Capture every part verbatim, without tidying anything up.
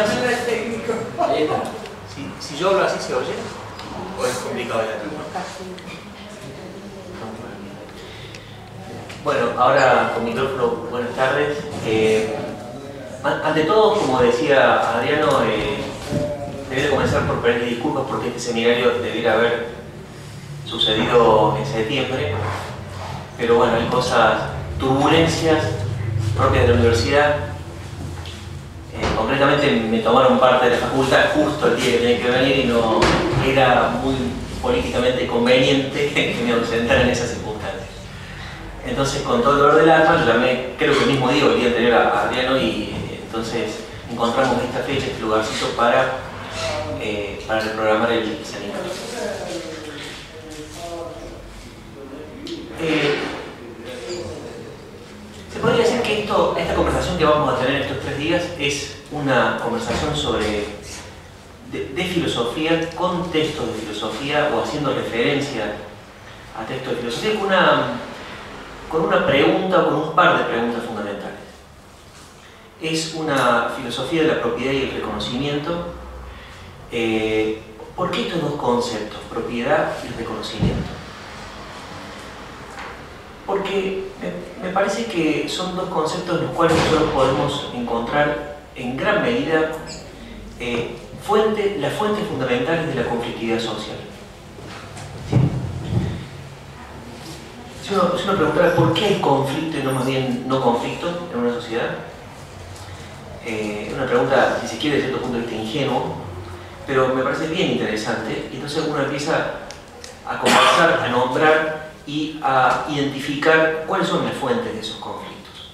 si, ahí está. Si, si yo hablo así, ¿se oye? ¿O es complicado ya? Bueno, ahora con micrófono, buenas tardes. Eh, ante todo, como decía Adriano, eh, debería comenzar por pedirle disculpas porque este seminario debiera haber sucedido en septiembre, pero bueno, hay cosas, turbulencias propias de la universidad. Eh, concretamente me tomaron parte de la facultad justo el día que tenía que venir y no era muy políticamente conveniente que me ausentara en esas circunstancias. Entonces, con todo el dolor del alma, yo llamé, creo que el mismo día, el día anterior a Adriano, y eh, entonces encontramos esta fecha, este lugarcito para, eh, para reprogramar el seminario. Eh, se podría decir que esto, esta conversación que vamos a tener estos tres días es una conversación sobre de, de filosofía, con textos de filosofía o haciendo referencia a textos de filosofía con una, con una pregunta o con un par de preguntas fundamentales. Es una filosofía de la propiedad y el reconocimiento. Eh, ¿Por qué estos dos conceptos, propiedad y reconocimiento? Porque me, me parece que son dos conceptos en los cuales nosotros podemos encontrar en gran medida eh, fuente, las fuentes fundamentales de la conflictividad social. ¿Sí? Si uno, si uno preguntara por qué hay conflicto y no más bien no conflicto en una sociedad, es eh, una pregunta, si se quiere, desde cierto punto de vista ingenuo, pero me parece bien interesante, y entonces uno empieza a conversar, a nombrar y a identificar cuáles son las fuentes de esos conflictos.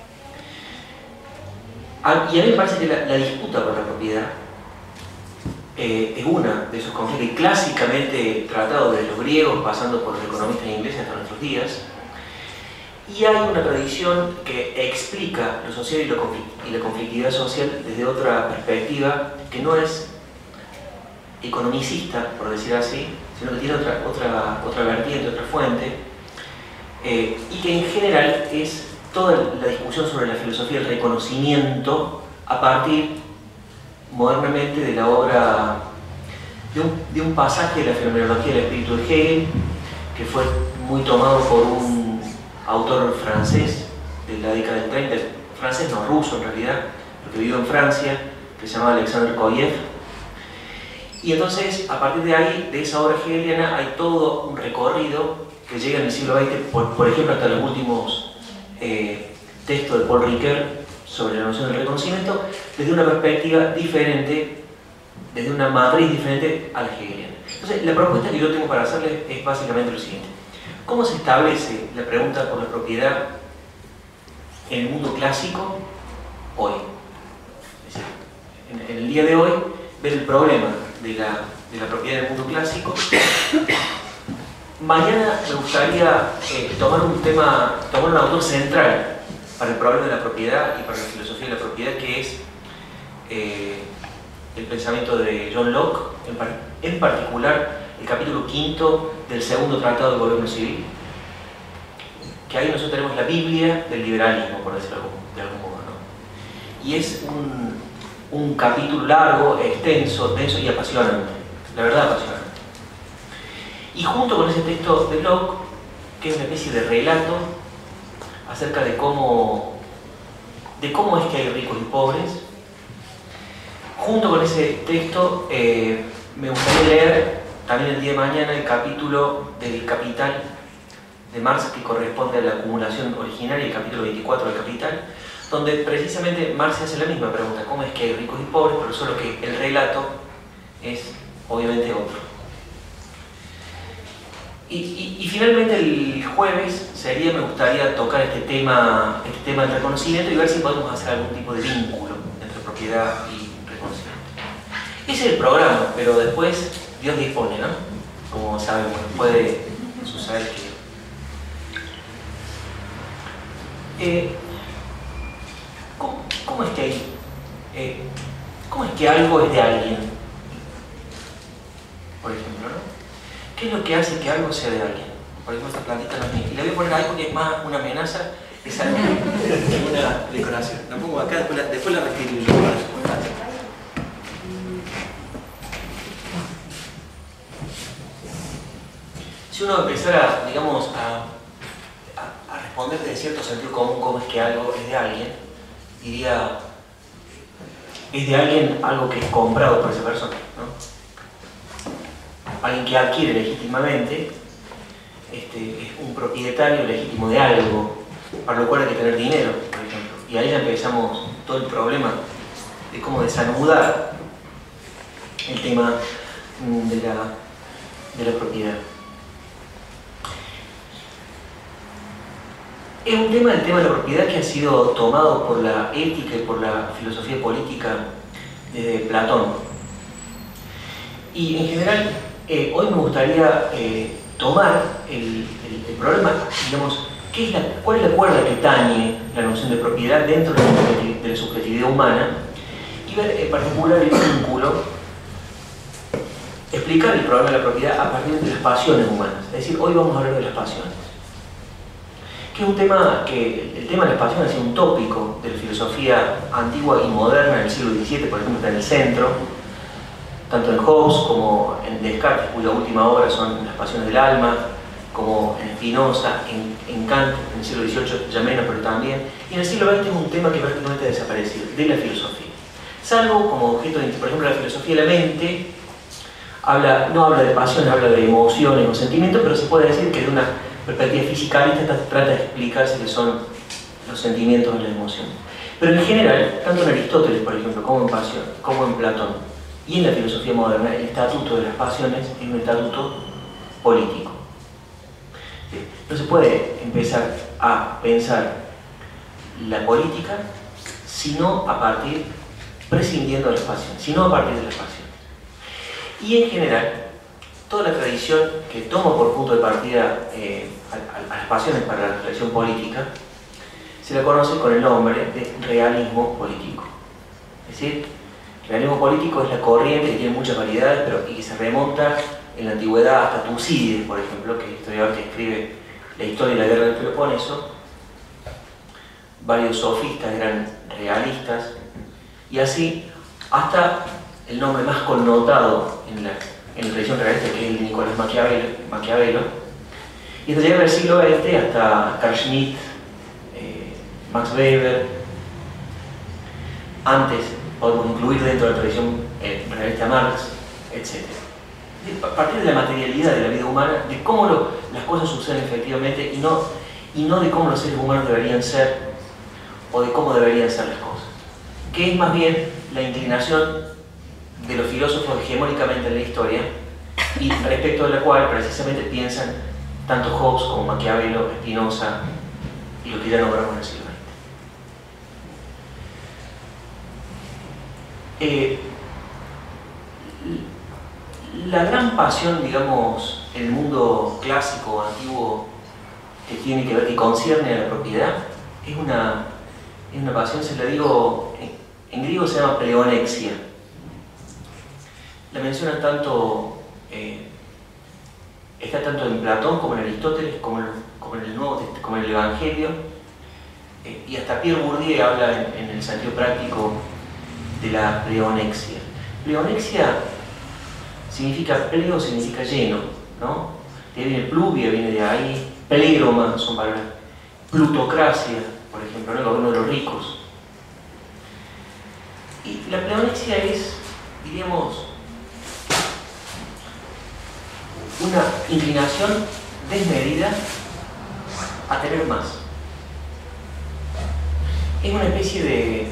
Y a mí me parece que la, la disputa por la propiedad eh, es una de esos conflictos, y clásicamente tratado desde los griegos, pasando por los economistas ingleses hasta nuestros días. Y hay una tradición que explica lo social y, lo conflict y la conflictividad social desde otra perspectiva que no es economicista, por decir así, sino que tiene otra, otra, otra vertiente, otra fuente, eh, y que en general es toda la discusión sobre la filosofía del reconocimiento a partir, modernamente, de la obra, de un, de un pasaje de la fenomenología del espíritu de Hegel, que fue muy tomado por un autor francés de la década del treinta, francés no, ruso en realidad, porque vivió en Francia, que se llamaba Alexander Koyev. Y entonces, a partir de ahí, de esa obra hegeliana, hay todo un recorrido que llega en el siglo veinte, por, por ejemplo, hasta los últimos eh, textos de Paul Ricoeur sobre la noción del reconocimiento, desde una perspectiva diferente, desde una matriz diferente a la hegeliana. Entonces, la propuesta que yo tengo para hacerles es básicamente lo siguiente. ¿Cómo se establece la pregunta por la propiedad en el mundo clásico hoy? Es decir, en, en el día de hoy, ver el problema de la, de la propiedad del mundo clásico. Mañana me gustaría eh, tomar un tema, tomar un autor central para el problema de la propiedad y para la filosofía de la propiedad, que es eh, el pensamiento de John Locke, en, par en particular el capítulo quinto del segundo tratado del gobierno civil, que ahí nosotros tenemos la Biblia del liberalismo, por decirlo de algún modo, ¿no? Y es un, un capítulo largo, extenso, denso y apasionante, la verdad apasionante. Y junto con ese texto de Locke, que es una especie de relato acerca de cómo, de cómo es que hay ricos y pobres, junto con ese texto eh, me gustaría leer también el día de mañana el capítulo del Capital de Marx, que corresponde a la acumulación originaria, el capítulo veinticuatro del Capital, donde precisamente Marx hace la misma pregunta: ¿cómo es que hay ricos y pobres? Pero solo que el relato es obviamente otro. Y, y, y finalmente el jueves sería, me gustaría tocar este tema, este tema del reconocimiento y ver si podemos hacer algún tipo de vínculo entre propiedad y reconocimiento. Ese es el programa, pero después Dios dispone, ¿no? Como saben, bueno, puede suceder que... Eh, ¿cómo, ¿Cómo es que hay... Eh, ¿Cómo es que algo es de alguien? Por ejemplo, ¿no? ¿Qué es lo que hace que algo sea de alguien? Por ejemplo, esta plantita no es mía. Y le voy a poner algo que es más una amenaza, es algo que una decoración. La pongo acá, después la, después la reescribo yo. uno empezara, digamos, a, a, a responder de cierto sentido común cómo es que algo es de alguien, diría, es de alguien algo que es comprado por esa persona, ¿no? Alguien que adquiere legítimamente este, es un propietario legítimo de algo, para lo cual hay que tener dinero, por ejemplo. Y ahí ya empezamos todo el problema de cómo desanudar el tema de la, de la propiedad. Es un tema, el tema de la propiedad, que ha sido tomado por la ética y por la filosofía política desde Platón. Y en general, eh, hoy me gustaría eh, tomar el, el, el problema, digamos, ¿qué es la, ¿cuál es la cuerda que tañe la noción de propiedad dentro de la, de la subjetividad humana? Y ver en particular el vínculo, explicar el problema de la propiedad a partir de las pasiones humanas. Es decir, hoy vamos a hablar de las pasiones, que es un tema que, el tema de las pasiones es un tópico de la filosofía antigua y moderna del siglo diecisiete, por ejemplo, está en el centro, tanto en Hobbes como en Descartes, cuya última obra son Las pasiones del alma, como en Spinoza, en, en Kant, en el siglo dieciocho ya menos, pero también, y en el siglo veinte es un tema que prácticamente ha desaparecido, de la filosofía. Salvo como objeto de, por ejemplo, la filosofía de la mente, habla, no habla de pasiones, habla de emociones o sentimientos, pero se puede decir que de una perspectiva fisicalista trata de explicarse qué son los sentimientos y las emociones. Pero en general, tanto en Aristóteles, por ejemplo, como en, pasión, como en Platón, y en la filosofía moderna, el estatuto de las pasiones es un estatuto político. ¿Sí? No se puede empezar a pensar la política sino a partir, prescindiendo de las pasiones, sino a partir de las pasiones. Y en general, toda la tradición que toma por punto de partida eh, a, a las pasiones para la reflexión política se la conoce con el nombre de realismo político. Es decir, el realismo político es la corriente que tiene muchas variedades, pero y que se remonta en la antigüedad hasta Tucídides, por ejemplo, que es el historiador que escribe la historia de la guerra del Peloponeso. Varios sofistas eran realistas, y así hasta el nombre más connotado en la, en la tradición realista, que es el de Nicolás Maquiavelo, Maquiavelo. Y hasta llegar al siglo veinte, hasta Carl Schmitt, eh, Max Weber. Antes podemos incluir dentro de la tradición eh, realista Marx, etcétera. A partir de la materialidad de la vida humana, de cómo lo, las cosas suceden efectivamente y no, y no de cómo los seres humanos deberían ser o de cómo deberían ser las cosas. Que es más bien la inclinación de los filósofos hegemónicamente en la historia, y respecto de la cual precisamente piensan tanto Hobbes como Maquiavelo, Spinoza y lo que ya nombramos en el siglo veinte. Eh, la gran pasión, digamos, en el mundo clásico, antiguo, que tiene que ver, que concierne a la propiedad, es una, es una pasión, se la digo, en, en griego se llama pleonexia. La menciona tanto, eh, está tanto en Platón como en Aristóteles, como en, como en el Nuevo Testamento, como en el Evangelio, eh, y hasta Pierre Bourdieu habla en, en el sentido práctico de la pleonexia. Pleonexia significa, pleo significa lleno, ¿no? De ahí viene pluvia, viene de ahí, pleroma son palabras, plutocracia, por ejemplo, ¿no? El gobierno de los ricos. Y la pleonexia es, diríamos, una inclinación desmedida a tener más. Es una especie de,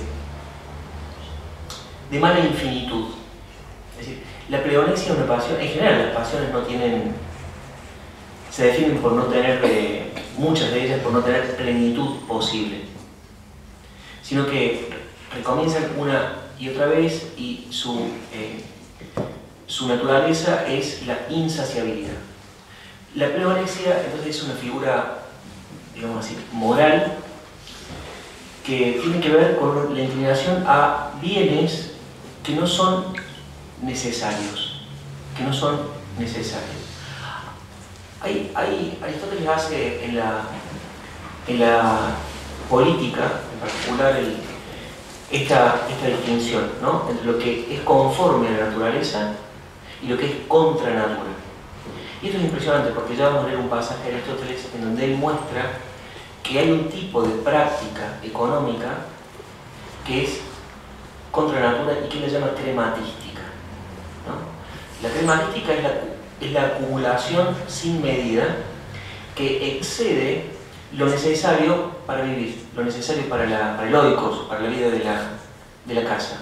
de mala infinitud. Es decir, la pleonexia es una pasión, en general las pasiones no tienen, se definen por no tener, eh, muchas de ellas por no tener plenitud posible, sino que recomienzan una y otra vez y su, eh, su naturaleza es la insaciabilidad. La pleonexia entonces es una figura, digamos así, moral, que tiene que ver con la inclinación a bienes que no son necesarios, que no son necesarios. Hay, hay, Aristóteles hace en la, en la política, en particular, el, esta, esta distinción, ¿no?, entre lo que es conforme a la naturaleza y lo que es contra natura. Y esto es impresionante porque ya vamos a leer un pasaje de Aristóteles en donde él muestra que hay un tipo de práctica económica que es contra la natura y que él le llama crematística, ¿no? La crematística es la, es la acumulación sin medida que excede lo necesario para vivir, lo necesario para, la, para el oikos, para la vida de la, de la casa.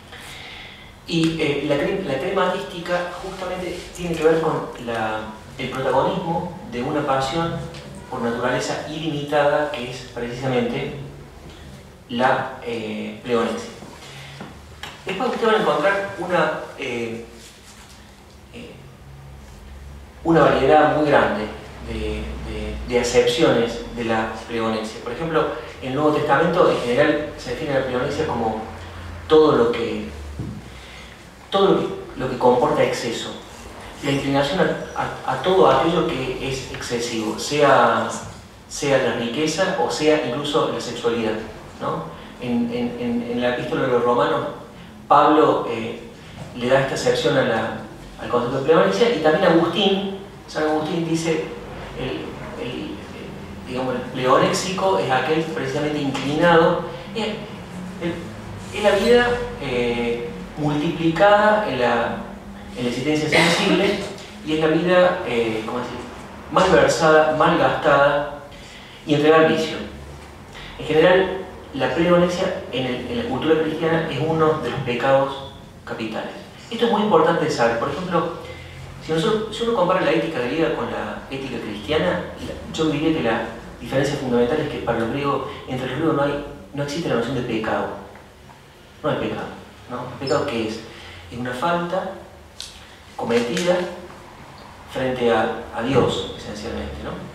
Y eh, la, la crematística justamente tiene que ver con la, el protagonismo de una pasión por naturaleza ilimitada, que es precisamente la eh, pleonexia. Después ustedes van a encontrar una, eh, eh, una variedad muy grande de, de, de acepciones de la pleonexia. Por ejemplo, en el Nuevo Testamento en general se define la pleonexia como todo lo que, todo lo que, lo que comporta exceso, la inclinación a, a, a todo aquello que es excesivo, sea, sea la riqueza o sea incluso la sexualidad, ¿no? En, en, en la epístola de los Romanos, Pablo eh, le da esta acepción a la, al concepto de pleonexia, y también Agustín, San Agustín dice, el, el, el, digamos, el pleonéxico es aquel precisamente inclinado, es, es la vida eh, multiplicada en la, en la existencia sensible, y es la vida, eh, ¿cómo decir?, mal versada, mal gastada y entregada al vicio. En general, la pleonexia en, el, en la cultura cristiana es uno de los pecados capitales. Esto es muy importante de saber. Por ejemplo, si, nosotros, si uno compara la ética griega con la ética cristiana, yo diría que la diferencia fundamental es que para los griegos, entre los griegos no, hay, no existe la noción de pecado. No hay pecado, ¿no? ¿El pecado qué es? Es una falta cometida frente a, a Dios, esencialmente, ¿no?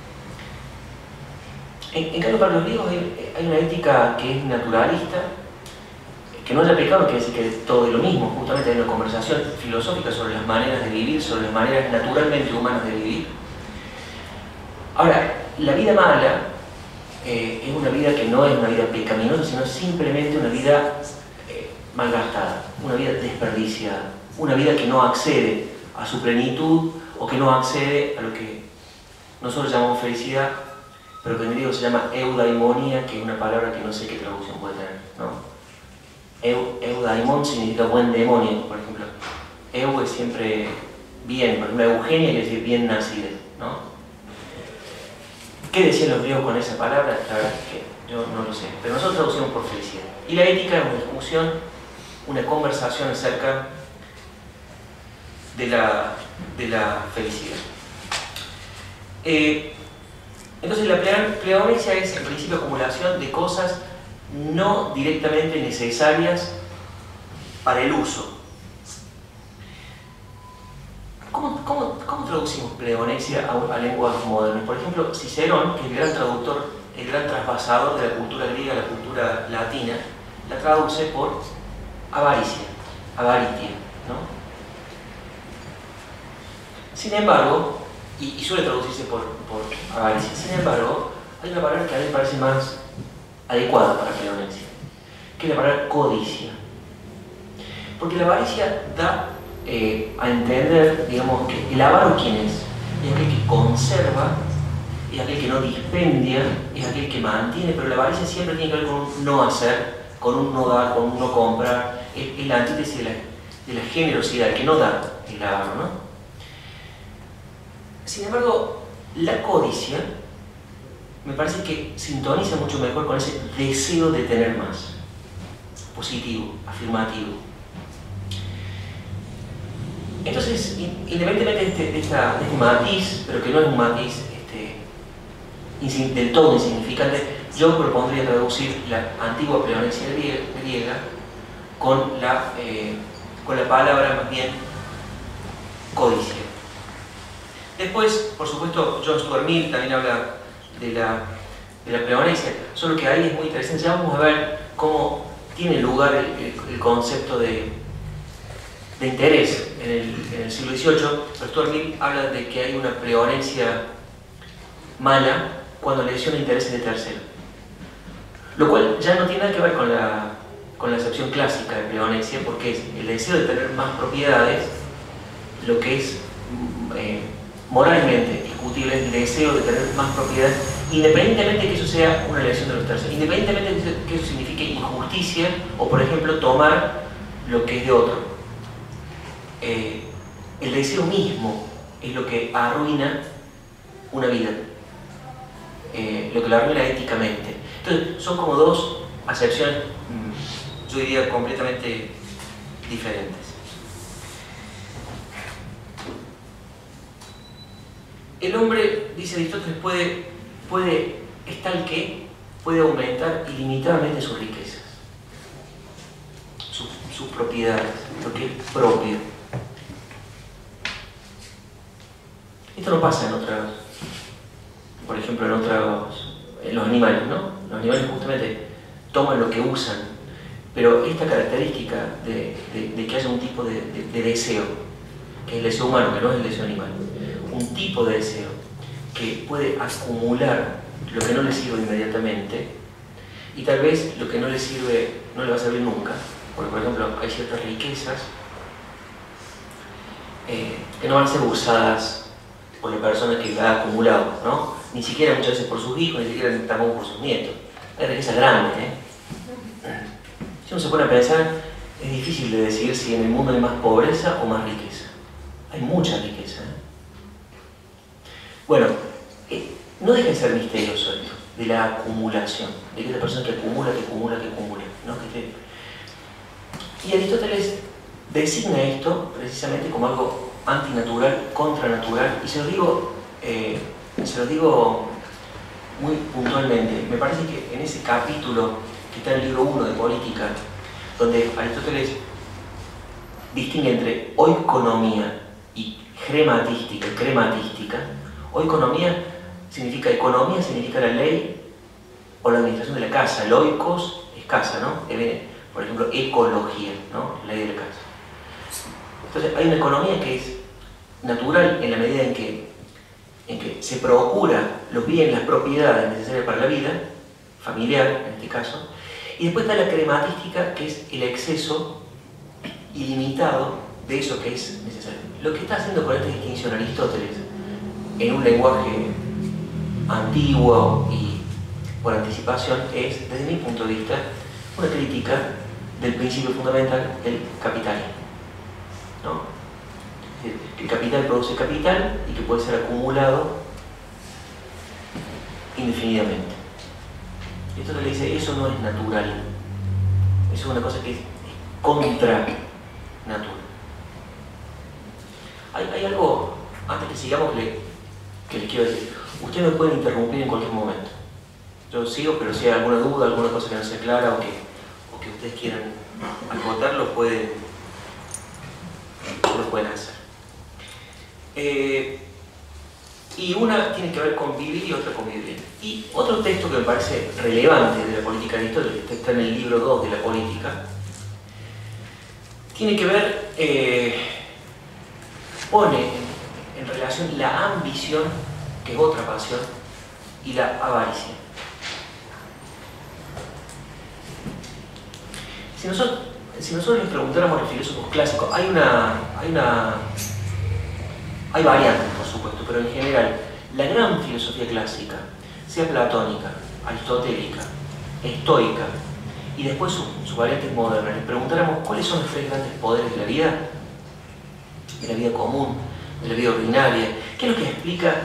En, en cambio, para los griegos hay, hay una ética que es naturalista, que no haya pecado quiere decir que todo es lo mismo. Justamente hay una conversación filosófica sobre las maneras de vivir, sobre las maneras naturalmente humanas de vivir. Ahora, la vida mala eh, es una vida que no es una vida pecaminosa, sino simplemente una vida eh, malgastada, una vida desperdiciada, una vida que no accede a su plenitud o que no accede a lo que nosotros llamamos felicidad, pero que en griego se llama eudaimonía, que es una palabra que no sé qué traducción puede tener, ¿no? Eu, eudaimon significa buen demonio, por ejemplo. Eu es siempre bien, por ejemplo, Eugenia quiere decir bien nacida, ¿no? ¿Qué decían los griegos con esa palabra? La verdad es que yo no lo sé, pero nosotros traducimos por felicidad. Y la ética es una discusión, una conversación acerca de la, de la felicidad. Eh, entonces la pleonexia es en principio acumulación de cosas no directamente necesarias para el uso. ¿Cómo, cómo, cómo traducimos pleonexia a, a lenguas modernas? Por ejemplo, Cicerón, que es el gran traductor, el gran trasvasador de la cultura griega a la cultura latina, la traduce por avaricia, avaritia, ¿no? Sin embargo, y, y suele traducirse por, por avaricia, sin embargo, hay una palabra que a mí me parece más adecuada para pleonexia, que es la palabra codicia. Porque la avaricia da eh, a entender, digamos, que el avaro, ¿quién es? Es aquel que conserva, es aquel que no dispendia, es aquel que mantiene, pero la avaricia siempre tiene que ver con un no hacer, con un no dar, con un no comprar. Es, es la antítesis de la, de la generosidad, el que no da, el avaro, ¿no? Sin embargo, la codicia me parece que sintoniza mucho mejor con ese deseo de tener más, positivo, afirmativo. Entonces, independientemente de este, de esta, de este matiz, pero que no es un matiz este, del todo insignificante, yo propondría traducir la antigua pleonexia griega con la, eh, con la palabra más bien codicia. Después, por supuesto, John Stuart Mill también habla de la, de la pleonexia, solo que ahí es muy interesante. Ya vamos a ver cómo tiene lugar el, el, el concepto de, de interés en el, en el siglo dieciocho. Pero Stuart Mill habla de que hay una pleonexia mala cuando lesiona intereses de tercero, lo cual ya no tiene nada que ver con la, con la acepción clásica de pleonexia, porque es el deseo de tener más propiedades lo que es eh, moralmente discutible el deseo de tener más propiedad, independientemente de que eso sea una elección de los terceros, independientemente de que eso signifique injusticia o, por ejemplo, tomar lo que es de otro. Eh, el deseo mismo es lo que arruina una vida, eh, lo que la arruina éticamente. Entonces, son como dos acepciones, yo diría, completamente diferentes. El hombre, dice Aristóteles, puede, puede, es tal que puede aumentar ilimitadamente sus riquezas, sus, sus propiedades, lo que es propio. Esto no pasa en otras, por ejemplo, en otros, en los animales, ¿no? Los animales justamente toman lo que usan, pero esta característica de, de, de que haya un tipo de, de, de deseo, que es el deseo humano, que no es el deseo animal, un tipo de deseo que puede acumular lo que no le sirve inmediatamente y tal vez lo que no le sirve no le va a servir nunca, porque por ejemplo hay ciertas riquezas eh, que no van a ser usadas por la persona que la ha acumulado, ¿no? Ni siquiera muchas veces por sus hijos, ni siquiera tampoco por sus nietos. Hay riquezas grandes, ¿eh? Si uno se pone a pensar, es difícil de decir si en el mundo hay más pobreza o más riqueza. Hay mucha riqueza, ¿eh? Bueno, eh, no deja de ser misterioso esto, de la acumulación, de que esta persona que acumula, que acumula, que acumula, ¿no? Que te... Y Aristóteles designa esto precisamente como algo antinatural, contranatural, y se lo digo, eh, se lo digo muy puntualmente. Me parece que en ese capítulo que está en el libro uno de Política, donde Aristóteles distingue entre oikonomía y crematística, crematística. Oikonomía significa economía, significa la ley o la administración de la casa. El oikos es casa, ¿no? Que viene, por ejemplo, ecología, ¿no? Ley de la casa. Entonces, hay una economía que es natural en la medida en que, en que se procura los bienes, las propiedades necesarias para la vida, familiar en este caso, y después está la crematística, que es el exceso ilimitado de eso que es necesario. Lo que está haciendo con esta distinción Aristóteles, en un lenguaje antiguo y por anticipación, es, desde mi punto de vista, una crítica del principio fundamental del capitalismo, ¿no? Es decir, que el capital produce capital y que puede ser acumulado indefinidamente. Y esto le dice, eso no es natural, eso es una cosa que es, es contra natura. Hay, hay algo, antes que sigamos, que, le, que les quiero decir. Ustedes me pueden interrumpir en cualquier momento. Yo sigo, pero si hay alguna duda, alguna cosa que no sea clara o que, o que ustedes quieran acotar, lo pueden, lo pueden hacer. Eh, y una tiene que ver con vivir y otra con vivir. Y otro texto que me parece relevante de la política de Aristóteles, que está en el libro dos de la política, tiene que ver, eh, pone en relación la ambición, que es otra pasión, y la avaricia. Si nosotros, si nosotros les preguntáramos a los filósofos clásicos, hay una, hay una, hay variantes, por supuesto, pero en general, la gran filosofía clásica, sea platónica, aristotélica, estoica, y después sus su variantes modernas, les preguntáramos cuáles son los tres grandes poderes de la vida, de la vida común, de la vida ordinaria, qué es lo que explica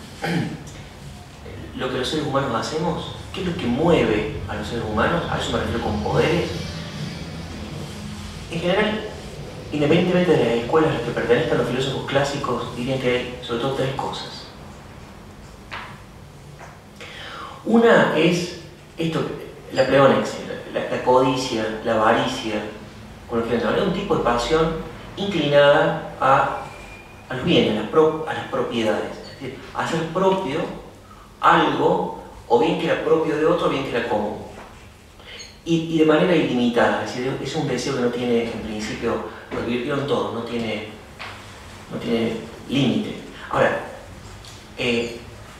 lo que los seres humanos hacemos, qué es lo que mueve a los seres humanos, a eso me refiero con poderes. En general, independientemente de las escuelas a las que pertenezcan los filósofos clásicos, dirían que hay sobre todo tres cosas. Una es esto, la pleonexia, la, la codicia, la avaricia, con lo que es un tipo de pasión inclinada a, a los bienes, a las, pro, a las propiedades, es decir, a hacer propio algo, o bien que era propio de otro, o bien que era común. Y, y de manera ilimitada, es decir, es un deseo que no tiene, en principio, lo advirtieron todos, no tiene, no tiene límite. Ahora, eh,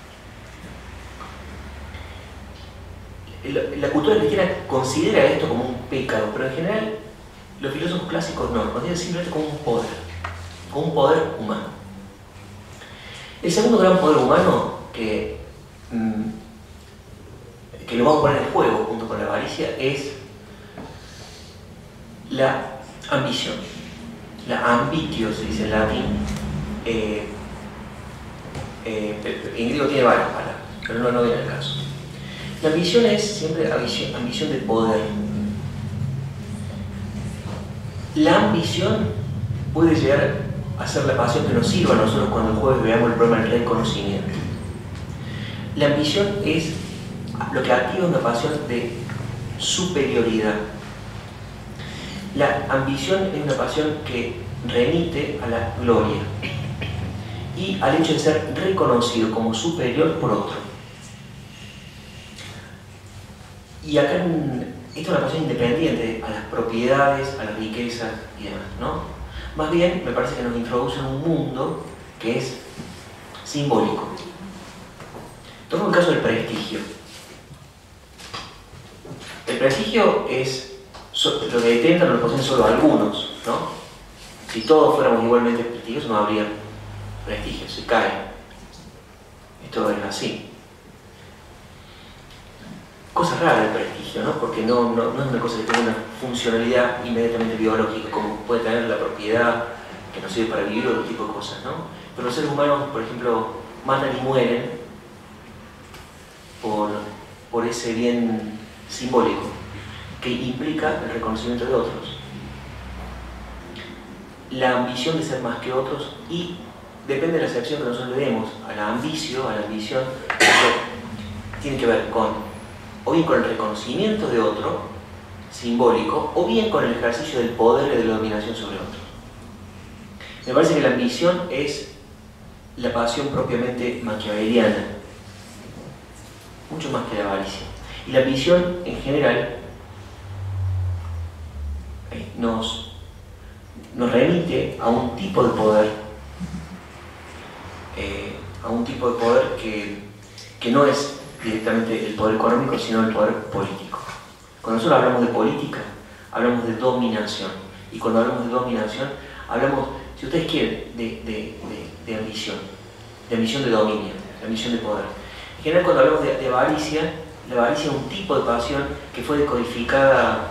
la, la cultura cristiana considera esto como un pecado, pero en general los filósofos clásicos no, lo consideran simplemente como un poder, como un poder humano. El segundo gran poder humano que, que lo vamos a poner en juego junto con la avaricia es la ambición. La ambitio se dice en latín. Eh, eh, en griego tiene varias palabras, pero no, no viene al caso. La ambición es siempre ambición, ambición de poder. La ambición puede llegar a ser la pasión que nos sirva a nosotros cuando el jueves veamos el problema del reconocimiento. La ambición es lo que activa una pasión de superioridad. La ambición es una pasión que remite a la gloria y al hecho de ser reconocido como superior por otro. Y acá en, esta es una pasión independiente a las propiedades, a las riquezas y demás, ¿no? Más bien, me parece que nos introduce en un mundo que es simbólico. Tomemos el caso del prestigio. El prestigio es lo que detentan o lo poseen solo algunos, ¿no? Si todos fuéramos igualmente prestigiosos, no habría prestigio, se cae. Esto es así. Cosa rara el prestigio, ¿no? Porque no, no, no es una cosa que tenga una funcionalidad inmediatamente biológica, como puede tener la propiedad que nos sirve para vivir o otro tipo de cosas, ¿no? Pero los seres humanos, por ejemplo, matan y mueren por, por ese bien simbólico que implica el reconocimiento de otros, la ambición de ser más que otros, y depende de la acepción que nosotros le demos a la ambición, a la ambición, tiene que ver con o bien con el reconocimiento de otro, simbólico, o bien con el ejercicio del poder y de la dominación sobre otro. Me parece que la ambición es la pasión propiamente maquiaveliana, mucho más que la avaricia. Y la ambición en general eh, nos, nos remite a un tipo de poder, eh, a un tipo de poder que, que no es directamente el poder económico, sino el poder político. Cuando nosotros hablamos de política, hablamos de dominación. Y cuando hablamos de dominación, hablamos, si ustedes quieren, de, de, de, de ambición, de ambición de dominio, de ambición de poder. En general, cuando hablamos de, de avaricia, la avaricia es un tipo de pasión que fue decodificada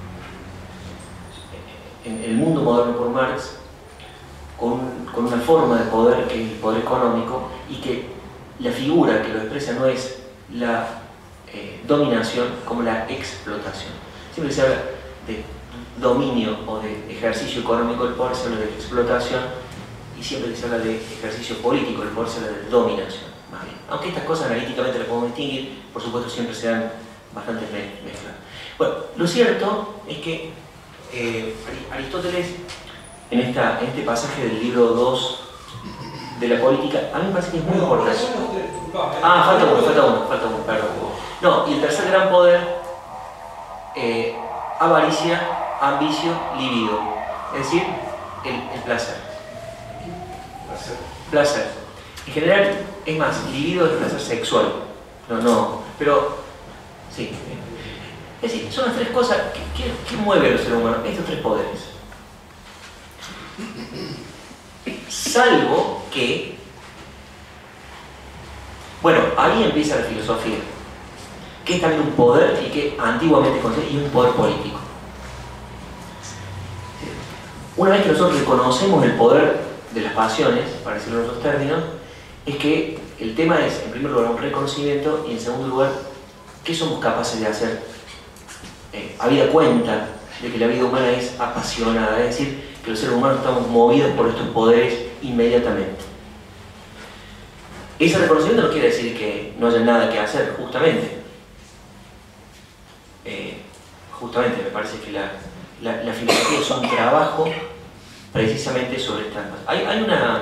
en el mundo moderno por Marx con, con una forma de poder que es el poder económico, y que la figura que lo expresa no es la eh, dominación como la explotación. Siempre se habla de dominio o de ejercicio económico del poder, se habla de explotación, y siempre que se habla de ejercicio político del poder se habla de dominación, más bien. Aunque estas cosas analíticamente las podemos distinguir, por supuesto siempre se dan bastante mezclas. Bueno, lo cierto es que eh, Aristóteles, en, esta, en este pasaje del libro dos de la política, a mí me parece que es muy importante. Ah, falta uno, falta uno, falta uno, perdón. No, y el tercer gran poder, eh, avaricia, ambicio, libido. Es decir, el, el placer. Placer. Placer. En general, es más, libido es placer sexual. No, no, pero, sí. Es decir, son las tres cosas que, que, que mueven a los seres humanos, estos tres poderes. Salvo que, bueno, ahí empieza la filosofía, que es también un poder y que antiguamente conocía, y un poder político. Una vez que nosotros reconocemos el poder de las pasiones, para decirlo en otros términos, es que el tema es, en primer lugar, un reconocimiento, y en segundo lugar, ¿qué somos capaces de hacer? Eh, habida cuenta de que la vida humana es apasionada, es decir, que los seres humanos estamos movidos por estos poderes inmediatamente. Ese reconocimiento no quiere decir que no haya nada que hacer, justamente. Eh, justamente me parece que la, la, la filosofía es un trabajo precisamente sobre estas cosas. Hay, hay una...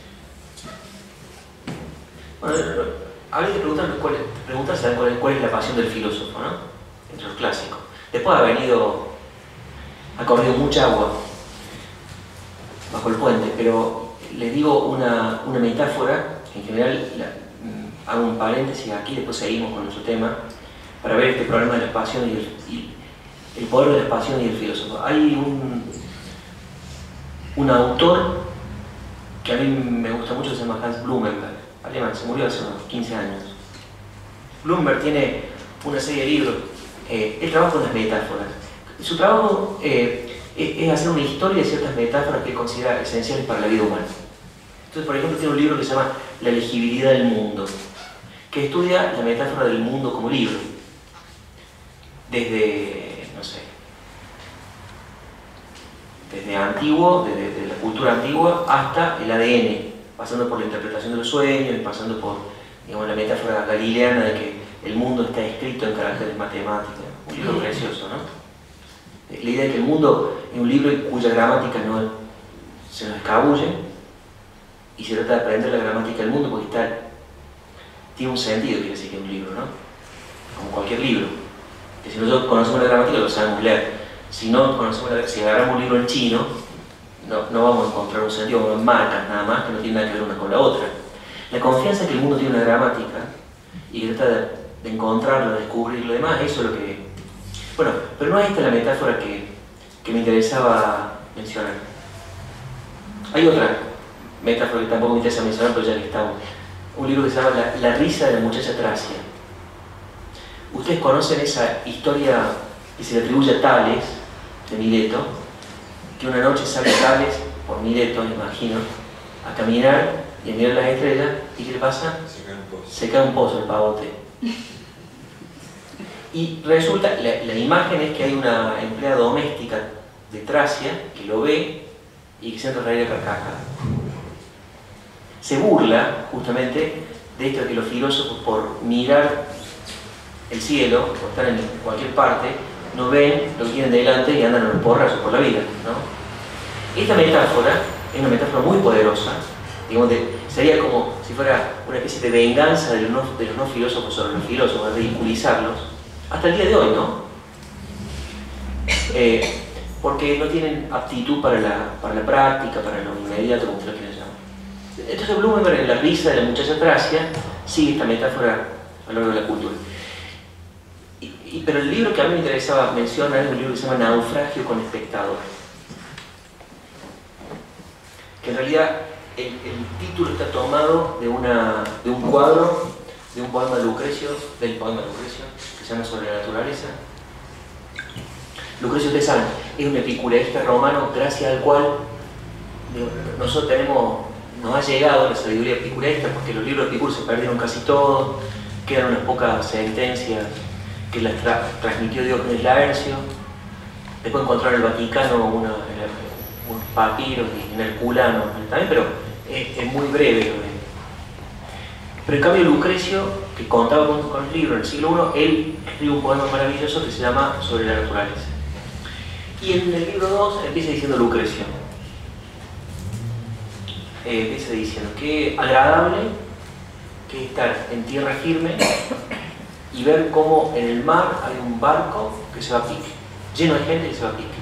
Bueno, habría que preguntarse cuál, preguntarse cuál, es, cuál es la pasión del filósofo, ¿no? Entre los clásicos. Después ha venido, ha corrido mucha agua bajo el puente, pero les digo una, una metáfora, en general la, hago un paréntesis aquí, después seguimos con nuestro tema, para ver este problema de la pasión y el, y el poder de la pasión y el filósofo. Hay un, un autor que a mí me gusta mucho, se llama Hans Blumenberg, alemán, se murió hace unos quince años. Blumenberg tiene una serie de libros, eh, él trabaja con las metáforas. Su trabajo eh, es hacer una historia de ciertas metáforas que él considera esenciales para la vida humana. Entonces, por ejemplo, tiene un libro que se llama La legibilidad del mundo, que estudia la metáfora del mundo como libro, desde, no sé, desde antiguo, desde, desde la cultura antigua hasta el A D N, pasando por la interpretación de los sueños, pasando por, digamos, la metáfora galileana de que el mundo está escrito en caracteres matemáticos. Un libro precioso, ¿no? La idea de que el mundo es un libro cuya gramática no se nos escabulle y se trata de aprender la gramática del mundo porque está, tiene un sentido, quiere decir que es un libro, ¿no? Como cualquier libro. Que si nosotros conocemos la gramática lo sabemos leer. Si no conocemos la, si agarramos un libro en chino, no, no vamos a encontrar un sentido, vamos a ver marcas nada más que no tienen nada que ver una con la otra. La confianza en que el mundo tiene una gramática y que trata de, de encontrarlo, de descubrir lo demás, eso es lo que... Bueno, pero no es esta la metáfora que, que me interesaba mencionar. Hay otra metáfora que tampoco me interesa mencionar, pero ya que estamos. Un libro que se llama La, la risa de la muchacha Tracia. Ustedes conocen esa historia que se le atribuye a Tales, de Mileto, que una noche sale Tales, por Mileto, me imagino, a caminar y a mirar las estrellas, ¿y qué le pasa? Se cae un pozo. Se cae un pozo el pavote. Y resulta, la, la imagen es que hay una empleada doméstica de Tracia que lo ve y que se entra a reír a carcajadas. Se burla justamente de esto de que los filósofos, por mirar el cielo, por estar en cualquier parte, no ven lo que tienen delante y andan a los porrazos por la vida, ¿no? Esta metáfora es una metáfora muy poderosa, digamos, de, sería como si fuera una especie de venganza de los no, de los no filósofos sobre los filósofos, de ridiculizarlos, hasta el día de hoy, ¿no? Eh, porque no tienen aptitud para la, para la práctica, para lo inmediato, como usted lo quiera llamar. Entonces Blumenberg, en La risa de la muchacha Tracia, sigue esta metáfora a lo largo de la cultura. Y, y, pero el libro que a mí me interesaba mencionar es un libro que se llama Naufragio con espectador. Que en realidad el, el título está tomado de, una, de un cuadro, de un poema de Lucrecio, del poema de Lucrecio, que se llama Sobre la naturaleza. Lucrecio, ustedes saben, es un epicureísta romano gracias al cual digo, nosotros tenemos, nos ha llegado la sabiduría epicureísta, porque los libros de Epicuro se perdieron casi todos, quedan unas pocas sentencias que las tra transmitió Diógenes Laercio. Después encontraron en el Vaticano una, unos papiros en Herculano también, pero es, es muy breve. Pero en cambio Lucrecio, que contaba con, con el libro en el siglo primero, él escribe un poema maravilloso que se llama Sobre la naturaleza. Y en el libro dos empieza diciendo Lucrecio. Eh, empieza diciendo que agradable que estar en tierra firme y ver cómo en el mar hay un barco que se va a pique, lleno de gente que se va a pique.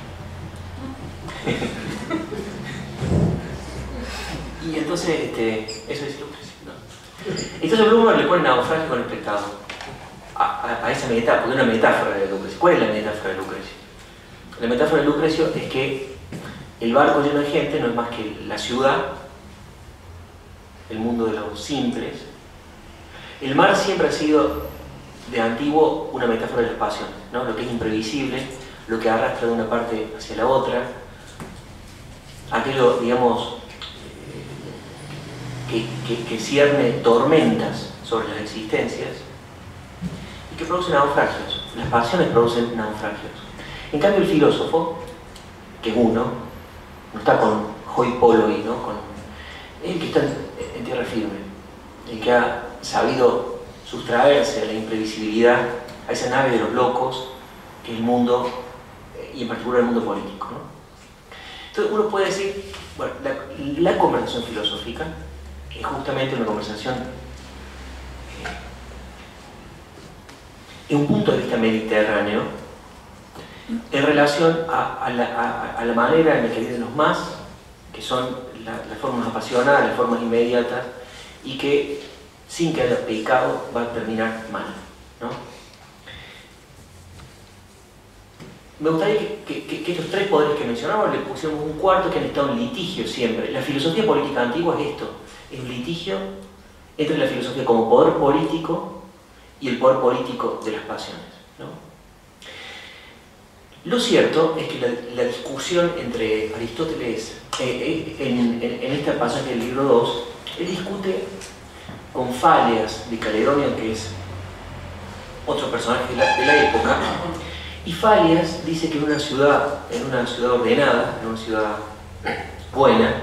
Y entonces, este, eso es Lucrecio, ¿no? Entonces Blumenberg le pone Naufragio con espectador a, a, a esa metáfora, porque es una metáfora de Lucrecio. ¿Cuál es la metáfora de Lucrecio? La metáfora de Lucrecio es que el barco lleno de gente no es más que la ciudad, el mundo de los simples. El mar siempre ha sido de antiguo una metáfora de las pasiones, ¿no? Lo que es imprevisible, lo que arrastra de una parte hacia la otra, aquello, digamos, que, que, que cierne tormentas sobre las existencias y que produce naufragios. Las pasiones producen naufragios. En cambio el filósofo, que es uno, no está con hoi polloi, ¿no? Con el que está en, en tierra firme, el que ha sabido sustraerse a la imprevisibilidad, a esa nave de los locos, que es el mundo, y en particular el mundo político, ¿no? Entonces uno puede decir, bueno, la, la conversación filosófica es justamente una conversación eh, en un punto de vista mediterráneo, en relación a, a, la, a, a la manera en la que viven los más, que son la, las formas apasionadas, las formas inmediatas, y que sin que haya pecado va a terminar mal, ¿no? me gustaría que, que, que, que estos tres poderes que mencionamos le pusiéramos un cuarto que han estado en litigio siempre. La filosofía política antigua es esto, es un litigio entre la filosofía como poder político y el poder político de las pasiones, ¿no? Lo cierto es que la, la discusión entre Aristóteles, eh, eh, en, en, en este pasaje del libro dos, él discute con Falias de Caledonio, que es otro personaje de la, de la época, y Falias dice que en una ciudad, en una ciudad ordenada, en una ciudad buena,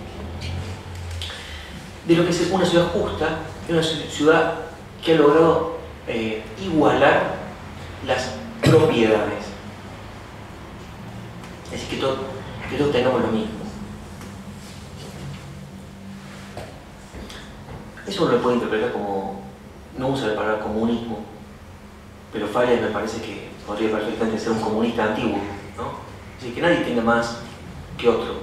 de lo que es una ciudad justa, es una ciudad que ha logrado eh, igualar las propiedades. Es decir, que, todo, que todos tengamos lo mismo. Eso uno lo puede interpretar como, no usa la palabra comunismo, pero Falias me parece que podría perfectamente ser un comunista antiguo, ¿no? Es decir, que nadie tenga más que otro.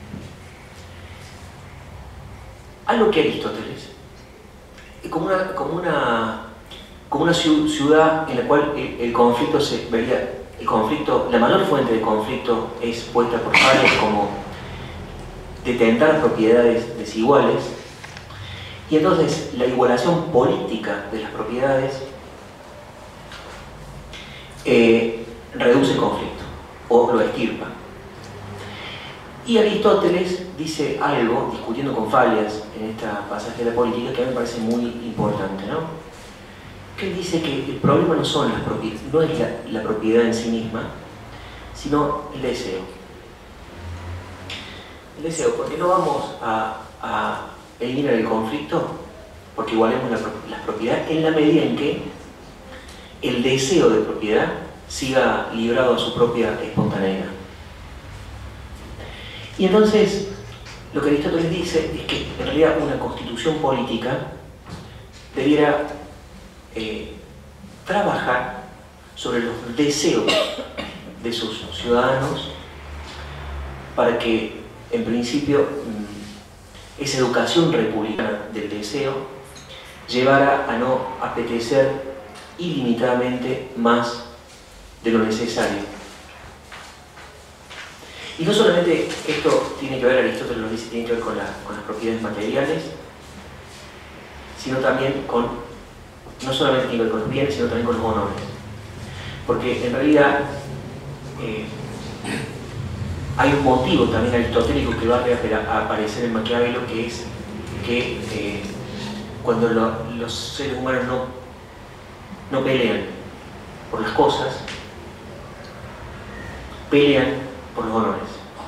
Algo que Aristóteles, como una, como una, como una ciudad en la cual el, el conflicto se vería, el conflicto, la mayor fuente de conflicto es puesta por Falias como detentar propiedades desiguales, y entonces la igualación política de las propiedades eh, reduce el conflicto o lo extirpa. Y Aristóteles dice algo, discutiendo con Falias en esta pasaje de la política, que a mí me parece muy importante, ¿no? Que él dice que el problema no, son las propiedades, no es la, la propiedad en sí misma, sino el deseo. El deseo, porque no vamos a, a eliminar el conflicto porque igualemos la, la propiedad en la medida en que el deseo de propiedad siga librado a su propia espontaneidad. Y entonces, lo que Aristóteles dice es que en realidad una constitución política debiera eh, trabajar sobre los deseos de sus ciudadanos para que, en principio, esa educación republicana del deseo llevara a no apetecer ilimitadamente más de lo necesario. Y no solamente esto tiene que ver, Aristóteles lo dice, tiene que ver con, la, con las propiedades materiales, sino también con, no solamente tiene que ver con los bienes, sino también con los honores. Porque en realidad eh, hay un motivo también aristotélico que va a aparecer en Maquiavelo, que es que eh, cuando lo, los seres humanos no, no pelean por las cosas, pelean por los honores.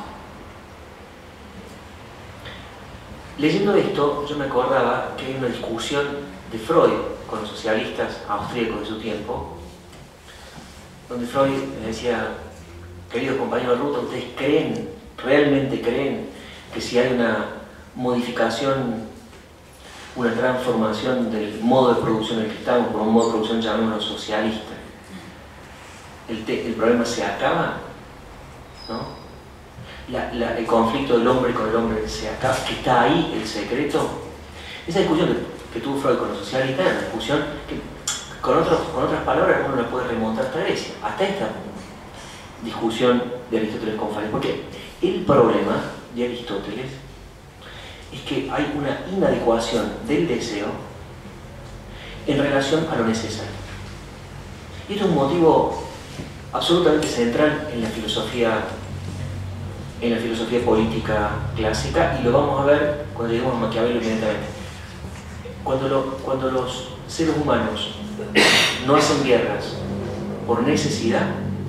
Leyendo esto, yo me acordaba que hay una discusión de Freud con los socialistas austríacos de su tiempo, donde Freud les decía: queridos compañeros de ruta, ¿ustedes creen, realmente creen, que si hay una modificación, una transformación del modo de producción en el que estamos, por un modo de producción llamémoslo socialista, el, te, el problema se acaba? ¿No? La, la, el conflicto del hombre con el hombre se acaba, que está ahí el secreto. Esa discusión que, que tuvo Freud con los socialistas es una discusión que, con, otros, con otras palabras, uno la puede remontar hasta Grecia, hasta esta discusión de Aristóteles con Falias. Porque el problema de Aristóteles es que hay una inadecuación del deseo en relación a lo necesario. Y esto es un motivo absolutamente central en la filosofía, en la filosofía política clásica, y lo vamos a ver cuando lleguemos a Maquiavelo inmediatamente. Cuando, lo, cuando los seres humanos no hacen guerras por necesidad,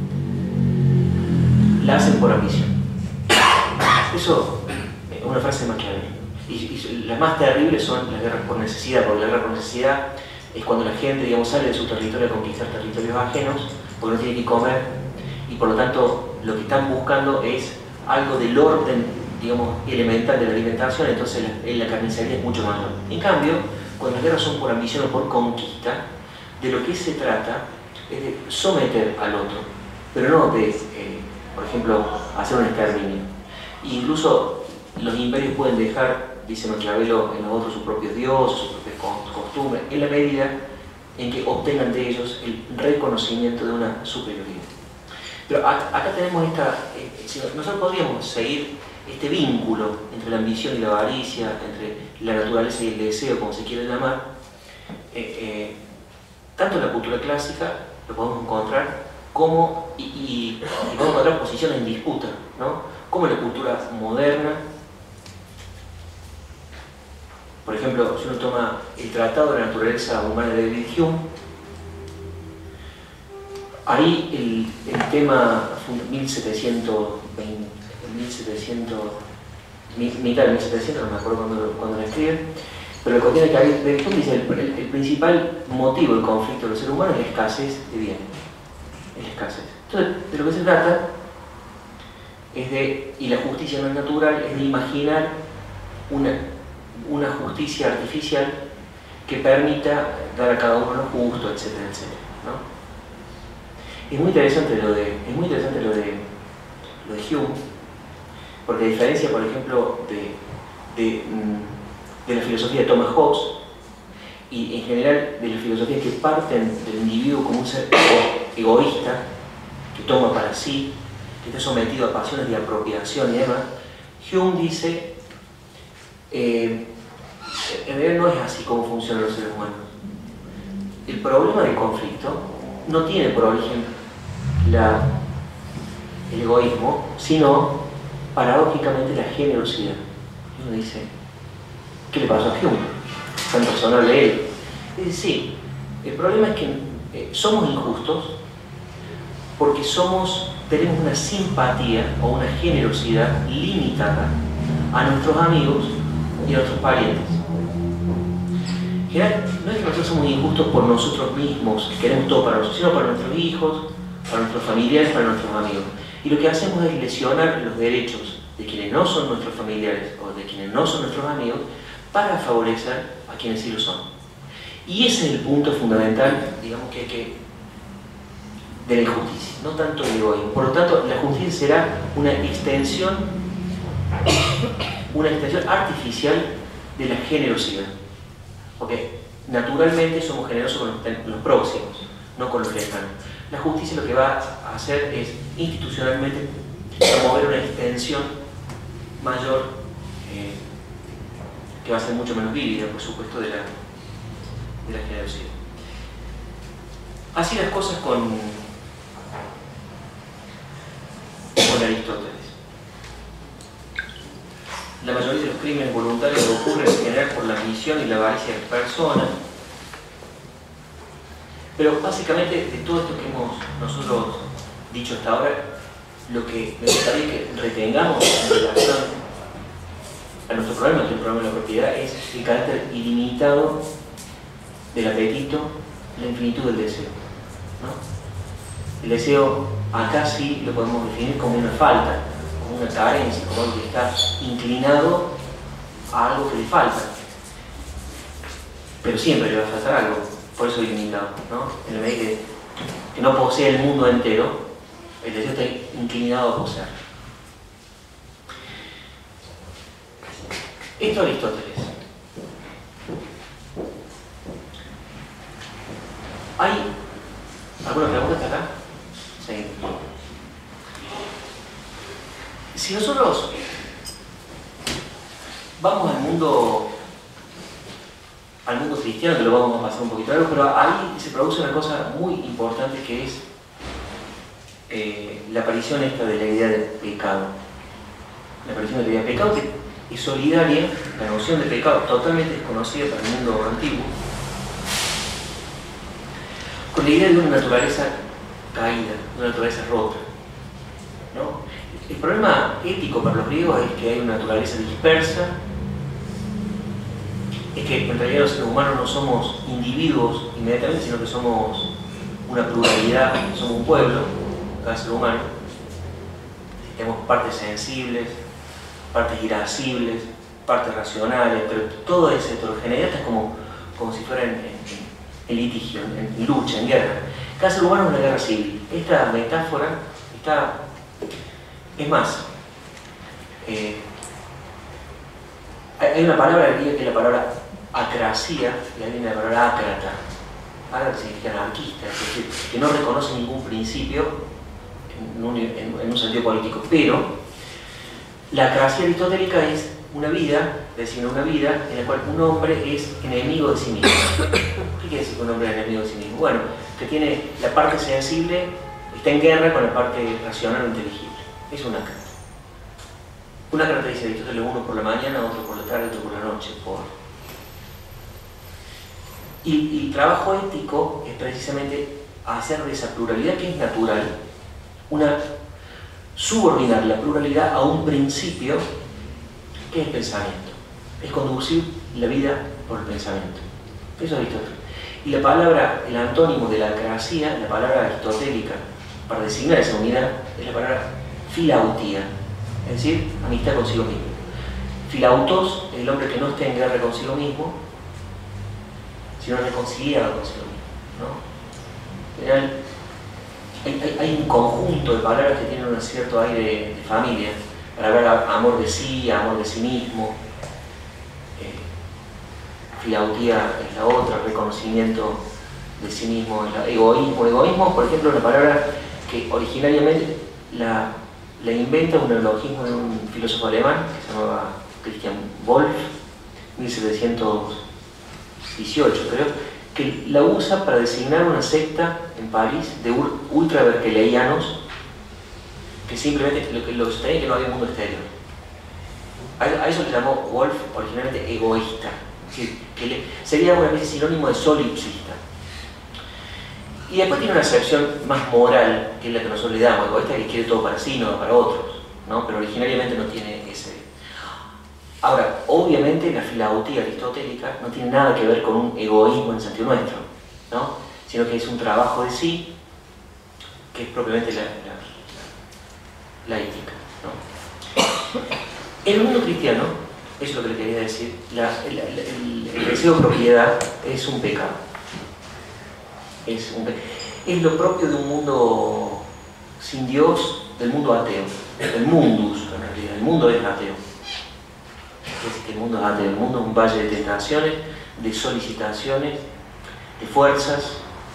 la hacen por ambición. Eso es una frase de Maquiavelo. Y, y las más terribles son las guerras por necesidad, porque la guerra por necesidad es cuando la gente, digamos, sale de su territorio a conquistar territorios ajenos, porque no tiene que comer, y por lo tanto lo que están buscando es algo del orden, digamos, elemental de la alimentación. Entonces la, la carnicería es mucho mayor. En cambio, cuando las guerras son por ambición o por conquista, de lo que se trata es de someter al otro, pero no de, eh, por ejemplo, hacer un exterminio. E incluso los imperios pueden dejar, dice Maquiavelo, en los otros sus propios dioses, sus propias costumbres, en la medida en que obtengan de ellos el reconocimiento de una superioridad. Pero acá tenemos esta, eh, nosotros podríamos seguir este vínculo entre la ambición y la avaricia, entre la naturaleza y el deseo, como se quiere llamar. Eh, eh, tanto en la cultura clásica lo podemos encontrar como, y, y, y podemos encontrar posiciones en disputa, ¿no? Como en la cultura moderna. Por ejemplo, si uno toma el Tratado de la Naturaleza Humana de David Hume, ahí el, el tema mil setecientos veinte, mil setecientos, mitad de mil setecientos, no me acuerdo cuando, cuando lo escribe, pero lo que tiene que ahí David Hume dice el, el, el principal motivo del conflicto de los seres humanos es la escasez de bienes, es la escasez. Entonces, de lo que se trata es de, y la justicia no es natural, es de imaginar una una justicia artificial que permita dar a cada uno lo justo, etcétera, etcétera, ¿no? Es muy interesante lo de, es muy interesante lo de, lo de Hume, porque a diferencia, por ejemplo, de, de, de la filosofía de Thomas Hobbes, y en general de las filosofías que parten del individuo como un ser egoísta, que toma para sí, que está sometido a pasiones de apropiación y demás, Hume dice Eh, en realidad no es así como funcionan los seres humanos. El problema del conflicto no tiene por origen la, el egoísmo, sino paradójicamente la generosidad. Y uno dice, ¿qué le pasó a Hume? Tan razonable él. Es decir, el problema es que eh, somos injustos porque somos, tenemos una simpatía o una generosidad limitada a nuestros amigos y a nuestros parientes. En general, no es que nosotros somos injustos por nosotros mismos, que queremos todo para nosotros, sino para nuestros hijos, para nuestros familiares, para nuestros amigos. Y lo que hacemos es lesionar los derechos de quienes no son nuestros familiares o de quienes no son nuestros amigos para favorecer a quienes sí lo son. Y ese es el punto fundamental, digamos, que hay que de la injusticia, no tanto el egoísmo. Por lo tanto, la justicia será una extensión una extensión artificial de la generosidad. Porque naturalmente somos generosos con los, los próximos, no con los lejanos. La justicia lo que va a hacer es institucionalmente promover una extensión mayor, eh, que va a ser mucho menos vívida, por supuesto, de la, de la generosidad. Así las cosas con, con Aristóteles. La mayoría de los crímenes voluntarios ocurren en general por la ambición y la avaricia de las personas. Pero básicamente de todo esto que hemos nosotros dicho hasta ahora, lo que me gustaría que retengamos en relación a nuestro problema, que el problema de la propiedad, es el carácter ilimitado del apetito, la infinitud del deseo, ¿no? El deseo acá sí lo podemos definir como una falta, como una carencia, como algo que está inclinado a algo que le falta. Pero siempre le va a faltar algo, por eso es ilimitado, ¿no? En la medida que, que no posee el mundo entero, el deseo está inclinado a poseer. Esto es Aristóteles. ¿Hay alguna pregunta hasta acá? Sí. Si nosotros vamos al mundo al mundo cristiano, que lo vamos a pasar un poquito largo, pero ahí se produce una cosa muy importante que es eh, la aparición esta de la idea del pecado. La aparición de la idea del pecado que es solidaria, la noción de pecado totalmente desconocida para el mundo antiguo, con la idea de una naturaleza caída, de una naturaleza rota, ¿no? El problema ético para los griegos es que hay una naturaleza dispersa, es que en realidad los seres humanos no somos individuos inmediatamente, sino que somos una pluralidad, somos un pueblo, cada ser humano. Tenemos partes sensibles, partes irascibles, partes racionales, pero toda esa heterogeneidad es como, como si fuera en, en, en litigio, en, en lucha, en guerra. Cada ser humano es una guerra civil. Esta metáfora está... Es más, eh, hay una palabra griega que es la palabra acracia, y ahí viene la palabra ácrata. Ácrata significa anarquista, es decir, que no reconoce ningún principio en un, en, en un sentido político, pero la acrasia aristotélica es una vida, designa una vida en la cual un hombre es enemigo de sí mismo. ¿Qué quiere decir que un hombre es enemigo de sí mismo? Bueno, que tiene la parte sensible, está en guerra con la parte racional o inteligible. Es un ácrata. Un ácrata dice Aristóteles, uno por la mañana, otro por la tarde, otro por la noche. Por... Y, y el trabajo ético es precisamente hacer de esa pluralidad que es natural, una subordinar la pluralidad a un principio que es el pensamiento. Es conducir la vida por el pensamiento. Eso es Aristóteles. Y la palabra, el antónimo de la acrasia, la palabra aristotélica para designar esa unidad, es la palabra filautía, es decir, amistad consigo mismo. Filautos es el hombre que no está en guerra consigo mismo, sino reconciliado consigo mismo, ¿no? Hay, hay, hay un conjunto de palabras que tienen un cierto aire de familia, para hablar amor de sí, amor de sí mismo. Eh, filautía es la otra, reconocimiento de sí mismo, es la, egoísmo. Egoísmo, por ejemplo, una palabra que originariamente la, la inventa un neologismo de un filósofo alemán que se llamaba Christian Wolff, mil setecientos dieciocho creo, que la usa para designar una secta en París de ultraberkeleyanos que simplemente lo que lo sostenía que no había mundo exterior. A, a eso le llamó Wolff originalmente egoísta, es decir, que le, sería una especie sinónimo de solipsista. Y después tiene una acepción más moral, que es la que nosotros le damos, egoísta, que quiere todo para sí, no para otros, ¿no? Pero originariamente no tiene ese... Ahora, obviamente la filautía aristotélica no tiene nada que ver con un egoísmo en el sentido nuestro, ¿no? Sino que es un trabajo de sí, que es propiamente la, la, la ética, ¿no? En el mundo cristiano, eso es lo que le quería decir, la, el, el, el deseo de propiedad es un pecado. Es, un, es lo propio de un mundo sin Dios, del mundo ateo, del mundus en realidad, el mundo es ateo. Es que el mundo es ateo, el mundo es un valle de tentaciones, de solicitaciones, de fuerzas.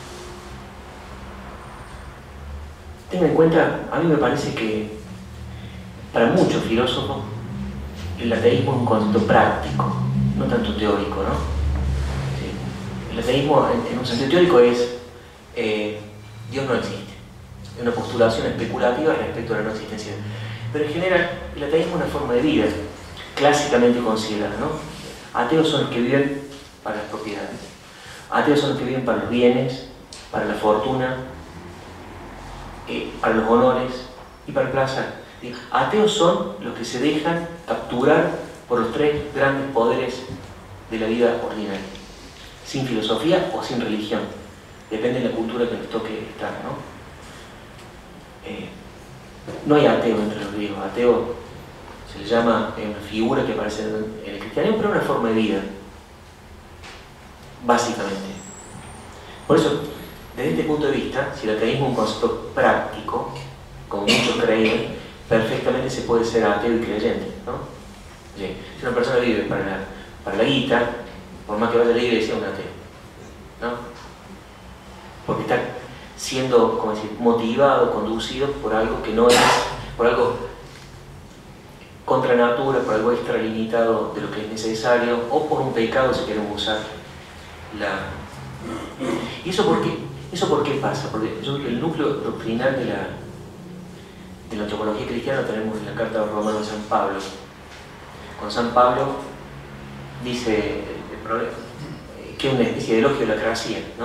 Tengan en cuenta, a mí me parece que para muchos filósofos el ateísmo es un concepto práctico, no tanto teórico, ¿no? Sí. El ateísmo en, en un sentido teórico es eh, Dios no existe, es una postulación especulativa respecto a la no existencia. Pero en general el ateísmo es una forma de vida clásicamente considerada, ¿no? Ateos son los que viven para las propiedades, ateos son los que viven para los bienes, para la fortuna, eh, para los honores y para el placer. Ateos son los que se dejan capturar por los tres grandes poderes de la vida ordinaria, sin filosofía o sin religión, depende de la cultura que nos toque estar, ¿no? Eh, no hay ateo entre los griegos, ateo se le llama una figura que aparece en el cristianismo, pero es una forma de vida, básicamente. Por eso, desde este punto de vista, si el ateísmo es un concepto práctico, como muchos creen, perfectamente se puede ser ateo y creyente, ¿no? Sí. Si una persona vive para la, para la guita, por más que vaya a la iglesia, es un ateo, ¿no? Porque está siendo, como decir, motivado, conducido por algo que no es, por algo contra natura, por algo extralimitado de lo que es necesario, o por un pecado si queremos usar la... ¿Y eso por qué? ¿Eso por qué pasa? Porque yo creo que el núcleo doctrinal de la En la antropología cristiana tenemos en la carta a los Romanos de San Pablo. Con San Pablo dice el problema, que es una especie de elogio de la acrasia, ¿no?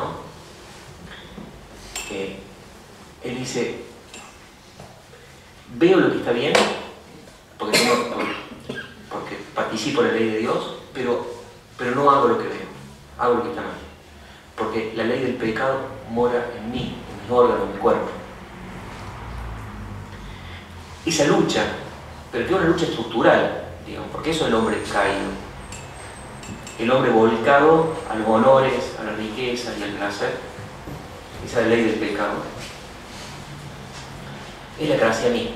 Que él dice, veo lo que está bien, porque, tengo, porque participo de la ley de Dios, pero, pero no hago lo que veo, hago lo que está mal. Porque la ley del pecado mora en mí, en mis órganos, en mi cuerpo. Esa lucha, pero que es una lucha estructural, digamos, porque eso es el hombre caído. El hombre volcado a los honores, a la riqueza y al placer. Esa es la ley del pecado. Es la gracia misma.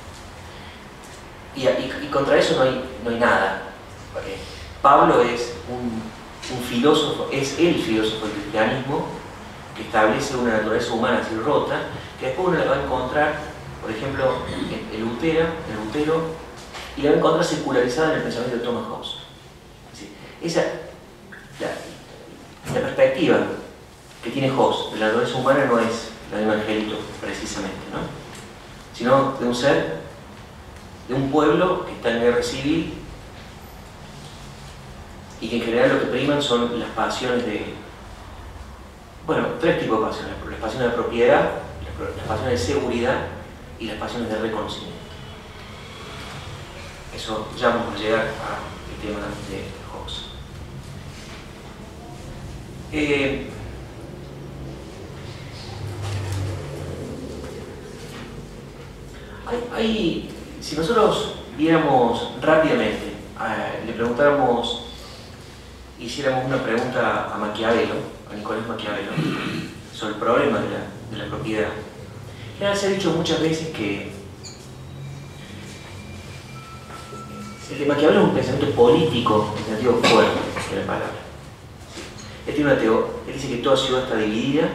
Y, y, y contra eso no hay, no hay nada. Porque Pablo es un, un filósofo, es el filósofo del cristianismo que establece una naturaleza humana así rota, que después uno la va a encontrar por ejemplo, en el Utera, el Utero, y la va a encontrar secularizada en el pensamiento de Thomas Hobbes. Es decir, esa, la, la perspectiva que tiene Hobbes de la naturaleza humana no es la de un angelito, precisamente, ¿no? Sino de un ser, de un pueblo que está en guerra civil y que en general lo que priman son las pasiones de, bueno, tres tipos de pasiones: las pasiones de propiedad, las pasiones de seguridad y las pasiones de reconocimiento. Eso ya vamos a llegar al tema de Hobbes. Eh, hay, hay, si nosotros viéramos rápidamente, eh, le preguntáramos, hiciéramos una pregunta a Maquiavelo, a Nicolás Maquiavelo, sobre el problema de la, de la propiedad. Ya se ha dicho muchas veces que el de Maquiavelo es un pensamiento político en sentido fuerte de la palabra. Él, tiene una teo él dice que toda ciudad está dividida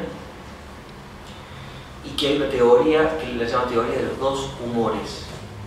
y que hay una teoría que él la llama teoría de los dos humores.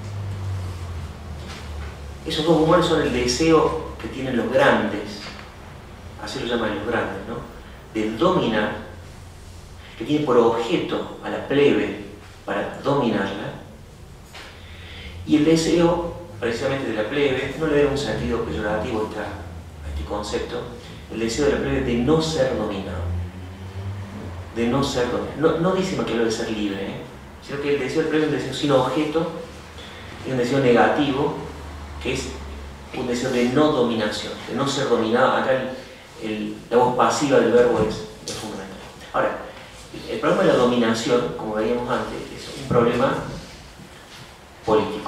Esos dos humores son el deseo que tienen los grandes, así lo llaman los grandes, ¿no?, de dominar, que tiene por objeto a la plebe para dominarla, y el deseo precisamente de la plebe, no le da un sentido peyorativo a este concepto, el deseo de la plebe de no ser dominado, de no ser dominado. No, no dice Maquiavelo de ser libre, ¿eh? Sino que el deseo de la plebe es un deseo sin objeto, es un deseo negativo, que es un deseo de no dominación, de no ser dominado. Acá el, el, la voz pasiva del verbo es, es fundamental. Ahora, el problema de la dominación, como veíamos antes, es un problema político.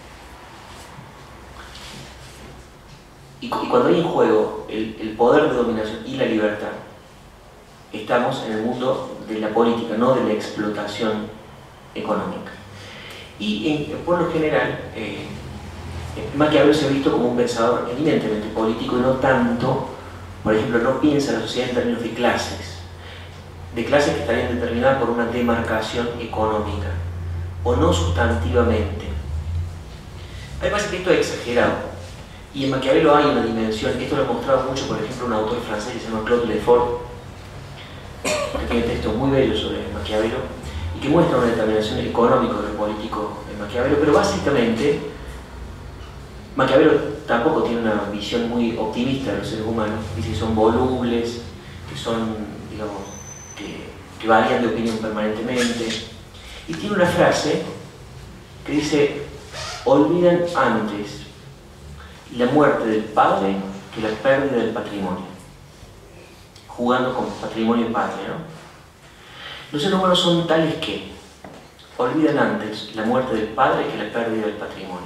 Y, y cuando hay en juego el, el poder de dominación y la libertad, estamos en el mundo de la política, no de la explotación económica. Y en, por lo general, eh, Maquiavelo se ha visto como un pensador eminentemente político y no tanto, por ejemplo, no piensa la sociedad en términos de clases, de clases que estarían determinadas por una demarcación económica, o no sustantivamente. A mí me parece que esto es exagerado. Y en Maquiavelo hay una dimensión, esto lo ha mostrado mucho, por ejemplo, un autor francés que se llama Claude Lefort, que tiene textos muy bellos sobre Maquiavelo, y que muestra una determinación económica de lo político en Maquiavelo, pero básicamente Maquiavelo tampoco tiene una visión muy optimista de los seres humanos. Dice que son volubles, que son, digamos, que, que varían de opinión permanentemente. Y tiene una frase que dice: olvidan antes la muerte del padre que la pérdida del patrimonio. Jugando con patrimonio y patria, ¿no? Los seres humanos son tales que olvidan antes la muerte del padre que la pérdida del patrimonio.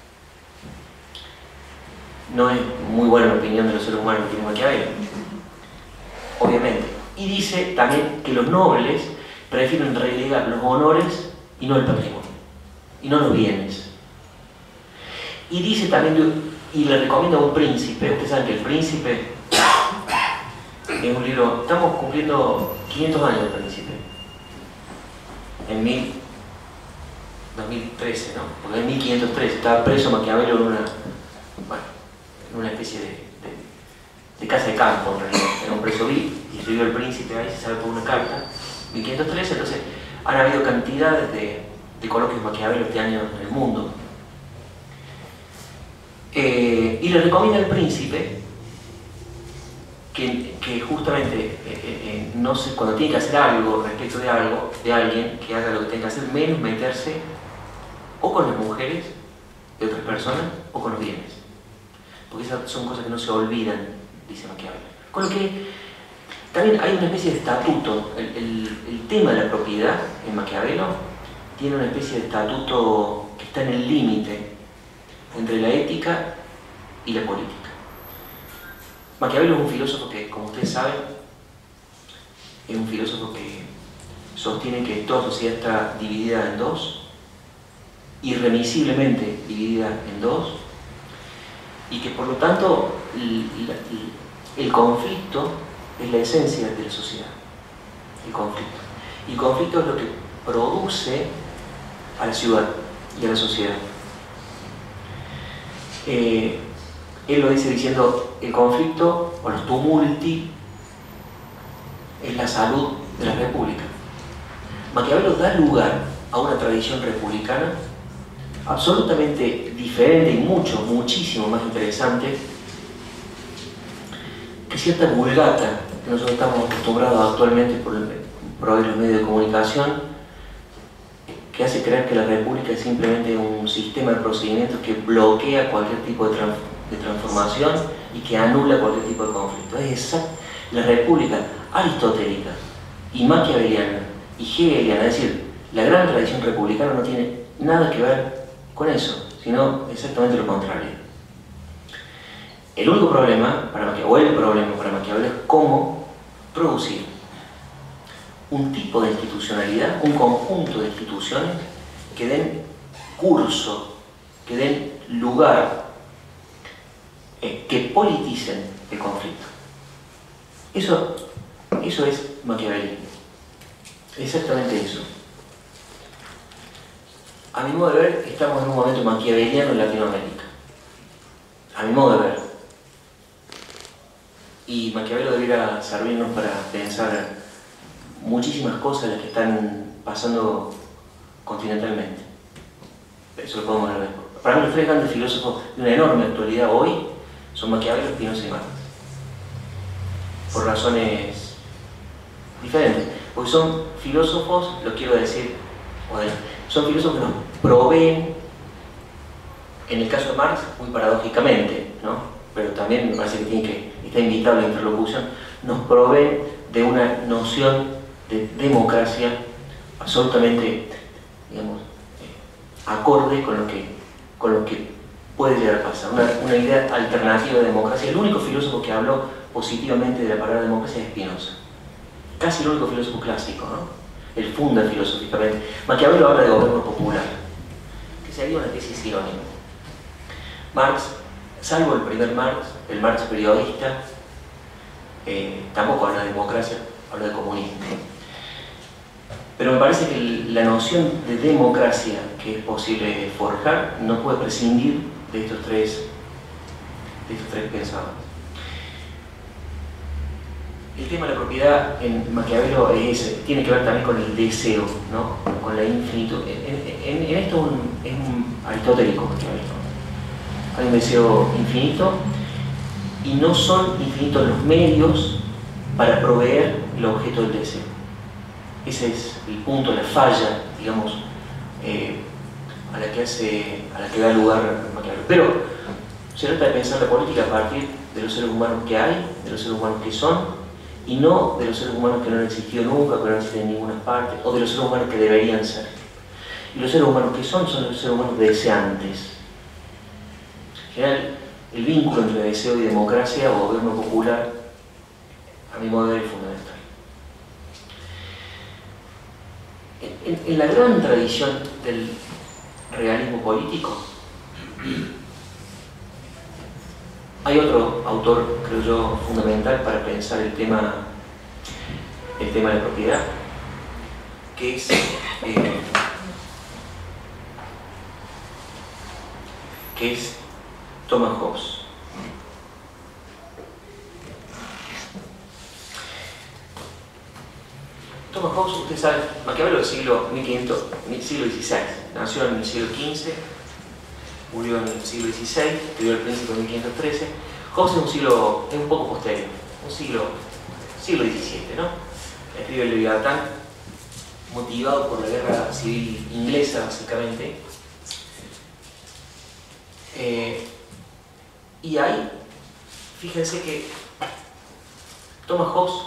No es muy buena la opinión de los seres humanos que tiene Maquiavelo, obviamente. Y dice también que los nobles prefieren relegar los honores y no el patrimonio, y no los bienes. Y dice también, y le recomienda a un príncipe, ustedes saben que El Príncipe es un libro, estamos cumpliendo quinientos años del Príncipe, en mil, dos mil trece, ¿no? Porque en mil quinientos trece estaba preso Maquiavelo en una, bueno, en una especie de, de, de casa de campo, en realidad. Era un preso vil, y escribió El Príncipe, ahí se sabe por una carta, mil quinientos trece. Entonces han habido cantidades de, de coloquios Maquiavelo este año en el mundo. Eh, y le recomienda al príncipe que, que justamente eh, eh, no sé, cuando tiene que hacer algo respecto de algo, de alguien, que haga lo que tenga que hacer, menos meterse o con las mujeres de otras personas o con los bienes, porque esas son cosas que no se olvidan, dice Maquiavelo. Con lo que también hay una especie de estatuto. El, el, el tema de la propiedad en Maquiavelo tiene una especie de estatuto que está en el límite entre la ética y la política. Maquiavelo es un filósofo que, como ustedes saben, es un filósofo que sostiene que toda sociedad está dividida en dos, irremisiblemente dividida en dos, y que por lo tanto el, el conflicto es la esencia de la sociedad. El conflicto. Y el conflicto es lo que produce a la ciudad y a la sociedad. Eh, él lo dice diciendo, el conflicto o los tumulti es la salud de la república. Maquiavelo da lugar a una tradición republicana absolutamente diferente y mucho, muchísimo más interesante que cierta vulgata que nosotros estamos acostumbrados actualmente por, el, por hoy los medios de comunicación, que hace creer que la república es simplemente un sistema de procedimientos que bloquea cualquier tipo de, trans, de transformación y que anula cualquier tipo de conflicto. Es exacto. La república aristotélica y maquiaveliana y hegeliana, es decir, la gran tradición republicana no tiene nada que ver con eso, sino exactamente lo contrario. El único problema, para Maquiavelo, o el problema para Maquiavelo, es cómo producir un tipo de institucionalidad, un conjunto de instituciones que den curso, que den lugar, eh, que politicen el conflicto. Eso, eso es maquiavelismo. Exactamente eso. A mi modo de ver, estamos en un momento maquiaveliano en Latinoamérica. A mi modo de ver. Y Maquiavelo debiera servirnos para pensar muchísimas cosas las que están pasando continentalmente. Eso lo podemos ver. Para mí los tres grandes filósofos de una enorme actualidad hoy son Maquiavelo, Spinoza y Marx. Por razones diferentes. Porque son filósofos, lo quiero decir, bueno, son filósofos que nos proveen, en el caso de Marx, muy paradójicamente, ¿no? Pero también me parece que tiene que está invitado a la interlocución, nos proveen de una noción de democracia absolutamente, digamos, eh, acorde con lo que, con lo que puede llegar a pasar, una, una idea alternativa de democracia. El único filósofo que habló positivamente de la palabra democracia es Spinoza, casi el único filósofo clásico, ¿no? Él funda filosóficamente. Maquiavelo habla de gobierno popular, que sería una tesis sinónima. Marx, salvo el primer Marx, el Marx periodista, eh, tampoco habla de democracia, habla de comunismo. Pero me parece que la noción de democracia que es posible forjar no puede prescindir de estos tres, de estos tres pensadores. El tema de la propiedad en Maquiavelo es, tiene que ver también con el deseo, ¿no? Con la infinitud. En, en, en esto un, es un aristotélico Maquiavelo. Hay un deseo infinito y no son infinitos los medios para proveer el objeto del deseo. Ese es el punto, la falla, digamos, eh, a la que hace, a la que da lugar Maquiavelo. Pero se trata de pensar la política a partir de los seres humanos que hay, de los seres humanos que son, y no de los seres humanos que no han existido nunca, que no existen en ninguna parte, o de los seres humanos que deberían ser. Y los seres humanos que son, son los seres humanos deseantes. En general, el vínculo entre deseo y democracia o gobierno popular, a mi modo de ver, es fundamental. En, en, en la gran tradición del realismo político, hay otro autor, creo yo, fundamental para pensar el tema, el tema de la propiedad, que es, eh, que es Thomas Hobbes. Thomas Hobbes, usted sabe, Maquiavelo del siglo mil quinientos, siglo dieciséis, nació en el siglo quince, murió en el siglo dieciséis, escribió El Príncipe en mil quinientos trece. Hobbes es un siglo, es un poco posterior, un siglo, siglo diecisiete, ¿no? Escribe el Leviatán, motivado por la guerra civil inglesa, básicamente. Eh, y ahí, fíjense que Thomas Hobbes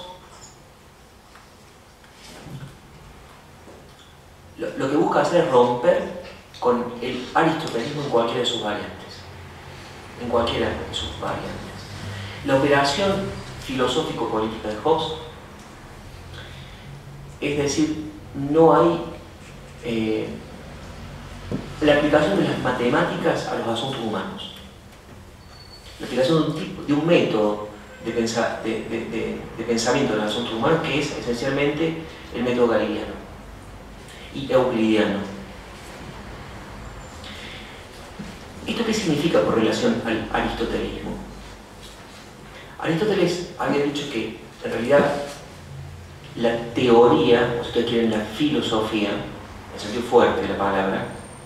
lo, lo que busca hacer es romper con el aristotelismo en cualquiera de sus variantes. En cualquiera de sus variantes. La operación filosófico-política de Hobbes, es decir, no hay eh, la aplicación de las matemáticas a los asuntos humanos. La aplicación de un, tipo, de un método de, pensa, de, de, de, de pensamiento de los asuntos humanos que es esencialmente el método galileano y euclidiano. significa por relación al aristotelismo? Aristóteles había dicho que en realidad la teoría, o si ustedes quieren la filosofía, en el sentido fuerte de la palabra,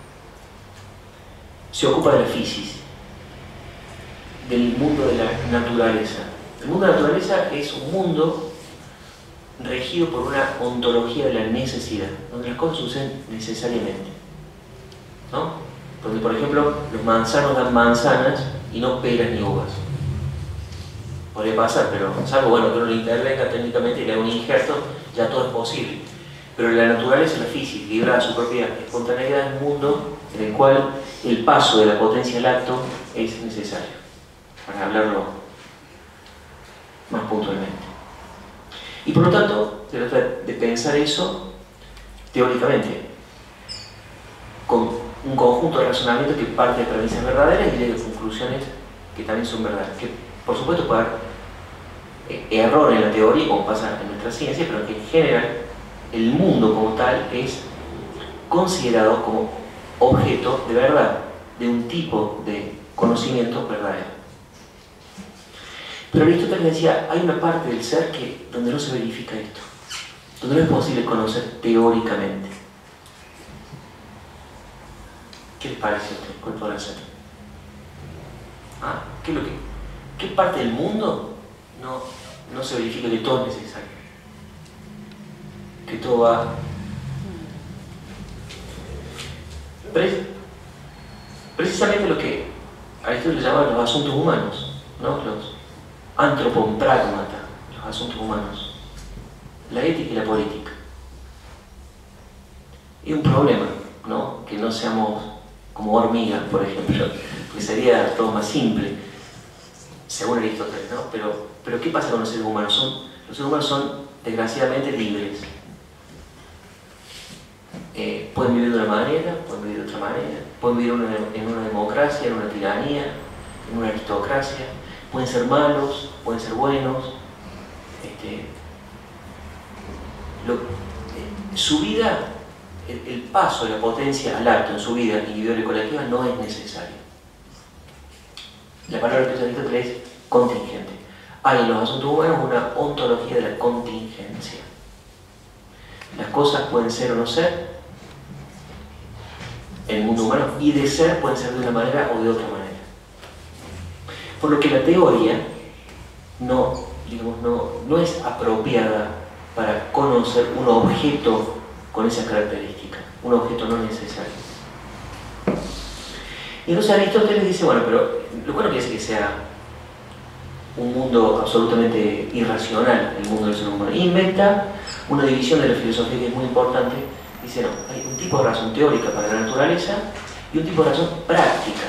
se ocupa de la física, del mundo de la naturaleza. El mundo de la naturaleza es un mundo regido por una ontología de la necesidad, donde las cosas suceden necesariamente, ¿no? Donde, por ejemplo, los manzanos dan manzanas y no peras ni uvas. Podría pasar, pero salvo bueno, que uno le intervenga técnicamente y le haga un injerto, ya todo es posible. Pero la naturaleza, la física, libra su propia espontaneidad en un mundo en el cual el paso de la potencia al acto es necesario, para hablarlo más puntualmente. Y por lo tanto, se trata de pensar eso teóricamente, con un conjunto de razonamientos que parte de premisas verdaderas y llega a conclusiones que también son verdaderas. Que por supuesto puede haber error en la teoría, como pasa en nuestra ciencia, pero que en general el mundo como tal es considerado como objeto de verdad, de un tipo de conocimiento verdadero. Pero Aristóteles decía, hay una parte del ser que, donde no se verifica esto, donde no es posible conocer teóricamente. ¿Qué les parece a usted? ¿Cuál podrá ser? ¿Ah? ¿Qué es lo que, qué parte del mundo no, no se verifica que todo es necesario? Que todo va... Precisamente lo que Aristóteles llamaba los asuntos humanos, ¿no? Los antropon pragmata, los asuntos humanos, la ética y la política. Y un problema, ¿no? Que no seamos como hormigas, por ejemplo, porque sería todo más simple, según Aristóteles, ¿no? Pero, pero ¿qué pasa con los seres humanos? Son, los seres humanos son, desgraciadamente, libres. Eh, pueden vivir de una manera, pueden vivir de otra manera, pueden vivir una, en una democracia, en una tiranía, en una aristocracia, pueden ser malos, pueden ser buenos. Este, lo, eh, su vida, el, el paso de la potencia al acto en su vida individual y colectiva no es necesario. La palabra que usa Aristóteles es contingente. Hay en los asuntos humanos una ontología de la contingencia. Las cosas pueden ser o no ser en el mundo humano, y de ser pueden ser de una manera o de otra manera. Por lo que la teoría no, digamos, no, no es apropiada para conocer un objeto con esas características, un objeto no necesario. Y entonces Aristóteles dice, bueno, pero lo bueno que es que sea un mundo absolutamente irracional, el mundo del ser humano. Y inventa una división de la filosofía que es muy importante. Dice, no, hay un tipo de razón teórica para la naturaleza y un tipo de razón práctica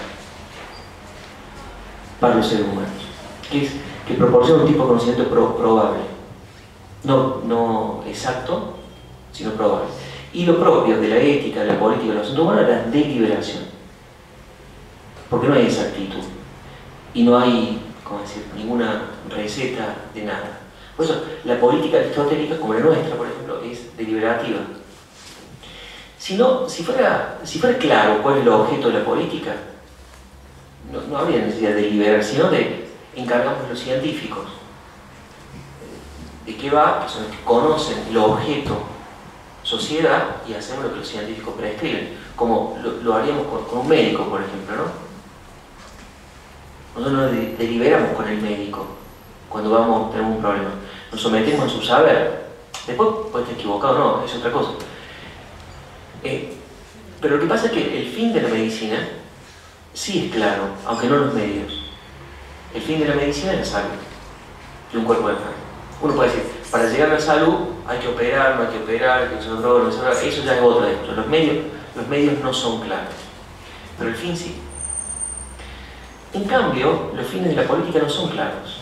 para los seres humanos, que, es, que proporciona un tipo de conocimiento pro, probable. No, no exacto, sino probable. Y lo propio de la ética, de la política, de los asuntos humanos es la deliberación. Porque no hay exactitud. Y no hay, ¿cómo decir?, ninguna receta de nada. Por eso, la política aristotélica, como la nuestra, por ejemplo, es deliberativa. Si, no, si, fuera, si fuera claro cuál es el objeto de la política, no, no habría necesidad de deliberar, sino de encargarnos de los científicos. ¿De qué va? Que son los que conocen el objeto sociedad y hacemos lo que los científicos prescriben, como lo, lo haríamos con, con un médico, por ejemplo, ¿no? Nosotros nos de, deliberamos con el médico cuando vamos a tener un problema. Nos sometemos a su saber. Después puede estar equivocado, no, es otra cosa. Eh, pero lo que pasa es que el fin de la medicina sí es claro, aunque no los medios. El fin de la medicina es la salud de un cuerpo enfermo. Uno puede decir, para llegar a la salud hay que operar, no hay que operar, hay que usar droga, no hay que usar droga. Eso ya es otra de esto. Los medios, los medios no son claros, pero el fin sí. En cambio, los fines de la política no son claros.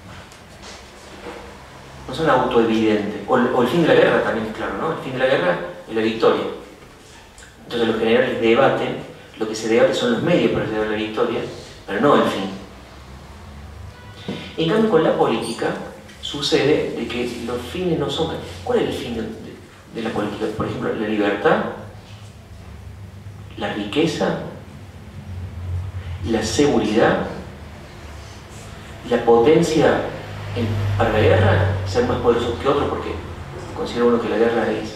No son autoevidentes. O, o el fin de la guerra también es claro, ¿no? El fin de la guerra es la victoria. Entonces los generales debaten, lo que se debate son los medios para llegar a la victoria, pero no el fin. En cambio, con la política sucede de que los fines no son... ¿Cuál es el fin de, de, de la política? Por ejemplo, la libertad, la riqueza, la seguridad, la potencia en, para la guerra, ser más poderosos que otro, porque considera uno que la guerra es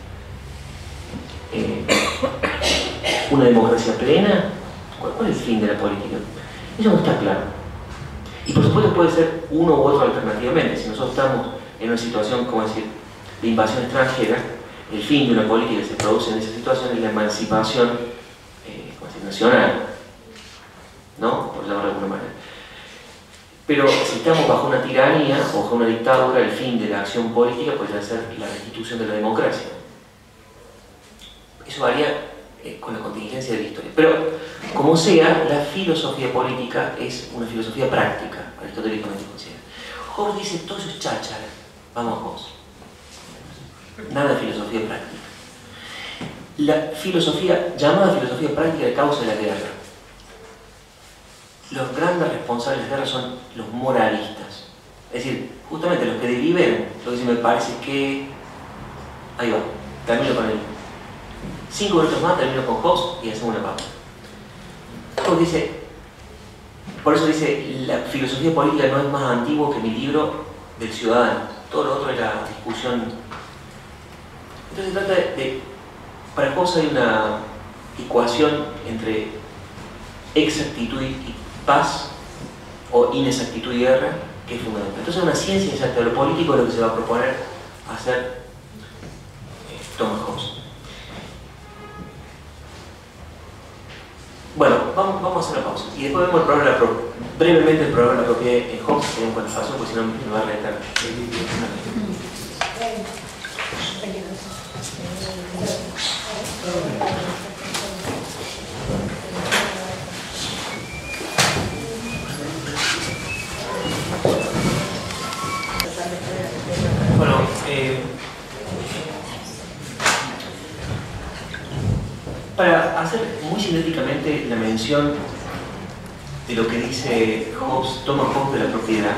eh, una democracia plena. ¿Cuál, ¿Cuál es el fin de la política? Eso no está claro. Y por supuesto puede ser uno u otro alternativamente. Si nosotros estamos en una situación, como decir, de invasión extranjera, el fin de una política que se produce en esa situación es la emancipación eh, como decir, nacional, ¿no? Por llamarlo de alguna manera. Pero si estamos bajo una tiranía o bajo una dictadura, el fin de la acción política puede ser la restitución de la democracia. Eso varía eh, con la contingencia de la historia. Pero, como sea, la filosofía política es una filosofía práctica, aristotélicamente considerada. Hobbes dice, todo eso es cháchara. Vamos, Hobbes. Nada de filosofía práctica. La filosofía, llamada filosofía práctica, de causa de la guerra. Los grandes responsables de la guerra son los moralistas. Es decir, justamente los que deliberan. Lo que sí me parece que... Ahí va, termino con él. Cinco minutos más, termino con Hobbes y hacemos una pausa. Hobbes dice, por eso dice, la filosofía política no es más antiguo que mi libro del ciudadano. Todo lo otro es la discusión. Entonces se trata de, de para Hobbes hay una ecuación entre exactitud y paz, o inexactitud y guerra, que es fundamental. Entonces una ciencia exacta de lo político es lo que se va a proponer hacer eh, Thomas Hobbes. Bueno, vamos, vamos a hacer una pausa y después vemos el problema de la pro brevemente el problema de la propiedad en Hobbes, que en cuantificación, porque si no me va a retar. Bueno, eh, para hacer muy sintéticamente la mención de lo que dice Hobbes, Thomas Hobbes de la propiedad,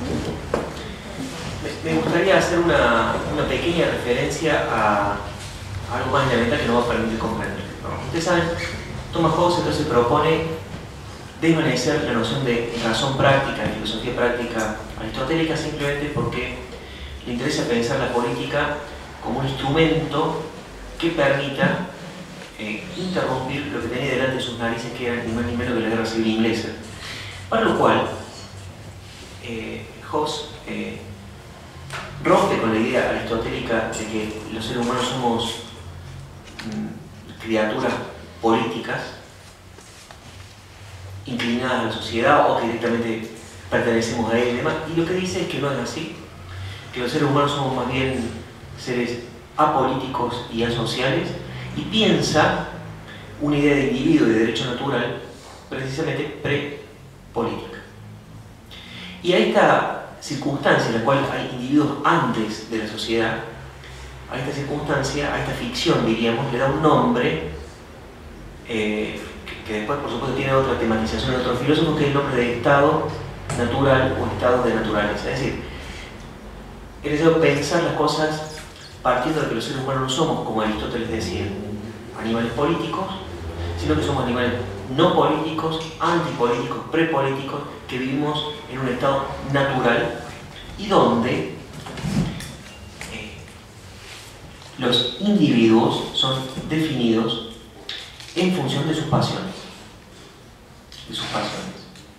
me, me gustaría hacer una, una pequeña referencia a, a algo más elemental que nos va a permitir comprender. Ustedes saben, Thomas Hobbes entonces propone desvanecer la noción de razón práctica, de filosofía práctica aristotélica, simplemente porque le interesa pensar la política como un instrumento que permita eh, interrumpir lo que tenía delante de sus narices, que era ni más ni menos que la guerra civil inglesa. Para lo cual, eh, Hobbes eh, rompe con la idea aristotélica de que los seres humanos somos mmm, criaturas políticas inclinadas a la sociedad o que directamente pertenecemos a ella y demás, y lo que dice es que no es así, que los seres humanos somos más bien seres apolíticos y asociales, y piensa una idea de individuo y de derecho natural precisamente pre-política. Y a esta circunstancia en la cual hay individuos antes de la sociedad, a esta circunstancia, a esta ficción, diríamos, le da un nombre eh, que, que después, por supuesto, tiene otra tematización de otros filósofos, que es el nombre de estado natural o estado de naturaleza. Es decir, es necesario pensar las cosas partiendo de que los seres humanos no somos, como Aristóteles decía, animales políticos, sino que somos animales no políticos, antipolíticos, prepolíticos, que vivimos en un estado natural y donde eh, los individuos son definidos en función de sus pasiones. De sus pasiones.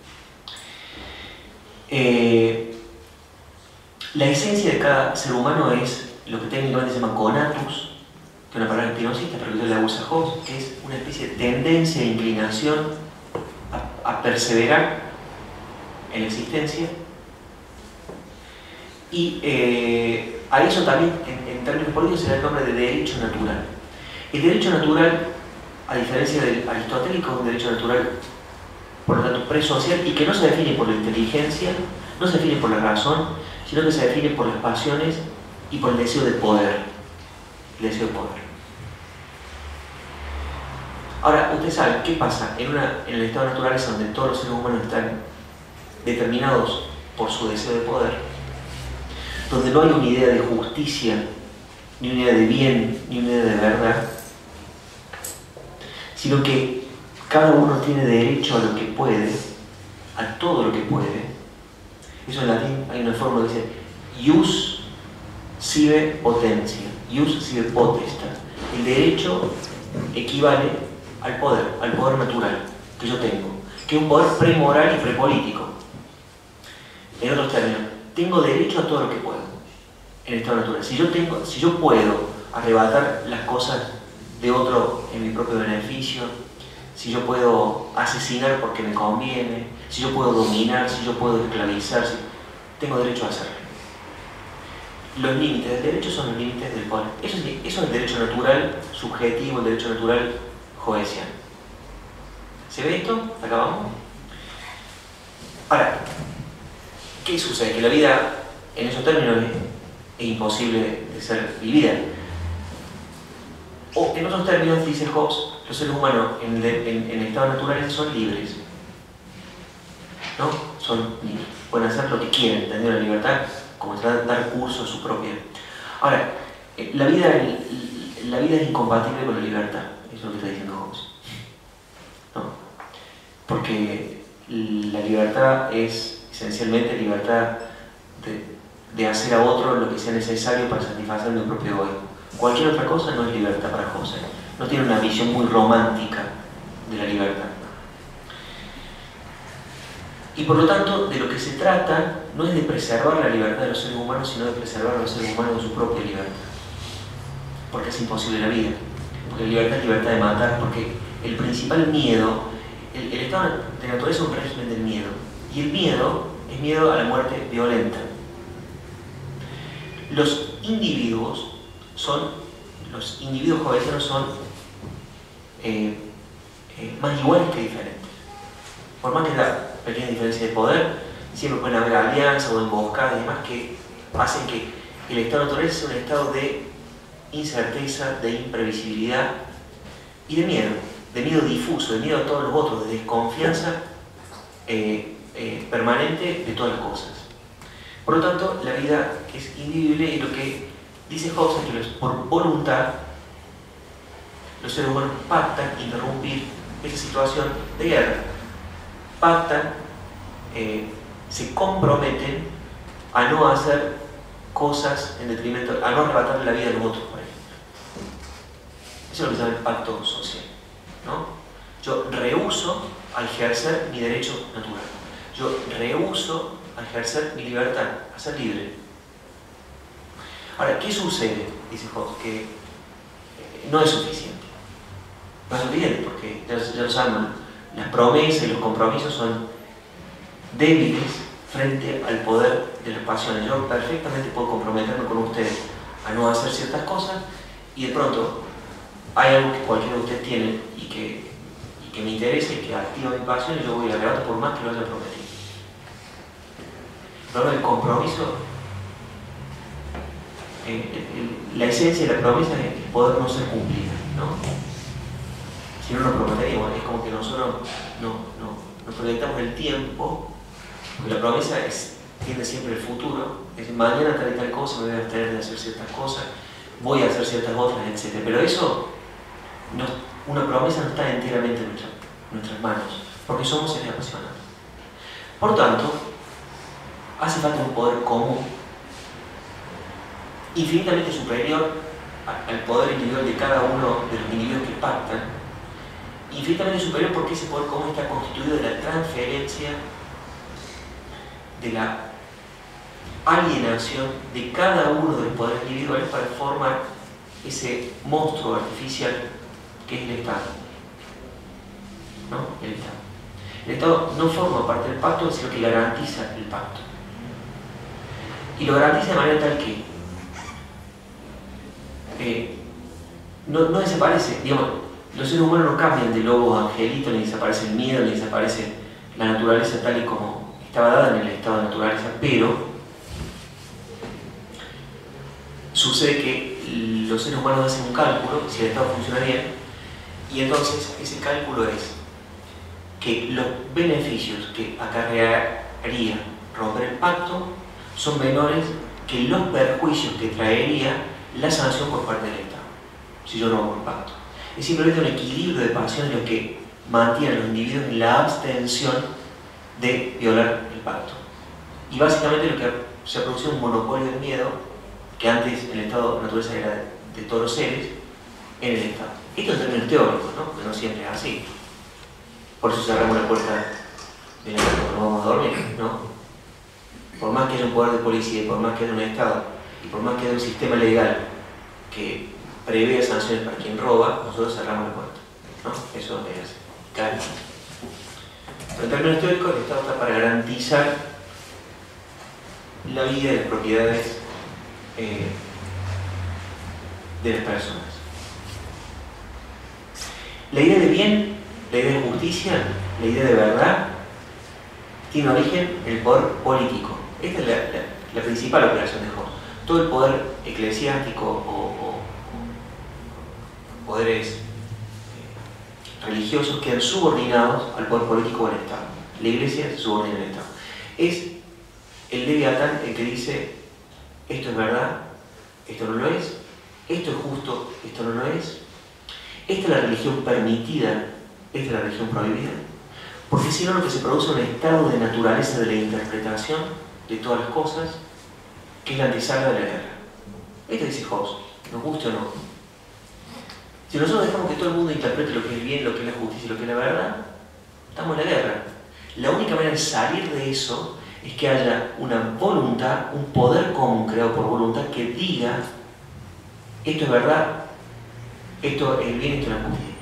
Eh, la esencia de cada ser humano es lo que técnicamente se llama conatus, que es una palabra espinosista, pero que la usa Hobbes, que es una especie de tendencia e inclinación a, a perseverar en la existencia. Y eh, a eso también, en, en términos políticos, se da el nombre de derecho natural. El derecho natural, a diferencia del aristotélico, es un derecho natural, por lo tanto, presocial, y que no se define por la inteligencia, no se define por la razón, sino que se define por las pasiones y por el deseo de poder. El deseo de poder. Ahora, usted sabe qué pasa en, una, en el estado de naturaleza donde todos los seres humanos están determinados por su deseo de poder, donde no hay una idea de justicia, ni una idea de bien, ni una idea de verdad, sino que cada uno tiene derecho a lo que puede, a todo lo que puede. Eso en latín hay una fórmula que dice ius sive potentia, ius sive potestas. El derecho equivale al poder, al poder natural que yo tengo, que es un poder premoral y prepolítico. En otros términos, tengo derecho a todo lo que puedo en el estado natural. Si yo, tengo, si yo puedo arrebatar las cosas de otro en mi propio beneficio, si yo puedo asesinar porque me conviene, si yo puedo dominar, si yo puedo esclavizar, si... tengo derecho a hacerlo. Los límites del derecho son los límites del poder. Eso es, eso es el derecho natural subjetivo, el derecho natural joesiano. ¿Se ve esto? ¿Acabamos? Ahora, ¿qué sucede? Que la vida en esos términos es, es imposible de ser vivida. O en otros términos, dice Hobbes, los seres humanos en, en, en estado natural son libres. ¿No? Son libres. Pueden hacer lo que quieran, tener la libertad, como dar curso a su propia. Ahora, la vida, la vida es incompatible con la libertad. Eso es lo que está diciendo Hobbes. ¿No? Porque la libertad es esencialmente libertad de, de hacer a otro lo que sea necesario para satisfacer mi propio ego. Cualquier otra cosa no es libertad para José. No tiene una visión muy romántica de la libertad. Y por lo tanto, de lo que se trata no es de preservar la libertad de los seres humanos, sino de preservar a los seres humanos de su propia libertad. Porque es imposible la vida. Porque la libertad es libertad de matar, porque el principal miedo, el, el estado de naturaleza es un régimen del miedo. Y el miedo es miedo a la muerte violenta. Los individuos son, los individuos jovencianos son eh, eh, más iguales que diferentes. Por más que haya pequeña diferencia de poder, siempre pueden haber alianzas o emboscadas y demás que hacen que el estado natural sea un estado de incerteza, de imprevisibilidad y de miedo, de miedo difuso, de miedo a todos los otros, de desconfianza eh, eh, permanente de todas las cosas. Por lo tanto, la vida es invivible y lo que dice Hobbes es que por voluntad los seres humanos pactan interrumpir esa situación de guerra. Pactan, eh, se comprometen a no hacer cosas en detrimento, a no arrebatarle la vida a los otros, por ejemplo. Eso es lo que se llama el pacto social, ¿no? Yo rehúso a ejercer mi derecho natural. Yo rehúso a ejercer mi libertad, a ser libre. Ahora, ¿qué sucede? Dice Hobbes, que eh, no es suficiente. No es suficiente porque, ya, ya lo saben, las promesas y los compromisos son débiles frente al poder de las pasiones. Yo perfectamente puedo comprometerme con ustedes a no hacer ciertas cosas y de pronto hay algo que cualquiera de ustedes tiene y que, y que me interesa y que activa mi pasión y yo voy a arrebatar por más que lo haya prometido. Pero el compromiso, eh, el, la esencia de la promesa es el poder no ser cumplida, ¿no? Si no nos prometeríamos, es como que nosotros no, no, nos proyectamos el tiempo, porque la promesa es, tiene siempre el futuro, es decir, mañana tal y tal cosa, me voy a abstener de hacer ciertas cosas, voy a hacer ciertas otras, etcétera. Pero eso, no, una promesa no está enteramente en nuestra, nuestras manos, porque somos seres apasionados. Por tanto, hace falta un poder común, infinitamente superior al poder individual de cada uno de los individuos que pactan, infinitamente superior porque ese poder común está constituido de la transferencia, de la alienación de cada uno de los poderes individuales para formar ese monstruo artificial que es el Estado. ¿No? El Estado. El Estado no forma parte del pacto, sino que garantiza el pacto. Y lo garantiza de manera tal que eh, no, no desaparece, digamos, los seres humanos no cambian de lobos a angelitos, ni desaparece el miedo, ni desaparece la naturaleza tal y como estaba dada en el estado de naturaleza, pero sucede que los seres humanos hacen un cálculo, si el estado funciona bien, y entonces ese cálculo es que los beneficios que acarrearía romper el pacto son menores que los perjuicios que traería la sanción por parte del Estado, si yo rompo el pacto. Es simplemente un equilibrio de pasiones lo que mantiene a los individuos en la abstención de violar el pacto. Y básicamente lo que se ha producido es un monopolio del miedo, que antes el estado de naturaleza era de, de todos los seres, en el Estado. Esto en términos teóricos, ¿no? Porque no siempre es así. Por eso cerramos la puerta de la cuando no vamos a dormir, ¿no? Por más que haya un poder de policía, y por más que haya un Estado, y por más que haya un sistema legal que prevea sanciones para quien roba, nosotros cerramos la puerta, ¿no? Eso es así. Claro. Pero en términos teóricos, el Estado está para garantizar la vida y las propiedades eh, de las personas. La idea de bien, la idea de justicia, la idea de verdad, tiene origen en el poder político. Esta es la, la, la principal operación de Hobbes. Todo el poder eclesiástico o, o, o poderes eh, religiosos quedan subordinados al poder político o al Estado. La Iglesia se subordina al Estado. Es el Leviatán el que dice: esto es verdad, esto no lo es, esto es justo, esto no lo es, esta es la religión permitida, esta es la religión prohibida. Porque si no, lo que se produce es un estado de naturaleza de la interpretación de todas las cosas, que es la antesala de la guerra. Esto dice Hobbes, nos guste o no. Si nosotros dejamos que todo el mundo interprete lo que es el bien, lo que es la justicia y lo que es la verdad, estamos en la guerra. La única manera de salir de eso es que haya una voluntad, un poder común creado por voluntad que diga: esto es verdad, esto es el bien, esto es la justicia.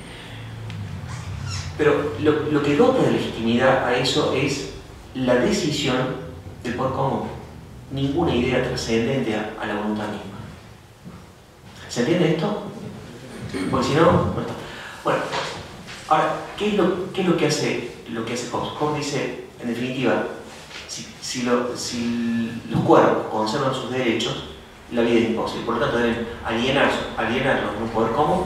Pero lo, lo que dota de legitimidad a eso es la decisión del poder común. Ninguna idea trascendente a, a la voluntad misma. ¿Se entiende esto? Porque si no, no está. Bueno, ahora, ¿qué es lo, qué es lo que hace, lo que hace Hobbes? Hobbes dice, en definitiva, si, si, lo, si los cuerpos conservan sus derechos, la vida es imposible. Por lo tanto, deben alienarlos, alienarlos en un poder común,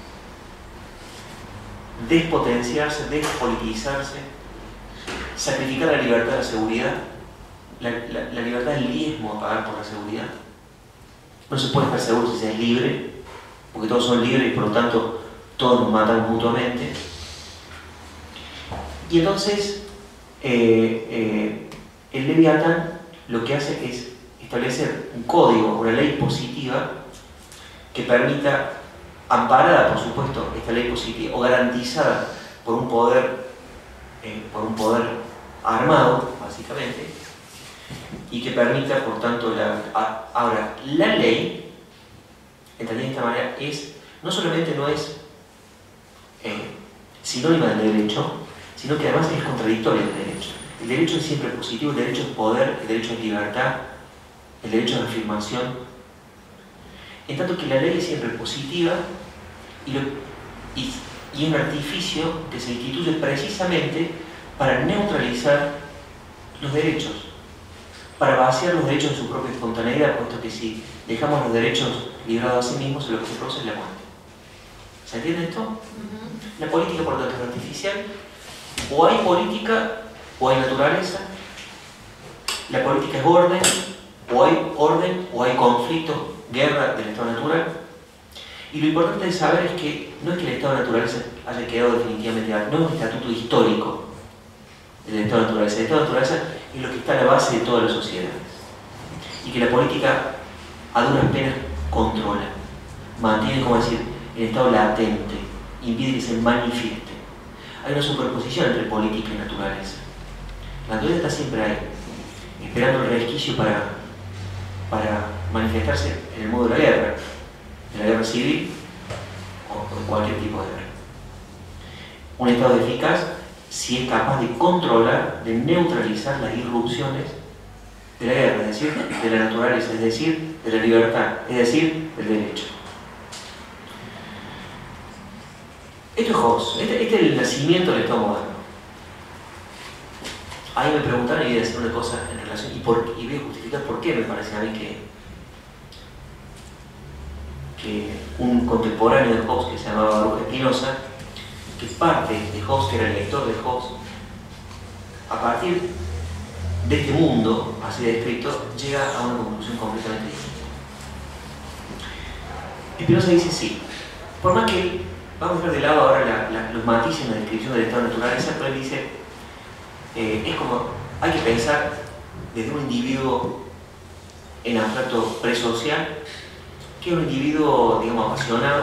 despotenciarse, despolitizarse, sacrificar la libertad de la seguridad. La, la, la libertad es el diezmo a pagar por la seguridad. No se puede estar seguro si se es libre, porque todos son libres y por lo tanto todos nos matan mutuamente. Y entonces eh, eh, el Leviatán lo que hace es establecer un código, una ley positiva que permita, amparada por supuesto esta ley positiva o garantizada por un poder eh, por un poder armado básicamente, y que permita por tanto la, a, ahora la ley, entendida de esta manera, es no solamente no es eh, sinónima del derecho, sino que además es contradictoria del derecho. El derecho es siempre positivo, el derecho es poder, el derecho es libertad, el derecho es afirmación, en tanto que la ley es siempre positiva y, lo, y, y un artificio que se instituye precisamente para neutralizar los derechos, para vaciar los derechos de su propia espontaneidad, puesto que si dejamos los derechos librados a sí mismos, lo que se produce es la muerte. ¿Se entiende esto? Uh-huh. La política, por lo tanto, es artificial. O hay política o hay naturaleza. La política es orden, o hay orden o hay conflicto, guerra del estado natural. Y lo importante de saber es que no es que el estado de naturaleza haya quedado definitivamente, no es un estatuto histórico del estado de naturaleza. El estado de naturaleza es lo que está a la base de todas las sociedades. Y que la política a duras penas controla, mantiene, como decir, el estado latente, impide que se manifieste. Hay una superposición entre política y naturaleza. La naturaleza está siempre ahí, esperando el resquicio para, para manifestarse en el modo de la guerra, de la guerra civil o de cualquier tipo de guerra. Un estado eficaz si es capaz de controlar, de neutralizar las irrupciones de la guerra, es decir, de la naturaleza, es decir, de la libertad, es decir, del derecho. Esto es Hobbes, este, este es el nacimiento del Estado moderno. Ahí me preguntaron y voy a decir una cosa en relación, y, por, y voy a justificar por qué me parece a mí que, que un contemporáneo de Hobbes que se llamaba Baruch Spinoza, que parte de Hobbes, que era el lector de Hobbes, a partir de este mundo así descrito, llega a una conclusión completamente distinta. Spinoza dice sí, por más que vamos a dejar de lado ahora la, la, los matices en la descripción del estado de naturaleza, pero él dice, eh, es como, hay que pensar desde un individuo en abstracto presocial, que es un individuo, digamos, apasionado.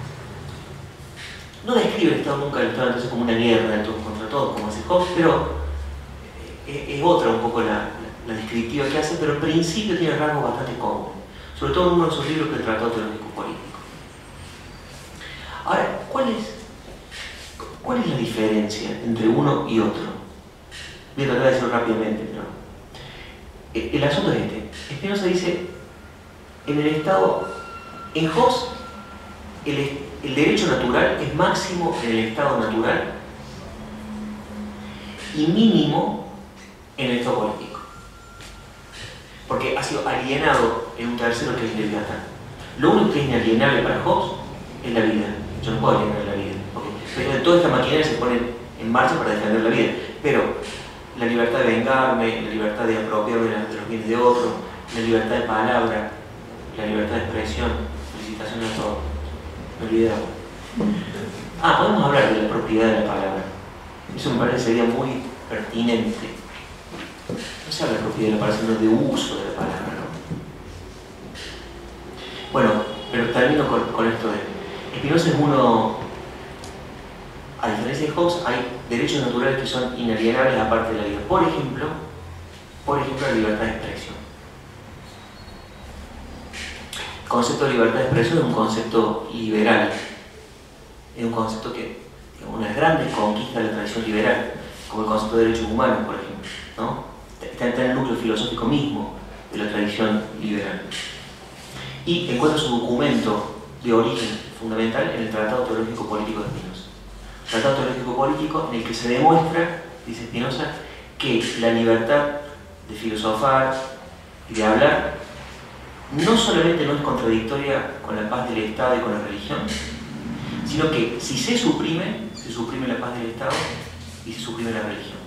No describe el estado nunca del estado entonces como una guerra de todos contra todos, como hace Hobbes, pero es, es otra un poco la, la, la descriptiva que hace, pero en principio tiene rasgos bastante comunes, sobre todo en uno de esos libros que es el Tratado Teológico Político. Ahora, ¿cuál es, ¿cuál es la diferencia entre uno y otro? Voy a tratar de decirlo rápidamente, pero el, el asunto es este. Spinoza dice, en el estado, en Hobbes, el, el derecho natural es máximo en el estado natural y mínimo en el estado político. Porque ha sido alienado en un tercero que es el Leviatán. Lo único que es inalienable para Hobbes es la vida. Yo no puedo alienar la vida. Porque toda esta maquinaria se pone en marcha para defender la vida. Pero la libertad de vengarme, la libertad de apropiarme de los bienes de otro, la libertad de palabra, la libertad de expresión, felicitaciones a todos. Me olvidé. Ah, podemos hablar de la propiedad de la palabra. Eso me parece sería muy pertinente. No se habla de propiedad de la palabra, sino de uso de la palabra, ¿no? Bueno, pero termino con, con esto de Spinoza es uno, a diferencia de Hobbes, hay derechos naturales que son inalienables aparte de la vida. Por ejemplo, por ejemplo, la libertad de expresión. El concepto de libertad de expresión es un concepto liberal. Es un concepto que, digamos, unas grandes conquistas de la tradición liberal, como el concepto de derechos humanos, por ejemplo, ¿no? Está en el núcleo filosófico mismo de la tradición liberal. Y encuentra su documento de origen fundamental en el Tratado Teológico Político de Spinoza. Tratado Teológico Político en el que se demuestra, dice Spinoza, que la libertad de filosofar y de hablar no solamente no es contradictoria con la paz del Estado y con la religión, sino que si se suprime, se suprime la paz del Estado y se suprime la religión.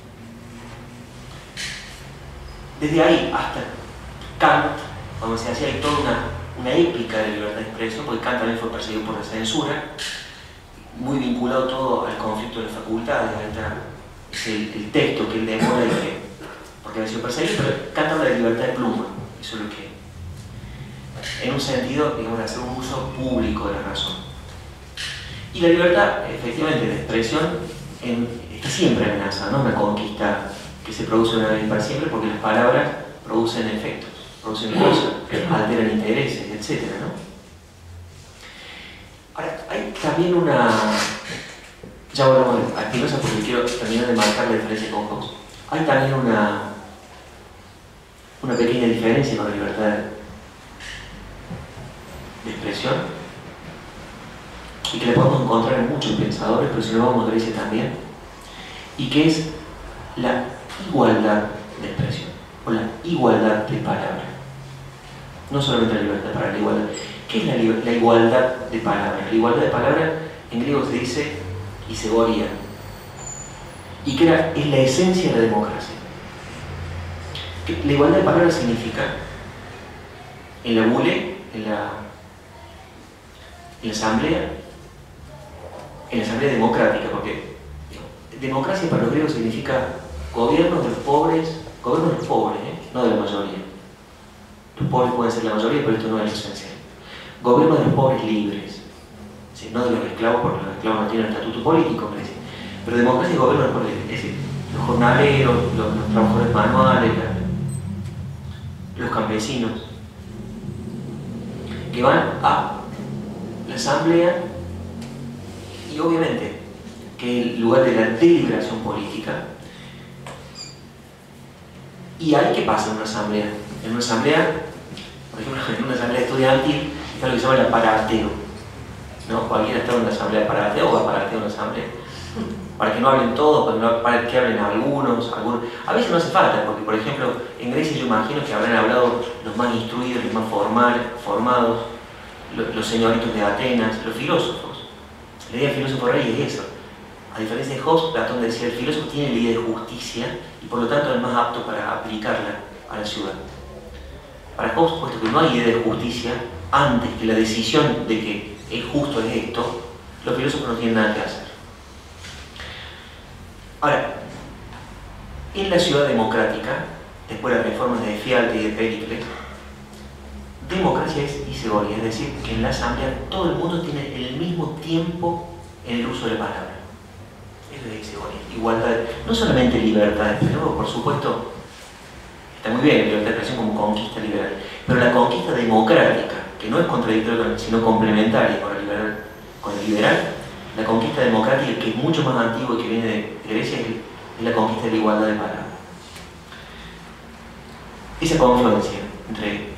Desde ahí hasta Kant, como se hacía, hay toda una, una épica de libertad de expresión, porque Kant también fue perseguido por la censura, muy vinculado todo al conflicto de las facultades. Es el, el texto que él demora de que, porque había sido perseguido, pero Kant habla de libertad de pluma. Eso es lo que, en un sentido, digamos, de hacer un uso público de la razón. Y la libertad, efectivamente, de expresión en, está siempre amenazada, no es una conquista que se produce una vez para siempre, porque las palabras producen efectos, producen cosas, alteran intereses, etcétera, ¿no? Ahora, hay también una... Ya volvemos a Spinoza porque quiero terminar de marcar la diferencia con Hobbes. Hay también una, una pequeña diferencia con la libertad de expresión, y que la podemos encontrar en muchos pensadores, pero si no vamos a Grecia también, y que es la igualdad de expresión, o la igualdad de palabra. No solamente la libertad para la igualdad. ¿Qué es la, la igualdad de palabra? La igualdad de palabra en griego se dice isegoria, y que era, es la esencia de la democracia. La igualdad de palabra significa, en la bule, en la, en la asamblea, en la asamblea democrática, porque digamos, democracia para los griegos significa gobierno de los pobres, gobierno de los pobres, ¿eh? No de la mayoría. Los pobres pueden ser la mayoría, pero esto no es lo esencial. Gobierno de los pobres libres, ¿sí? No de los esclavos, porque los esclavos no tienen estatuto político, ¿sí? Pero democracia es gobierno de los pobres libres, es decir, los jornaleros, los, los trabajadores manuales, los campesinos, que van a la asamblea, y obviamente que es el lugar de la deliberación política. ¿Y ahí qué pasa en una asamblea? En una asamblea, por ejemplo, en una asamblea estudiantil está lo que se llama el aparateo, ¿no? Cualquiera está en una asamblea de aparateo o aparateo en una asamblea, para que no hablen todos, para que, no, para que hablen algunos, algunos. A veces no hace falta, porque por ejemplo en Grecia yo imagino que habrán hablado los más instruidos, los más formales, formados, los, los señoritos de Atenas, los filósofos. La idea del filósofo rey es eso. A diferencia de Hobbes, Platón decía el filósofo tiene la idea de justicia y por lo tanto es el más apto para aplicarla a la ciudad. Para Hobbes, puesto que no hay idea de justicia, antes que la decisión de que es justo es esto, los filósofos no tienen nada que hacer. Ahora, en la ciudad democrática, después de las reformas de Fialte y de Pericles, democracia es isegonia, es decir, que en la asamblea todo el mundo tiene el mismo tiempo en el uso de la palabra. Eso es isegonia, igualdad, no solamente libertad, pero por supuesto, está muy bien la libertad de expresión como conquista liberal, pero la conquista democrática, que no es contradictoria, sino complementaria con la liberal, con el liberal, la conquista democrática, que es mucho más antigua y que viene de Grecia, es la conquista de la igualdad de palabra. Esa confluencia entre,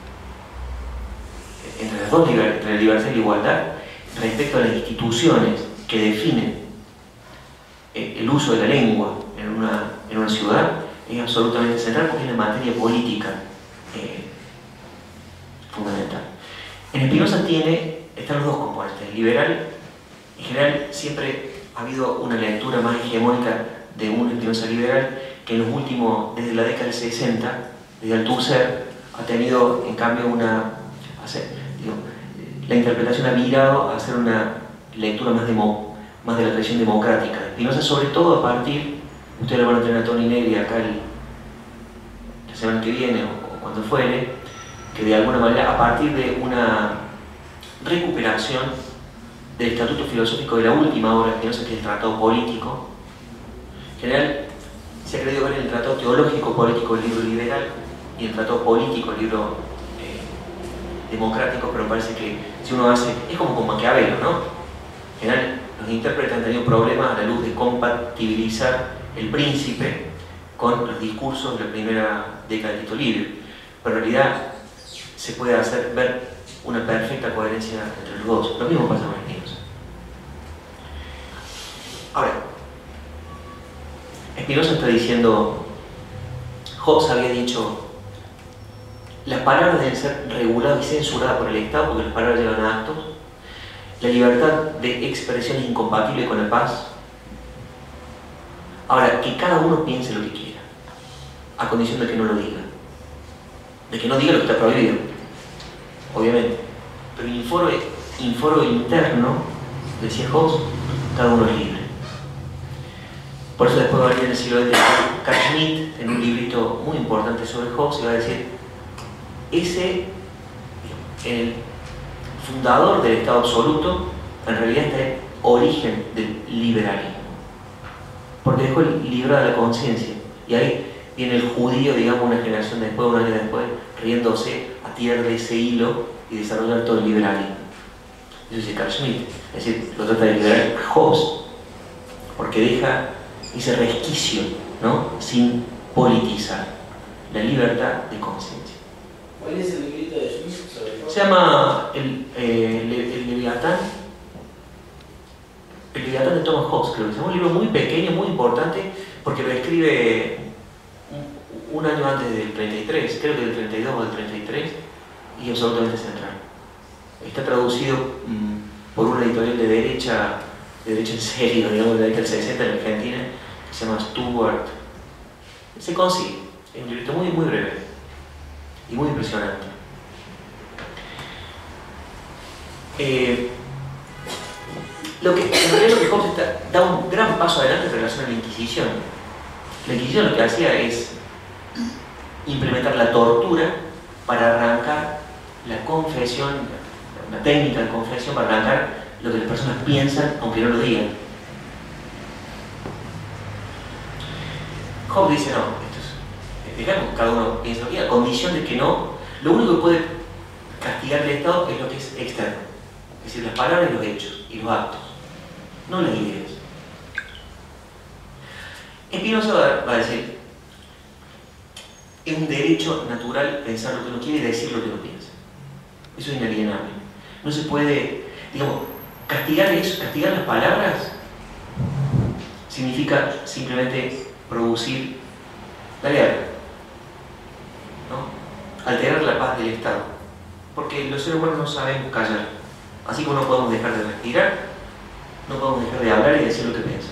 entre las dos libertades, entre la libertad y la igualdad, respecto a las instituciones que definen el uso de la lengua en una, en una ciudad, es absolutamente central porque es una materia política eh, fundamental. En Spinoza tiene, están los dos componentes, el liberal. En general siempre ha habido una lectura más hegemónica de un Spinoza liberal que en los últimos, desde la década del sesenta, desde Althusser, ha tenido en cambio una, hacer, digo, la interpretación ha virado a hacer una lectura más, demo, más de la tradición democrática. Spinoza sobre todo a partir, ustedes lo van a tener a Tony Negri acá el, la semana que viene o, o cuando fuere, que de alguna manera a partir de una recuperación del estatuto filosófico de la última obra de Spinoza, que es el Tratado Político. En general se ha querido ver en el Tratado Teológico Político el libro liberal y el Tratado Político el libro eh, democrático, pero parece que si uno hace, es como con Maquiavelo, ¿no? En general los intérpretes han tenido problemas a la luz de compatibilizar el Príncipe con los discursos de la primera década de Tito Livio, pero en realidad se puede hacer ver una perfecta coherencia entre los dos. Lo mismo pasa con Spinoza. Ahora, Spinoza está diciendo, Hobbes había dicho, las palabras deben ser reguladas y censuradas por el Estado porque las palabras llevan a actos, la libertad de expresión es incompatible con la paz. Ahora, que cada uno piense lo que quiera, a condición de que no lo diga, de que no diga lo que está prohibido, obviamente, pero en foro, en foro interno, decía Hobbes, cada uno es libre. Por eso después va a venir en el siglo veinte Carl Schmitt, en un librito muy importante sobre Hobbes, y va a decir, ese, el fundador del Estado absoluto, en realidad está el origen del liberalismo, porque dejó librada la conciencia, y ahí viene el judío, digamos, una generación después, un año después, riéndose a tirar de ese hilo y desarrollar todo el liberalismo. Eso dice Carl Schmitt, es decir, lo trata de liberar Hobbes, porque deja ese resquicio, ¿no?, sin politizar, la libertad de conciencia. ¿Cuál es el librito de Schmitt sobre Hobbes? Se llama el, eh, el, el Leviatán, el Leviatán de Thomas Hobbes, creo que es un libro muy pequeño, muy importante, porque lo escribe un, un año antes del treinta y tres, creo que del treinta y dos o del treinta y tres, y absolutamente central. Está traducido mmm, por una editorial de derecha, de derecha en serio, digamos, de la década del sesenta en Argentina, que se llama Stuart. Se consigue, es un librito muy, muy breve y muy impresionante. Eh, lo que, en realidad lo que Hobbes está, da un gran paso adelante en relación a la Inquisición. La Inquisición lo que hacía es implementar la tortura para arrancar la confesión, una técnica de confesión para arrancar lo que las personas piensan aunque no lo digan. Hobbes dice, no, esto es, digamos, cada uno piensa lo que quiera, a condición de que no, lo único que puede castigar el Estado es lo que es externo, es decir, las palabras y los hechos y los actos, no las ideas. Spinoza va a decir, es un derecho natural pensar lo que uno quiere y decir lo que uno piensa. Eso es inalienable. No se puede, digamos, castigar eso, castigar las palabras significa simplemente producir la guerra, ¿no? Alterar la paz del Estado, porque los seres humanos no sabemos callar, así como no podemos dejar de respirar, no podemos dejar de hablar y decir lo que pensamos.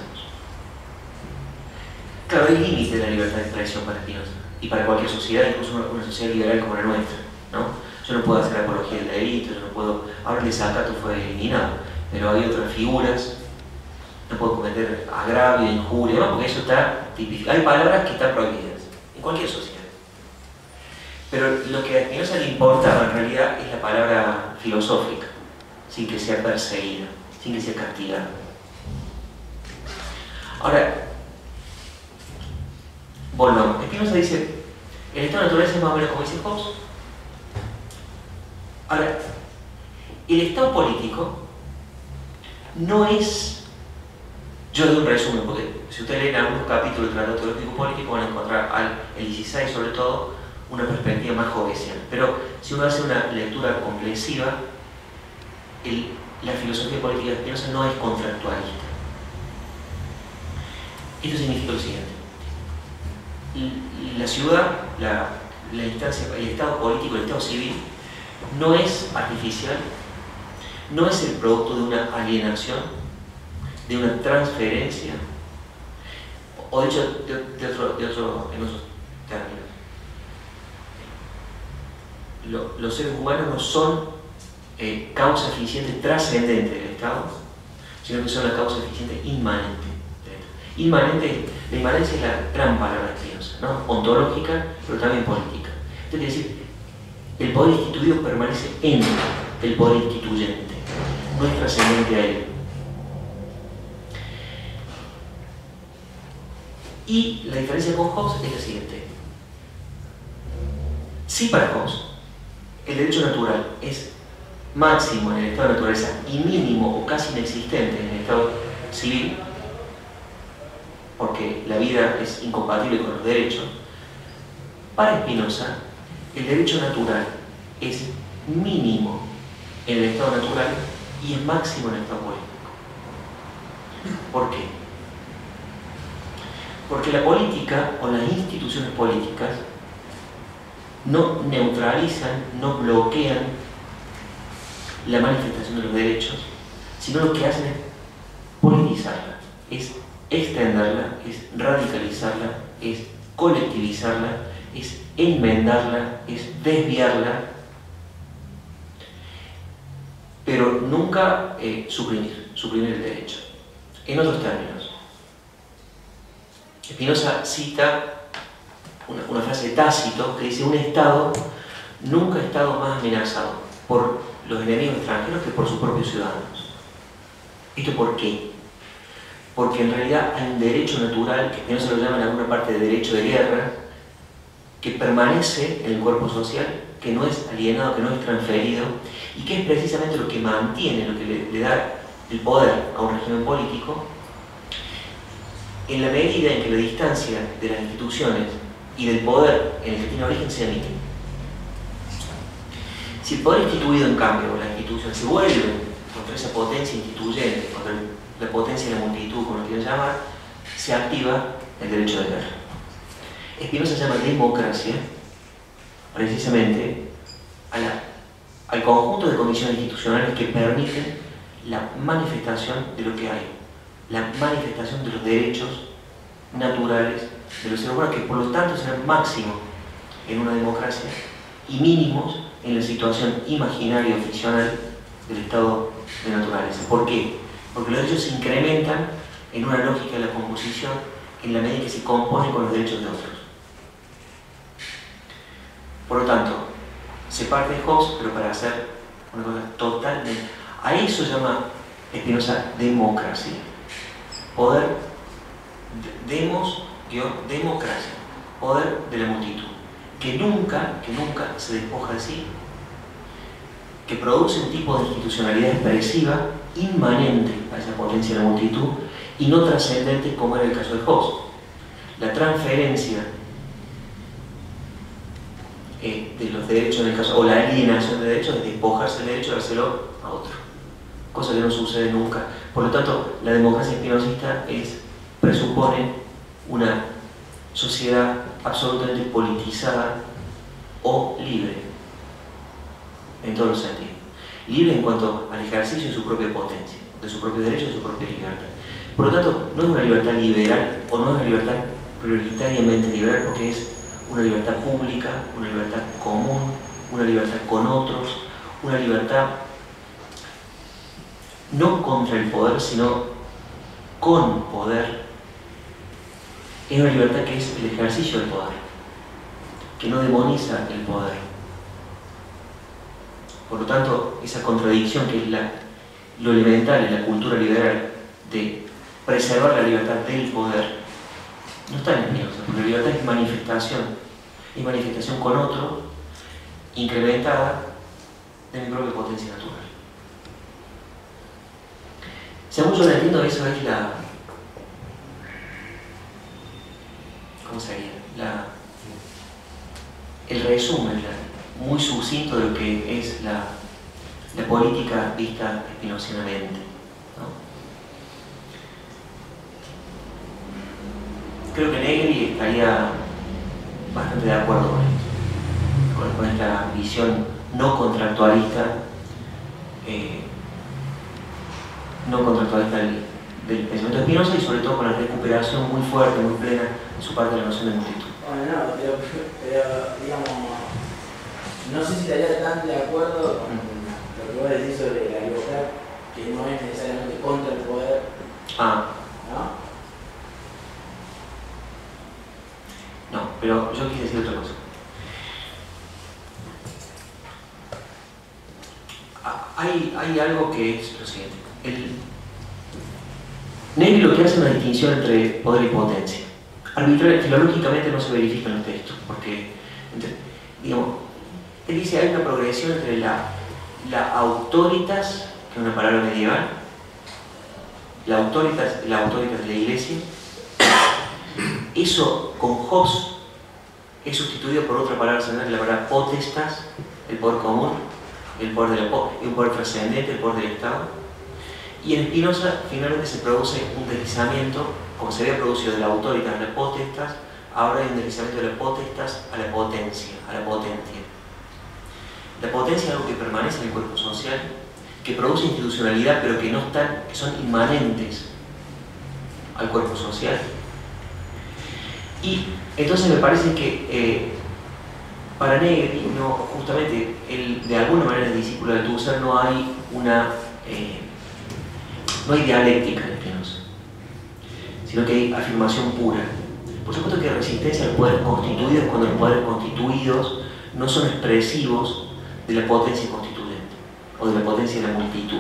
Claro, hay límites de la libertad de expresión para Spinoza y para cualquier sociedad, incluso una, una sociedad liberal como la nuestra, ¿no? Yo no puedo hacer apología del delito, yo no puedo... Ahora el desacato fue eliminado, pero hay otras figuras. No puedo cometer agravio, injuria, ¿no? Porque eso está tipificado. Hay palabras que están prohibidas en cualquier sociedad. Pero lo que a Spinoza le importaba en realidad es la palabra filosófica, sin que sea perseguida, sin que sea castigada. Ahora, volvamos. Spinoza dice, el estado de naturaleza es más o menos como dice Hobbes. Ahora, el estado político no es... Yo doy un resumen, porque si ustedes leen algunos capítulos del Tratado Teológico Político van a encontrar al el dieciséis sobre todo una perspectiva más hobbesiana. Pero si uno hace una lectura comprensiva, el, la filosofía política de Spinoza no es contractualista. Esto significa lo siguiente. La ciudad, la, la instancia, el estado político, el estado civil, no es artificial, no es el producto de una alienación, de una transferencia, o de hecho de, de otro, de otro, en otros términos. Lo, los seres humanos no son eh, causa eficiente trascendente del Estado, sino que son la causa eficiente inmanente. Inmanente, la inmanencia es la gran palabra de Spinoza, ¿no? Ontológica, pero también política. Esto quiere decir, el poder instituido permanece en el poder instituyente, no es trascendente a él. Y la diferencia con Hobbes es la siguiente. Si para Hobbes el derecho natural es máximo en el estado de naturaleza y mínimo o casi inexistente en el estado civil, porque la vida es incompatible con los derechos, para Spinoza el derecho natural es mínimo en el estado natural y es máximo en el estado político. ¿Por qué? Porque la política o las instituciones políticas no neutralizan, no bloquean la manifestación de los derechos, sino lo que hacen es politizarla, es extenderla, es radicalizarla, es colectivizarla, es enmendarla, es desviarla, pero nunca eh, suprimir, suprimir el derecho. En otros términos, Spinoza cita una, una frase de Tácito que dice: un Estado nunca ha estado más amenazado por los enemigos extranjeros que por sus propios ciudadanos. ¿Esto por qué? Porque en realidad hay un derecho natural, que Spinoza lo llama en alguna parte de derecho de guerra, que permanece en el cuerpo social, que no es alienado, que no es transferido, y que es precisamente lo que mantiene, lo que le, le da el poder a un régimen político, en la medida en que la distancia de las instituciones y del poder en el que tiene origen sea mínima. Si el poder instituido, en cambio, o la institución se vuelve contra esa potencia instituyente, contra la potencia de la multitud, como lo quieran llamar, se activa el derecho de guerra. Spinoza llama democracia precisamente a la, al conjunto de condiciones institucionales que permiten la manifestación de lo que hay, la manifestación de los derechos naturales de los seres humanos, que por lo tanto serán máximos en una democracia y mínimos en la situación imaginaria o ficcional del estado de naturaleza. ¿Por qué? Porque los derechos se incrementan en una lógica de la composición en la medida que se compone con los derechos de otros. Por lo tanto, se parte de Hobbes, pero para hacer una cosa totalmente... A eso llama Spinoza democracia. Poder, demos, democracia, poder de la multitud, que nunca, que nunca se despoja de sí, que produce un tipo de institucionalidad expresiva inmanente a esa potencia de la multitud y no trascendente como era el caso de Hobbes. La transferencia eh, de los derechos en el caso, o la alienación de derechos, es despojarse del derecho y dárselo a otro, cosa que no sucede nunca. Por lo tanto, la democracia spinozista es, presupone una sociedad absolutamente politizada o libre, en todos los sentidos. Libre en cuanto al ejercicio de su propia potencia, de su propio derecho y de su propia libertad. Por lo tanto, no es una libertad liberal, o no es una libertad prioritariamente liberal, porque es una libertad pública, una libertad común, una libertad con otros, una libertad no contra el poder, sino con poder, es una libertad que es el ejercicio del poder, que no demoniza el poder. Por lo tanto, esa contradicción que es la, lo elemental en la cultura liberal de preservar la libertad del poder, no está en Spinoza, porque la libertad es manifestación, es manifestación con otro, incrementada de mi propia potencia natural. Según yo lo entiendo, eso es la... ¿Cómo sería? La, el resumen la, muy sucinto de lo que es la, la política vista espinocianamente, ¿no? Creo que Negri estaría bastante de acuerdo con esto, con, con esta visión no contractualista, eh, no contractualista del, del pensamiento de Spinoza, y sobre todo con la recuperación muy fuerte, muy plena de su parte de la noción de multitud. Bueno, no, pero, pero digamos, no sé si estaría tan de acuerdo con lo que vos decís sobre la libertad, que no es necesariamente contra el poder, Ah. ¿no? No, pero yo quise decir otra cosa. Hay, hay algo que es lo siguiente. El... Negri lo que hace es una distinción entre poder y potencia. Arbitrar, filológicamente no se verifica en los textos, porque, entre, digamos, él dice hay una progresión entre la, la autoritas, que es una palabra medieval, la autoritas, la autoritas de la iglesia. Eso con Hobbes es sustituido por otra palabra similar, la palabra potestas, el poder común, el poder de la, un poder trascendente, el poder del Estado. Y en Spinoza finalmente se produce un deslizamiento, como se había producido de la autoritas a la potestas, ahora hay un deslizamiento de la potestas a la potencia, a la potencia. La potencia es algo que permanece en el cuerpo social, que produce institucionalidad, pero que no están, que son inmanentes al cuerpo social. Y entonces me parece que eh, para Negri, no, justamente, él de alguna manera es discípulo de Althusser, no hay una eh, no hay dialéctica en Spinoza, sino que hay afirmación pura. Por supuesto que hay resistencia a los poderes constituidos cuando los poderes constituidos no son expresivos de la potencia constituyente o de la potencia de la multitud.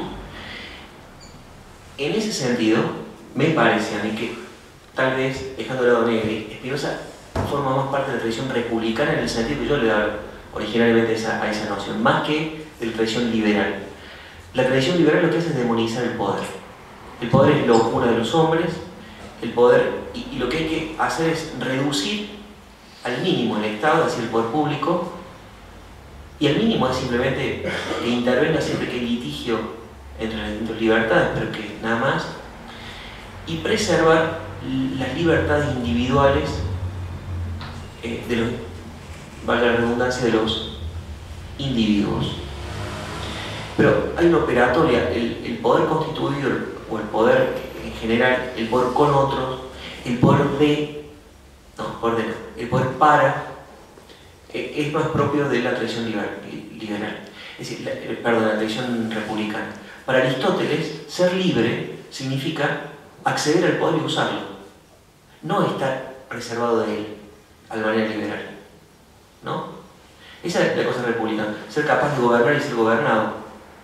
En ese sentido, me parece a mí que tal vez, dejando de lado Negri, Spinoza forma más parte de la tradición republicana en el sentido que yo le daba originalmente esa, a esa noción, más que de la tradición liberal. La tradición liberal lo que hace es demonizar el poder. El poder es locura de los hombres, el poder, y, y lo que hay que hacer es reducir al mínimo el Estado, es decir, el poder público, y al mínimo es simplemente que intervenga siempre que hay litigio entre las distintas libertades, pero que nada más, y preservar las libertades individuales eh, de los, valga la redundancia, de los individuos. Pero hay una operatoria, el, el poder constituido, o el poder en general, el poder con otros, el poder de, no, poder de no, el poder para, eh, es más propio de la tradición liberal, liberal. Es decir, la, eh, perdón, la tradición republicana. Para Aristóteles, ser libre significa acceder al poder y usarlo, no estar reservado de él, a la manera liberal, ¿no? Esa es la cosa republicana, ser capaz de gobernar y ser gobernado.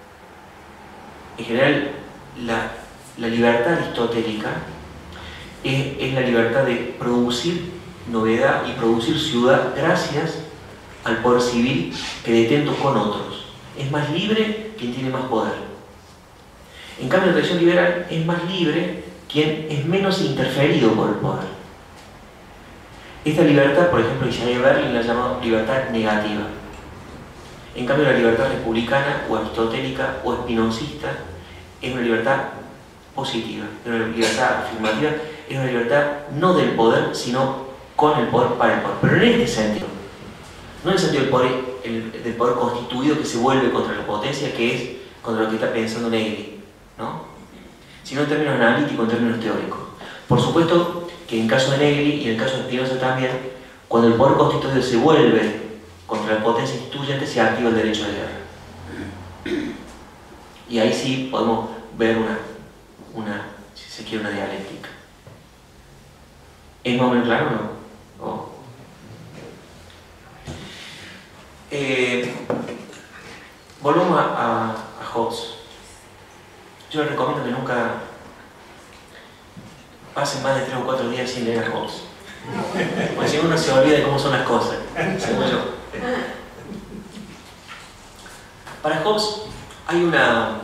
En general, la, la libertad aristotélica es, es la libertad de producir novedad y producir ciudad gracias al poder civil que detento con otros. Es más libre quien tiene más poder. En cambio, la tradición liberal es más libre quien es menos interferido por el poder. Esta libertad, por ejemplo, Isaiah Berlin la llama libertad negativa. En cambio, la libertad republicana o aristotélica o espinosista es una libertad positiva, es una libertad afirmativa, es una libertad no del poder, sino con el poder para el poder. Pero en este sentido, no en el sentido del poder, el, del poder constituido que se vuelve contra la potencia, que es contra lo que está pensando Negri, ¿no? Sino en términos analíticos, en términos teóricos. Por supuesto que en el caso de Negri y en el caso de Spinoza también, cuando el poder constituido se vuelve contra la potencia instituyente, se activa el derecho de guerra. Y ahí sí podemos ver una, una, si se quiere, una dialéctica. ¿Es más o menos claro o no? Oh. Eh, volvamos a, a, a Hobbes. Yo les recomiendo que nunca pasen más de tres o cuatro días sin leer a Hobbes. Porque si uno se olvida de cómo son las cosas, según yo. Para Hobbes hay una...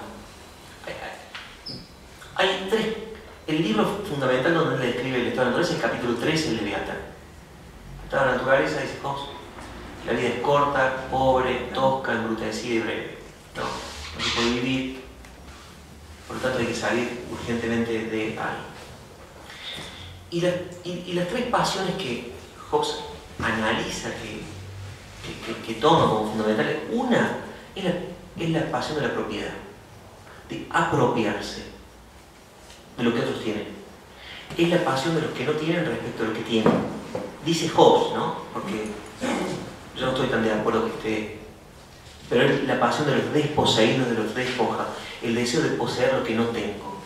Hay tres... El libro fundamental donde él describe el estado de la naturaleza es el capítulo trece, el Leviatán. El estado de la naturaleza, dice Hobbes, la vida es corta, pobre, tosca, embrutecida y breve. No, no se puede vivir, por lo tanto hay que salir urgentemente de ahí. Y, la, y, y las tres pasiones que Hobbes analiza, que, que, que, que toma como fundamentales, una es la, es la pasión de la propiedad, de apropiarse de lo que otros tienen. Es la pasión de los que no tienen respecto a lo que tienen. Dice Hobbes, ¿no? Porque yo no estoy tan de acuerdo que esté... Pero es la pasión de los desposeídos, de los despoja, el deseo de poseer lo que no tengo.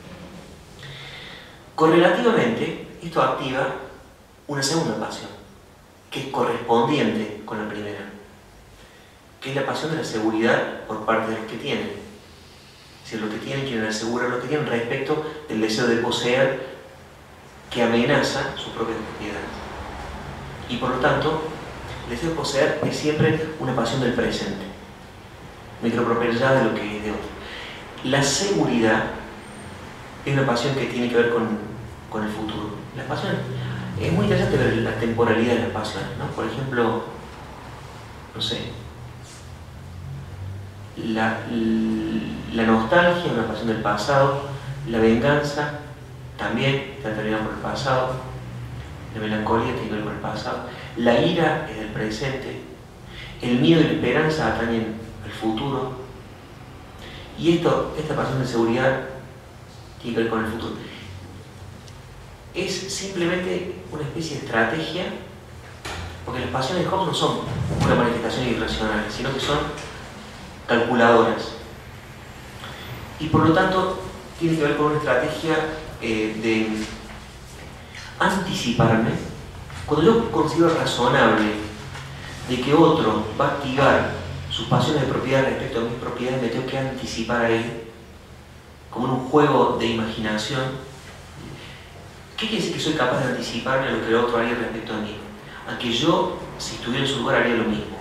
Correlativamente, esto activa una segunda pasión, que es correspondiente con la primera, que es la pasión de la seguridad por parte de los que tienen. Es decir, los que tienen quieren asegurar lo que tienen respecto del deseo de poseer que amenaza sus propias propiedades. Y por lo tanto, el deseo de poseer es siempre una pasión del presente. Me quiero apropiar ya de lo que es de otro. La seguridad es una pasión que tiene que ver con, con el futuro. Las pasiones, es muy interesante ver la temporalidad de las pasiones, ¿no? Por ejemplo, no sé, la, la nostalgia es una pasión del pasado, la venganza también está determinada por el pasado, la melancolía tiene que ver con el pasado, la ira es del presente, el miedo y la esperanza atañen al futuro, y esto, esta pasión de seguridad tiene que ver con el futuro. Es simplemente una especie de estrategia, porque las pasiones de Hobbes no son una manifestación irracional, sino que son calculadoras. Y por lo tanto, tiene que ver con una estrategia eh, de anticiparme. Cuando yo considero razonable de que otro va a activar sus pasiones de propiedad respecto a mis propiedades, me tengo que anticipar a él, como en un juego de imaginación. ¿Qué quiere decir que soy capaz de anticiparme a lo que el otro haría respecto a mí? A que yo, si estuviera en su lugar, haría lo mismo.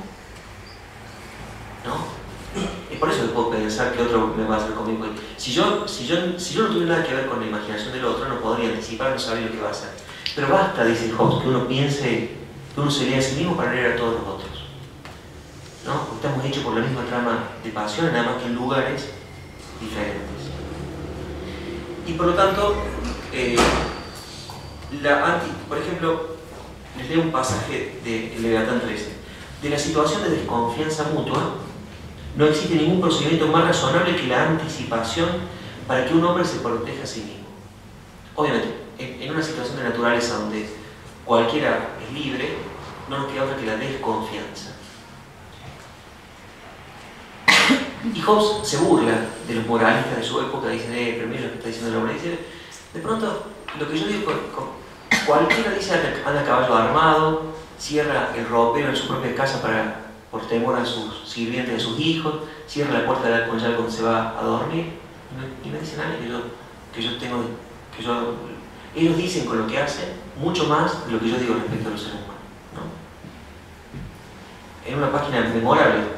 ¿No? Es por eso que puedo pensar que otro me va a hacer conmigo. Si yo, si, yo, si yo no tuviera nada que ver con la imaginación del otro, no podría anticipar, no sabría lo que va a hacer. Pero basta, dice Hobbes, que uno piense, que uno se lea a sí mismo para leer a todos los otros. ¿No? Estamos hechos por la misma trama de pasiones, nada más que en lugares diferentes. Y por lo tanto, eh, la anti, por ejemplo, les leo un pasaje de Leviatán trece. De la situación de desconfianza mutua, no existe ningún procedimiento más razonable que la anticipación para que un hombre se proteja a sí mismo. Obviamente, en, en una situación de naturaleza donde cualquiera es libre, no nos queda otra que la desconfianza. Y Hobbes se burla de los moralistas de su época, dicen, eh, pero mira lo que está diciendo el hombre. Dice, de pronto, lo que yo digo, con, con, cualquiera dice anda a caballo armado, cierra el ropero en su propia casa para, por temor a sus sirvientes, a sus hijos, cierra la puerta del alconyal cuando se va a dormir, y me, y me dicen a mí que yo, que yo tengo, que yo, ellos dicen con lo que hacen mucho más de lo que yo digo respecto a los seres humanos, ¿no? En una página memorable,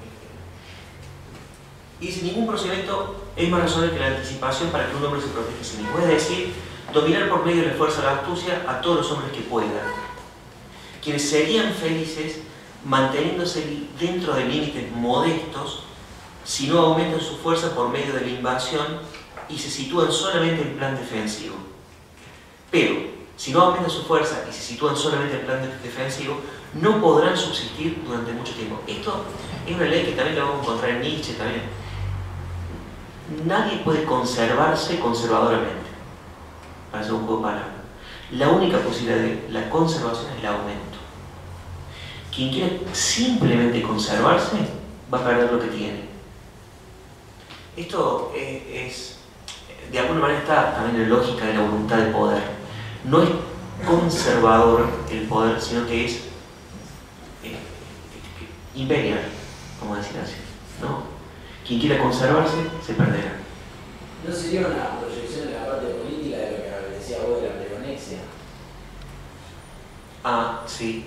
y dice, ningún procedimiento es más razonable que la anticipación para que un hombre se proteja a sí mismo. Es decir, dominar por medio de la fuerza la astucia a todos los hombres que puedan, quienes serían felices manteniéndose dentro de límites modestos si no aumentan su fuerza por medio de la invasión y se sitúan solamente en plan defensivo. Pero, si no aumentan su fuerza y se sitúan solamente en plan defensivo, no podrán subsistir durante mucho tiempo. Esto es una ley que también la vamos a encontrar en Nietzsche también. Nadie puede conservarse conservadoramente, para hacer un juego de palabras. La única posibilidad de la conservación es el aumento. Quien quiere simplemente conservarse va a perder lo que tiene. Esto es, es de alguna manera está también en la lógica de la voluntad de poder. No es conservador el poder, sino que es eh, imperial, vamos a decir así, ¿no? Quien quiera conservarse, se perderá. ¿No sería una proyección de la parte política de lo que decía vos de la pleonexia? Ah, sí.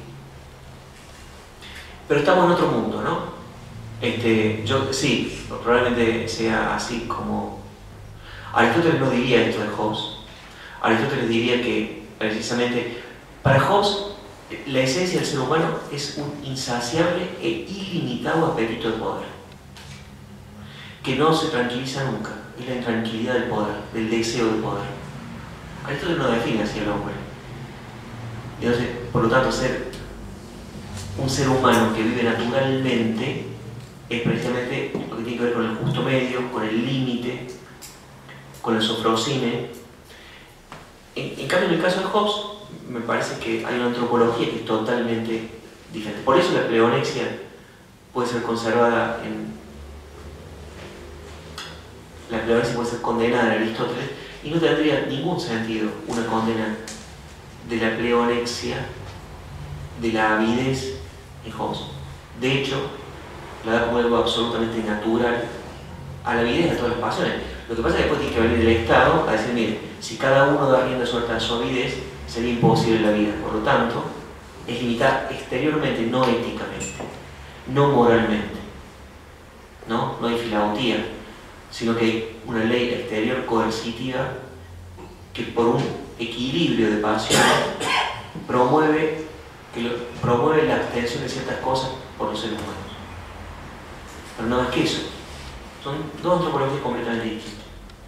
Pero estamos en otro mundo, ¿no? Este, yo, sí, probablemente sea así como... Aristóteles no diría esto de Hobbes. Aristóteles diría que, precisamente, para Hobbes, la esencia del ser humano es un insaciable e ilimitado apetito de poder, que no se tranquiliza nunca. Es la intranquilidad del poder, del deseo de poder. Aristóteles no define así al hombre. Entonces, por lo tanto, ser un ser humano que vive naturalmente es precisamente lo que tiene que ver con el justo medio, con el límite, con el sofrosine. En, en cambio, en el caso de Hobbes, me parece que hay una antropología que es totalmente diferente. Por eso la pleonexia puede ser conservada en... La pleonexia puede ser condenada en Aristóteles y no tendría ningún sentido una condena de la pleonexia, de la avidez en Hobbes. De hecho, la da como algo absolutamente natural a la avidez de todas las pasiones. Lo que pasa es que después tiene que venir el Estado a decir, mire, si cada uno da rienda suelta a su avidez, sería imposible la vida. Por lo tanto, es limitar exteriormente, no éticamente, no moralmente. ¿No? No hay filautía, sino que hay una ley exterior coercitiva que por un equilibrio de pasiones promueve, que lo, promueve la abstención de ciertas cosas por los seres humanos. Pero no más que eso. Son dos antropologías completamente distintas.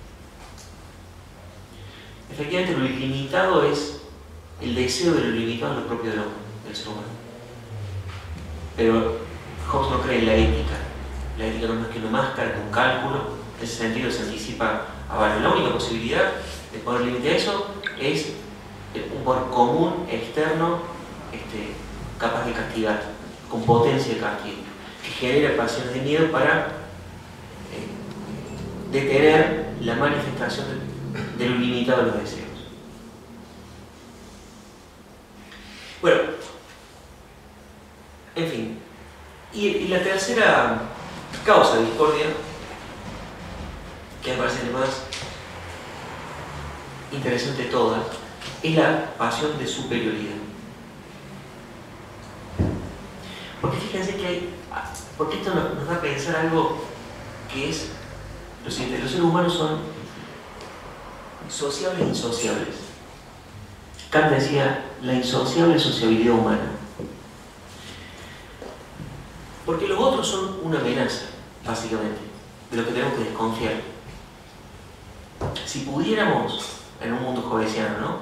Efectivamente, lo ilimitado es el deseo de lo ilimitado en lo propio del hombre, del ser humano. Pero Hobbes no cree en la ética. La ética no es más que una máscara, que un cálculo. En ese sentido se anticipa a varios. La única posibilidad de poner límite a eso es un poder común, externo, este, capaz de castigar, con potencia de castigo, que genera pasiones de miedo para eh, detener la manifestación de, de lo ilimitado de los deseos. Bueno, en fin. Y, y la tercera causa de discordia, que me parece la más interesante de todas, es la pasión de superioridad. Porque fíjense que hay, porque esto nos, nos da a pensar algo que es lo siguiente: los seres humanos son sociables e insociables. Kant decía la insociable sociabilidad humana. Porque los otros son una amenaza, básicamente, de lo que tenemos que desconfiar. Si pudiéramos, en un mundo hobbesiano, ¿no?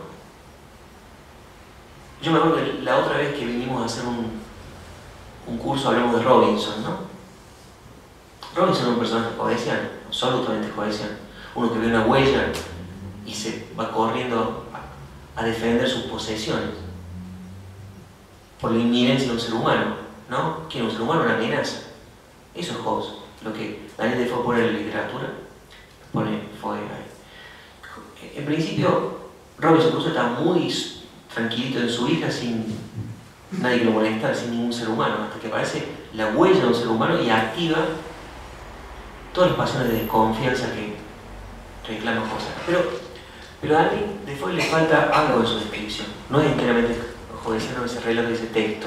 Yo me acuerdo que la otra vez que vinimos a hacer un, un curso hablamos de Robinson, ¿no? Robinson es un personaje hobbesiano, absolutamente hobbesiano. Uno que ve una huella y se va corriendo a, a defender sus posesiones por la inminencia de un ser humano, ¿no? Que es un ser humano, una amenaza. Eso es Hobbes. Lo que Daniel Defoe pone en la literatura, pone fue ahí. En principio, Robinson Crusoe está muy tranquilito en su isla sin nadie que lo molestara, sin ningún ser humano, hasta que aparece la huella de un ser humano y activa todas las pasiones de desconfianza que reclaman cosas. Pero, pero a Daniel Defoe le falta algo en su descripción. No es enteramente hobbesiano ese relato de ese texto.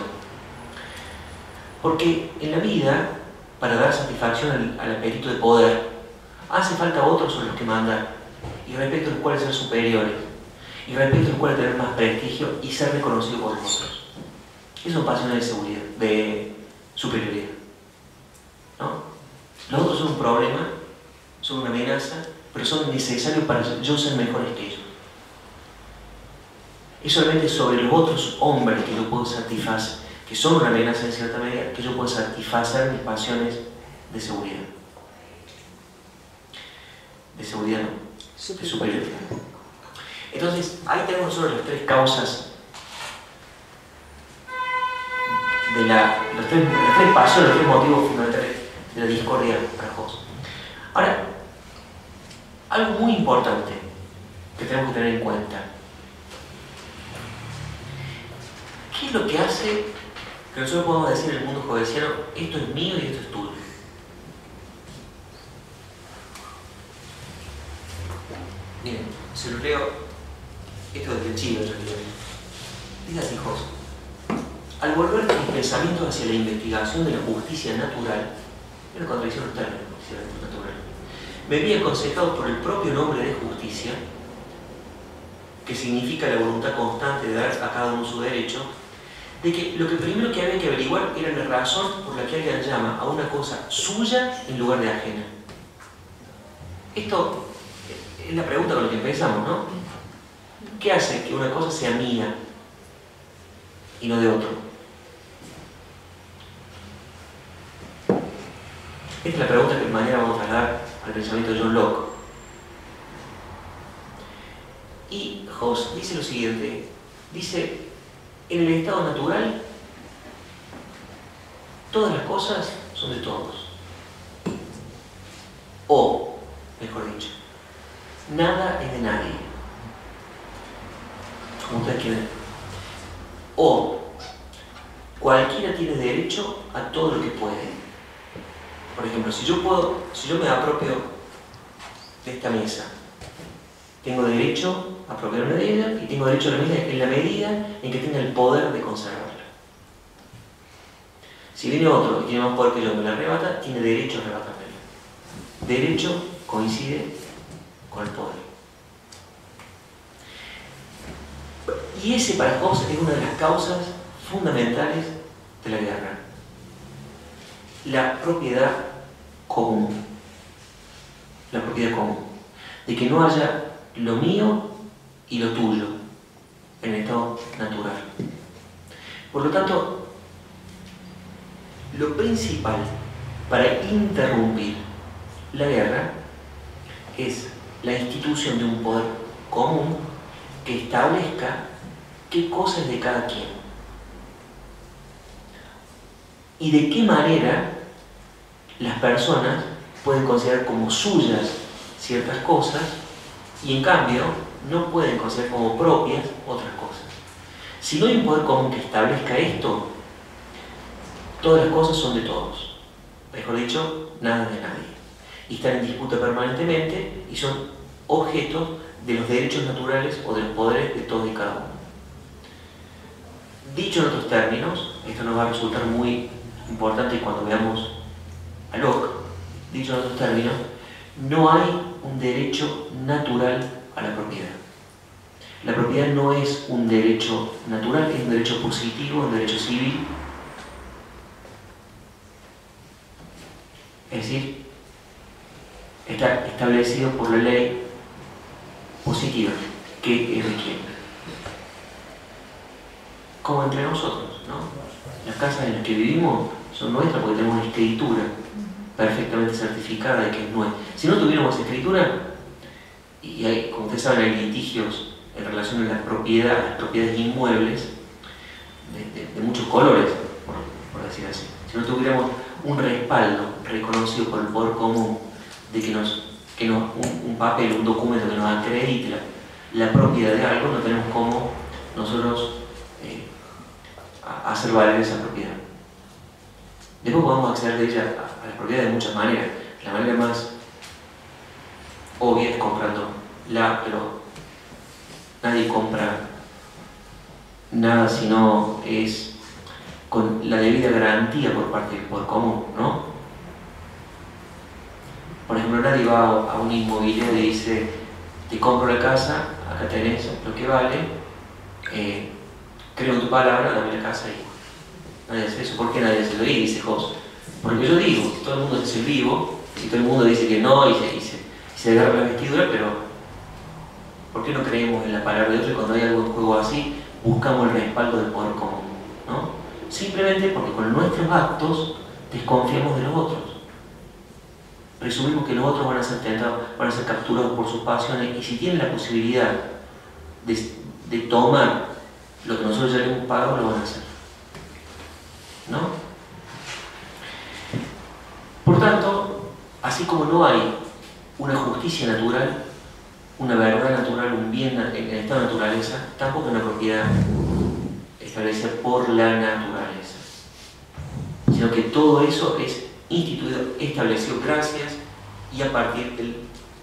Porque en la vida, para dar satisfacción al, al apetito de poder, hace falta otros sobre los que mandar, y respecto a los cuales ser superiores, y respecto a los cuales tener más prestigio y ser reconocido por los otros. Eso son pasiones de seguridad, de superioridad, ¿no? Los otros son un problema, son una amenaza, pero son necesarios para yo ser mejores que ellos. Es solamente sobre los otros hombres que yo puedo satisfacer, que son una amenaza en cierta medida, que yo puedo satisfacer mis pasiones de seguridad. De seguridad no, de superioridad. Entonces, ahí tenemos nosotros las tres causas de la, los tres, las tres pasiones, los tres motivos fundamentales de la discordia para Hobbes. Ahora, algo muy importante que tenemos que tener en cuenta. ¿Qué es lo que hace que nosotros podamos decir en el mundo jovesiano, esto es mío y esto es tuyo? Miren, se lo leo, esto es del Chile, en realidad. Dice así, José: al volver mis pensamientos hacia la investigación de la justicia natural, es una contradicción en los términos, justicia natural, me vi aconsejado por el propio nombre de justicia, que significa la voluntad constante de dar a cada uno su derecho, de que lo que primero que había que averiguar era la razón por la que alguien llama a una cosa suya en lugar de ajena. Esto es la pregunta con la que empezamos, ¿no? ¿Qué hace que una cosa sea mía y no de otro? Esta es la pregunta que mañana vamos a trasladar al pensamiento de John Locke. Y Hobbes dice lo siguiente, dice: en el estado natural, todas las cosas son de todos. O, mejor dicho, nada es de nadie. Como ustedes quieren. O, cualquiera tiene derecho a todo lo que puede. Por ejemplo, si yo puedo, si yo me apropio de esta mesa, tengo derecho a apropiarme de ella y tengo derecho a la mesa en la medida en que tenga el poder de conservarla. Si viene otro y tiene más poder que yo, me la arrebata, tiene derecho a arrebatármela. Derecho coincide con el poder. Y ese para Hobbes es una de las causas fundamentales de la guerra. La propiedad común. La propiedad común. De que no haya lo mío y lo tuyo en el estado natural. Por lo tanto, lo principal para interrumpir la guerra es la institución de un poder común que establezca qué cosa es de cada quien y de qué manera las personas pueden considerar como suyas ciertas cosas y en cambio no pueden considerar como propias otras cosas. Si no hay un poder común que establezca esto, todas las cosas son de todos. Mejor dicho, nada es de nadie. Y están en disputa permanentemente y son objetos de los derechos naturales o de los poderes de todos y cada uno. Dicho en otros términos, esto nos va a resultar muy importante cuando veamos a Locke. Dicho en otros términos, no hay un derecho natural a la propiedad. La propiedad no es un derecho natural, es un derecho positivo, un derecho civil. Es decir, está establecido por la ley positiva, que es de quién. Como entre nosotros, ¿no? Las casas en las que vivimos son nuestras porque tenemos una escritura perfectamente certificada de que es nuestra. Si no tuviéramos escritura, y hay, como ustedes saben, hay litigios en relación a las propiedades, las propiedades inmuebles de, de, de muchos colores, por, por decir así. Si no tuviéramos un respaldo reconocido por el poder común de que nos, que nos un, un papel, un documento que nos acredite la, la propiedad de algo, no tenemos cómo nosotros eh, a, hacer valer esa propiedad. Después podemos acceder de ella a, a la propiedad de muchas maneras. La manera más obvia es comprándola, pero nadie compra nada si no es con la debida garantía por parte del poder común, ¿no? Por ejemplo, nadie va a un inmobiliario y dice: te compro la casa, acá tenés lo que vale, eh, creo en tu palabra, dame la casa y nadie hace eso. ¿Por qué nadie hace eso? Y dice Hobbes: porque yo digo, todo el mundo es el vivo, y todo el mundo dice que no, y se, y se, y se agarra la vestidura, pero ¿por qué no creemos en la palabra de Dios? Y cuando hay algo en juego así, buscamos el respaldo del poder común, ¿no? Simplemente porque con nuestros actos desconfiamos de los otros. Presumimos que los otros van a ser tentados, van a ser capturados por sus pasiones, y si tienen la posibilidad de, de tomar lo que nosotros ya le hemos pagado, lo van a hacer, ¿no? Por tanto, así como no hay una justicia natural, una verdad natural, un bien en el estado de naturaleza, tampoco es una propiedad establecida por la naturaleza, sino que todo eso es instituido, establecido gracias y a partir del,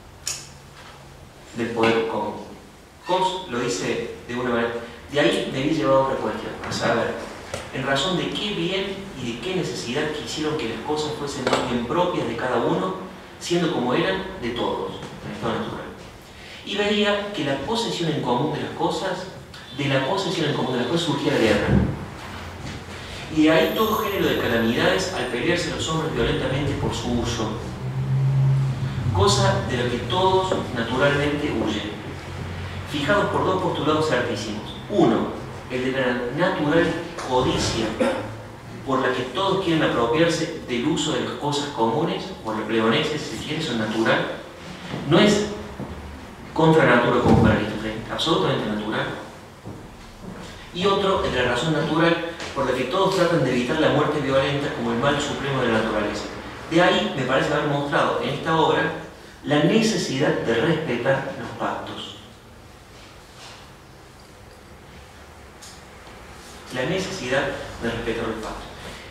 del poder común. Hobbes lo dice de una manera. De ahí me vi llevado a otra cuestión, a saber, en razón de qué bien y de qué necesidad quisieron que las cosas fuesen más bien propias de cada uno, siendo como eran de todos, en el estado natural. Y veía que la posesión en común de las cosas, de la posesión en común de las cosas surgía la guerra. Y de ahí todo género de calamidades al pelearse los hombres violentamente por su uso, cosa de la que todos naturalmente huyen, fijados por dos postulados certísimos. Uno, el de la natural codicia, por la que todos quieren apropiarse del uso de las cosas comunes, o los pleoneses, si quieren, son natural. No es contra natura como para Aristóteles, absolutamente natural. Y otro, el de la razón natural, por la que todos tratan de evitar la muerte violenta como el mal supremo de la naturaleza. De ahí me parece haber mostrado en esta obra la necesidad de respetar los pactos. La necesidad de respetar los pactos.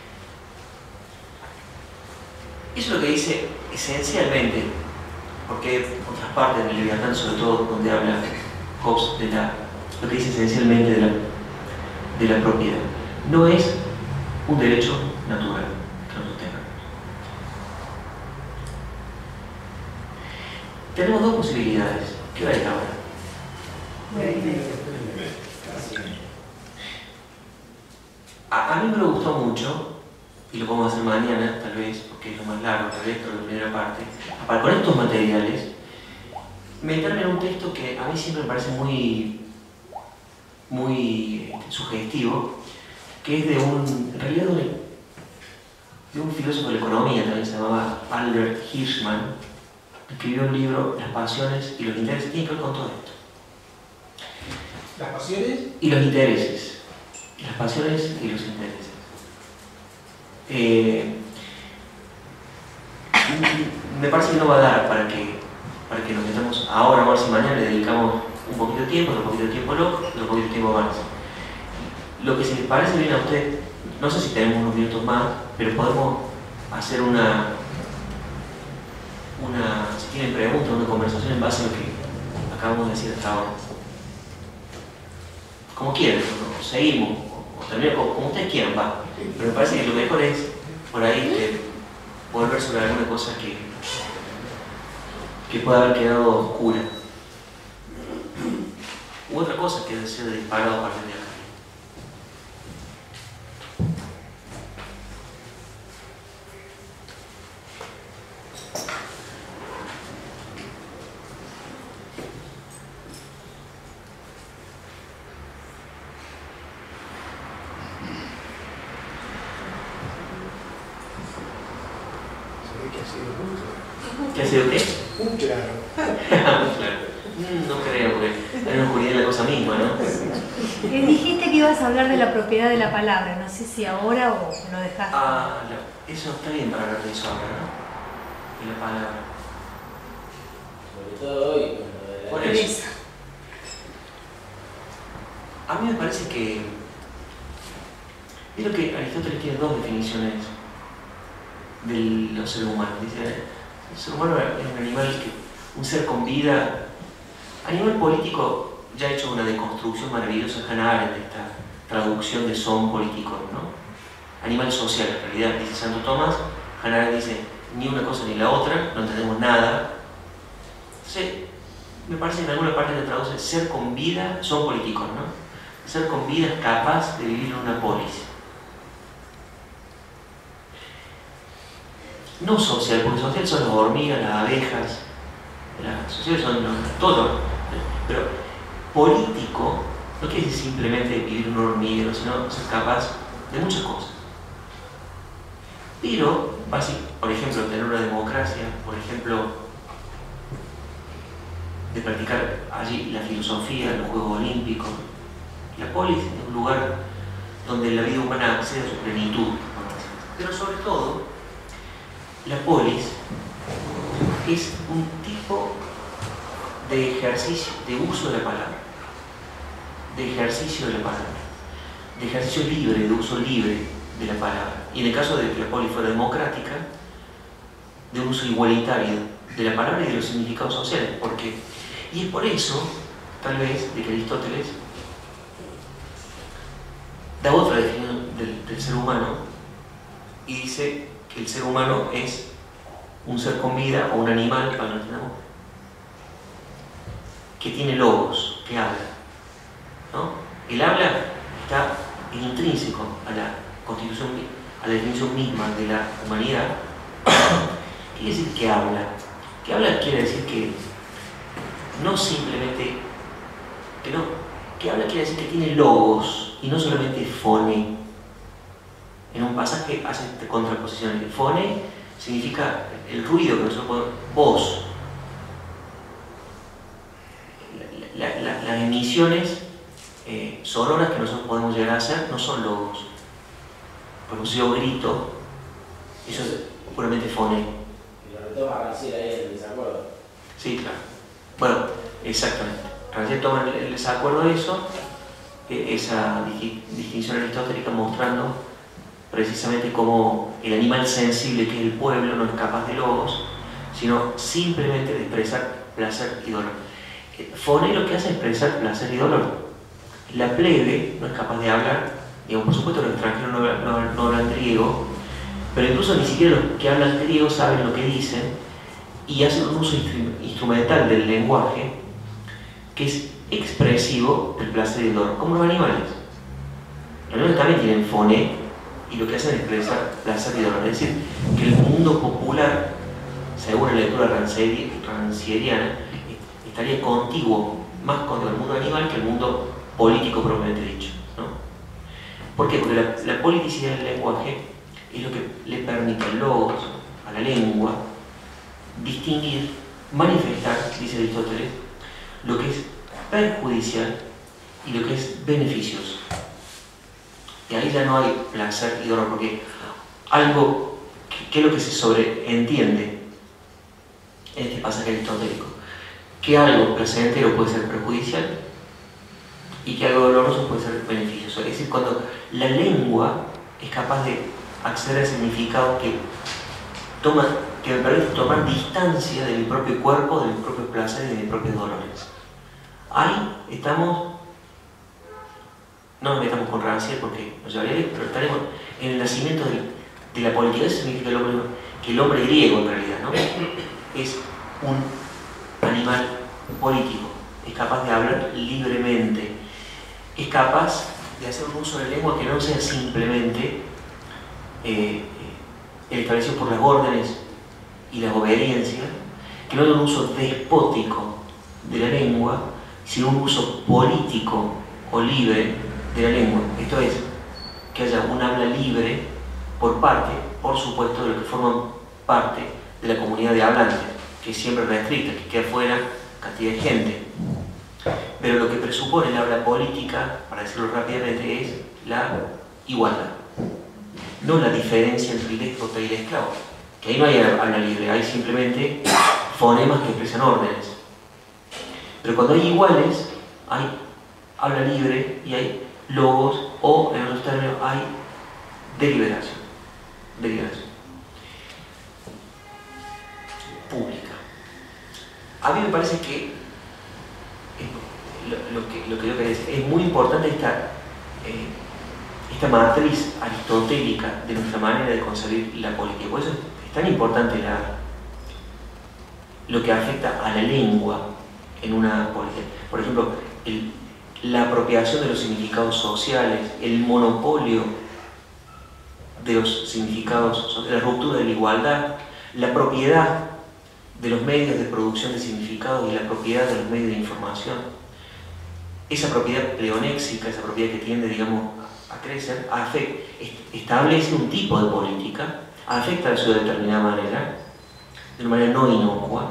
Eso es lo que dice esencialmente, porque en otras partes del Leviatán, sobre todo donde habla Hobbes de la, lo que dice esencialmente de la, de la propiedad, no es un derecho natural que nosotros tengamos. Tenemos dos posibilidades. ¿Qué hora es ahora? A, a mí me gustó mucho, y lo podemos hacer mañana, tal vez, porque es lo más largo, tal vez, pero la primera parte, para con estos materiales, meterme en un texto que a mí siempre me parece muy, muy este, sugestivo, que es de un, en realidad, de un, de un filósofo de la economía, también se llamaba Albert Hirschman, escribió un libro, Las pasiones y los intereses, tiene que ver con todo esto. ¿Las pasiones? Y los intereses. Las pasiones y los intereses. Eh, me parece que no va a dar para que, para que nos metamos ahora, o si mañana le dedicamos un poquito de tiempo, otro poquito de tiempo lo, otro poquito de tiempo más. Lo que si les parece bien a usted, no sé si tenemos unos minutos más, pero podemos hacer una, una si tienen preguntas, una conversación en base a lo que acabamos de decir hasta ahora. Como quieran, ¿no? Seguimos, o terminamos, como, como ustedes quieran, va. Pero me parece que lo mejor es, por ahí, que volver sobre alguna cosa que, que pueda haber quedado oscura. U otra cosa que debe ser disparado a partir de acá. ¿Qué ha sido qué? Un claro. Muy claro. No creo, porque hay una oscuridad en la cosa misma, ¿no? Eh, dijiste que ibas a hablar de la propiedad de la palabra, no sé si ahora o lo dejaste. Ah, no. Eso está bien para hablar de eso ahora, ¿no? De la palabra. Sobre todo hoy, con lo de la... Por eso. A mí me parece que... Creo que Aristóteles tiene dos definiciones de los seres humanos. Dice, el ser humano es un animal, que, un ser con vida. A nivel político ya ha hecho una deconstrucción maravillosa Hannah Arendt de esta traducción de son político, ¿no? Animal social, en realidad, dice Santo Tomás. Hannah Arendt dice, ni una cosa ni la otra, no entendemos nada. Entonces, me parece que en alguna parte se traduce ser con vida, son políticos, ¿no? Ser con vida es capaz de vivir en una polis. No social, porque social son las hormigas, las abejas, las sociales son los, todo, pero político no quiere decir simplemente vivir en un hormiguero, sino ser capaz de muchas cosas. Pero, por ejemplo, tener una democracia, por ejemplo, de practicar allí la filosofía, los Juegos Olímpicos. La polis es un lugar donde la vida humana accede a su plenitud. Pero sobre todo, la polis es un tipo de ejercicio, de uso de la palabra, de ejercicio de la palabra, de ejercicio libre, de uso libre de la palabra. Y en el caso de que la poli fuera democrática, de un uso igualitario de la palabra y de los significados sociales. Porque, y es por eso, tal vez, de que Aristóteles da otra definición del, del ser humano y dice que el ser humano es un ser con vida o un animal, para no entendamos, que tiene logos, que habla, ¿no? El habla está intrínseco a la constitución, a la definición misma de la humanidad. ¿Qué quiere decir que habla? Que habla quiere decir que no simplemente, que no, que habla quiere decir que tiene logos y no solamente fone. En un pasaje hace esta contraposición. El fone significa el ruido que nosotros podemos, voz. La, la, la, las emisiones eh, sonoras que nosotros podemos llegar a hacer no son logos. Por ejemplo, si yo grito, eso es puramente fone. Y lo retoma Rancière ahí en el desacuerdo. Sí, claro. Bueno, exactamente. Rancière toma el, el desacuerdo de eso, eh, esa distinción aristotélica mostrando precisamente cómo el animal sensible que es el pueblo no es capaz de logos, sino simplemente de expresar placer y dolor. Fone lo que hace es expresar placer y dolor. La plebe no es capaz de hablar, digamos, por supuesto los extranjeros no, no, no hablan griego, pero incluso ni siquiera los que hablan griego saben lo que dicen y hacen un uso instrumental del lenguaje que es expresivo del placer y el dolor, como los animales. Los animales también tienen fone y lo que hacen es expresar placer y dolor. Es decir, que el mundo popular, según la lectura rancieriana, estaría contiguo, más contiguo al mundo animal que al mundo político propiamente dicho, ¿no? ¿Por qué? Porque la, la politicidad del lenguaje es lo que le permite al logos, a la lengua, distinguir, manifestar, dice Aristóteles, lo que es perjudicial y lo que es beneficioso. Y ahí ya no hay placer y dolor, porque algo, ¿qué es lo que se sobreentiende en este pasaje aristotélico? Que algo placentero puede ser perjudicial y que algo doloroso puede ser beneficioso. Es decir, cuando la lengua es capaz de acceder a significados que, toma, que me permiten tomar distancia de mi propio cuerpo, de mis propios placeres y de mis propios dolores. Ahí estamos, no nos metamos con Rancière porque nos llevaría, pero estaremos en el nacimiento de, de la política. Eso significa el hombre, que el hombre griego en realidad, ¿no? Es un animal político, es capaz de hablar libremente, es capaz de hacer un uso de la lengua que no sea simplemente eh, el establecido por las órdenes y la obediencia, que no es un uso despótico de la lengua, sino un uso político o libre de la lengua. Esto es, que haya un habla libre por parte, por supuesto, de los que forman parte de la comunidad de hablantes, que es siempre restricta, que queda fuera cantidad de gente. Pero lo que presupone el habla política, para decirlo rápidamente, es la igualdad, no la diferencia entre el déspota y el esclavo, que ahí no hay habla libre, hay simplemente fonemas que expresan órdenes. Pero cuando hay iguales, hay habla libre y hay logos, o en otros términos hay deliberación, deliberación pública. A mí me parece que lo, lo que lo que yo quería decir es muy importante esta, eh, esta matriz aristotélica de nuestra manera de concebir la política. Por eso es tan importante la, lo que afecta a la lengua en una política. Por ejemplo, el, la apropiación de los significados sociales, el monopolio de los significados, la ruptura de la igualdad, la propiedad de los medios de producción de significados y la propiedad de los medios de información. Esa propiedad pleonéxica, esa propiedad que tiende, digamos, a crecer, afecta, establece un tipo de política, afecta de su determinada manera, de una manera no inocua.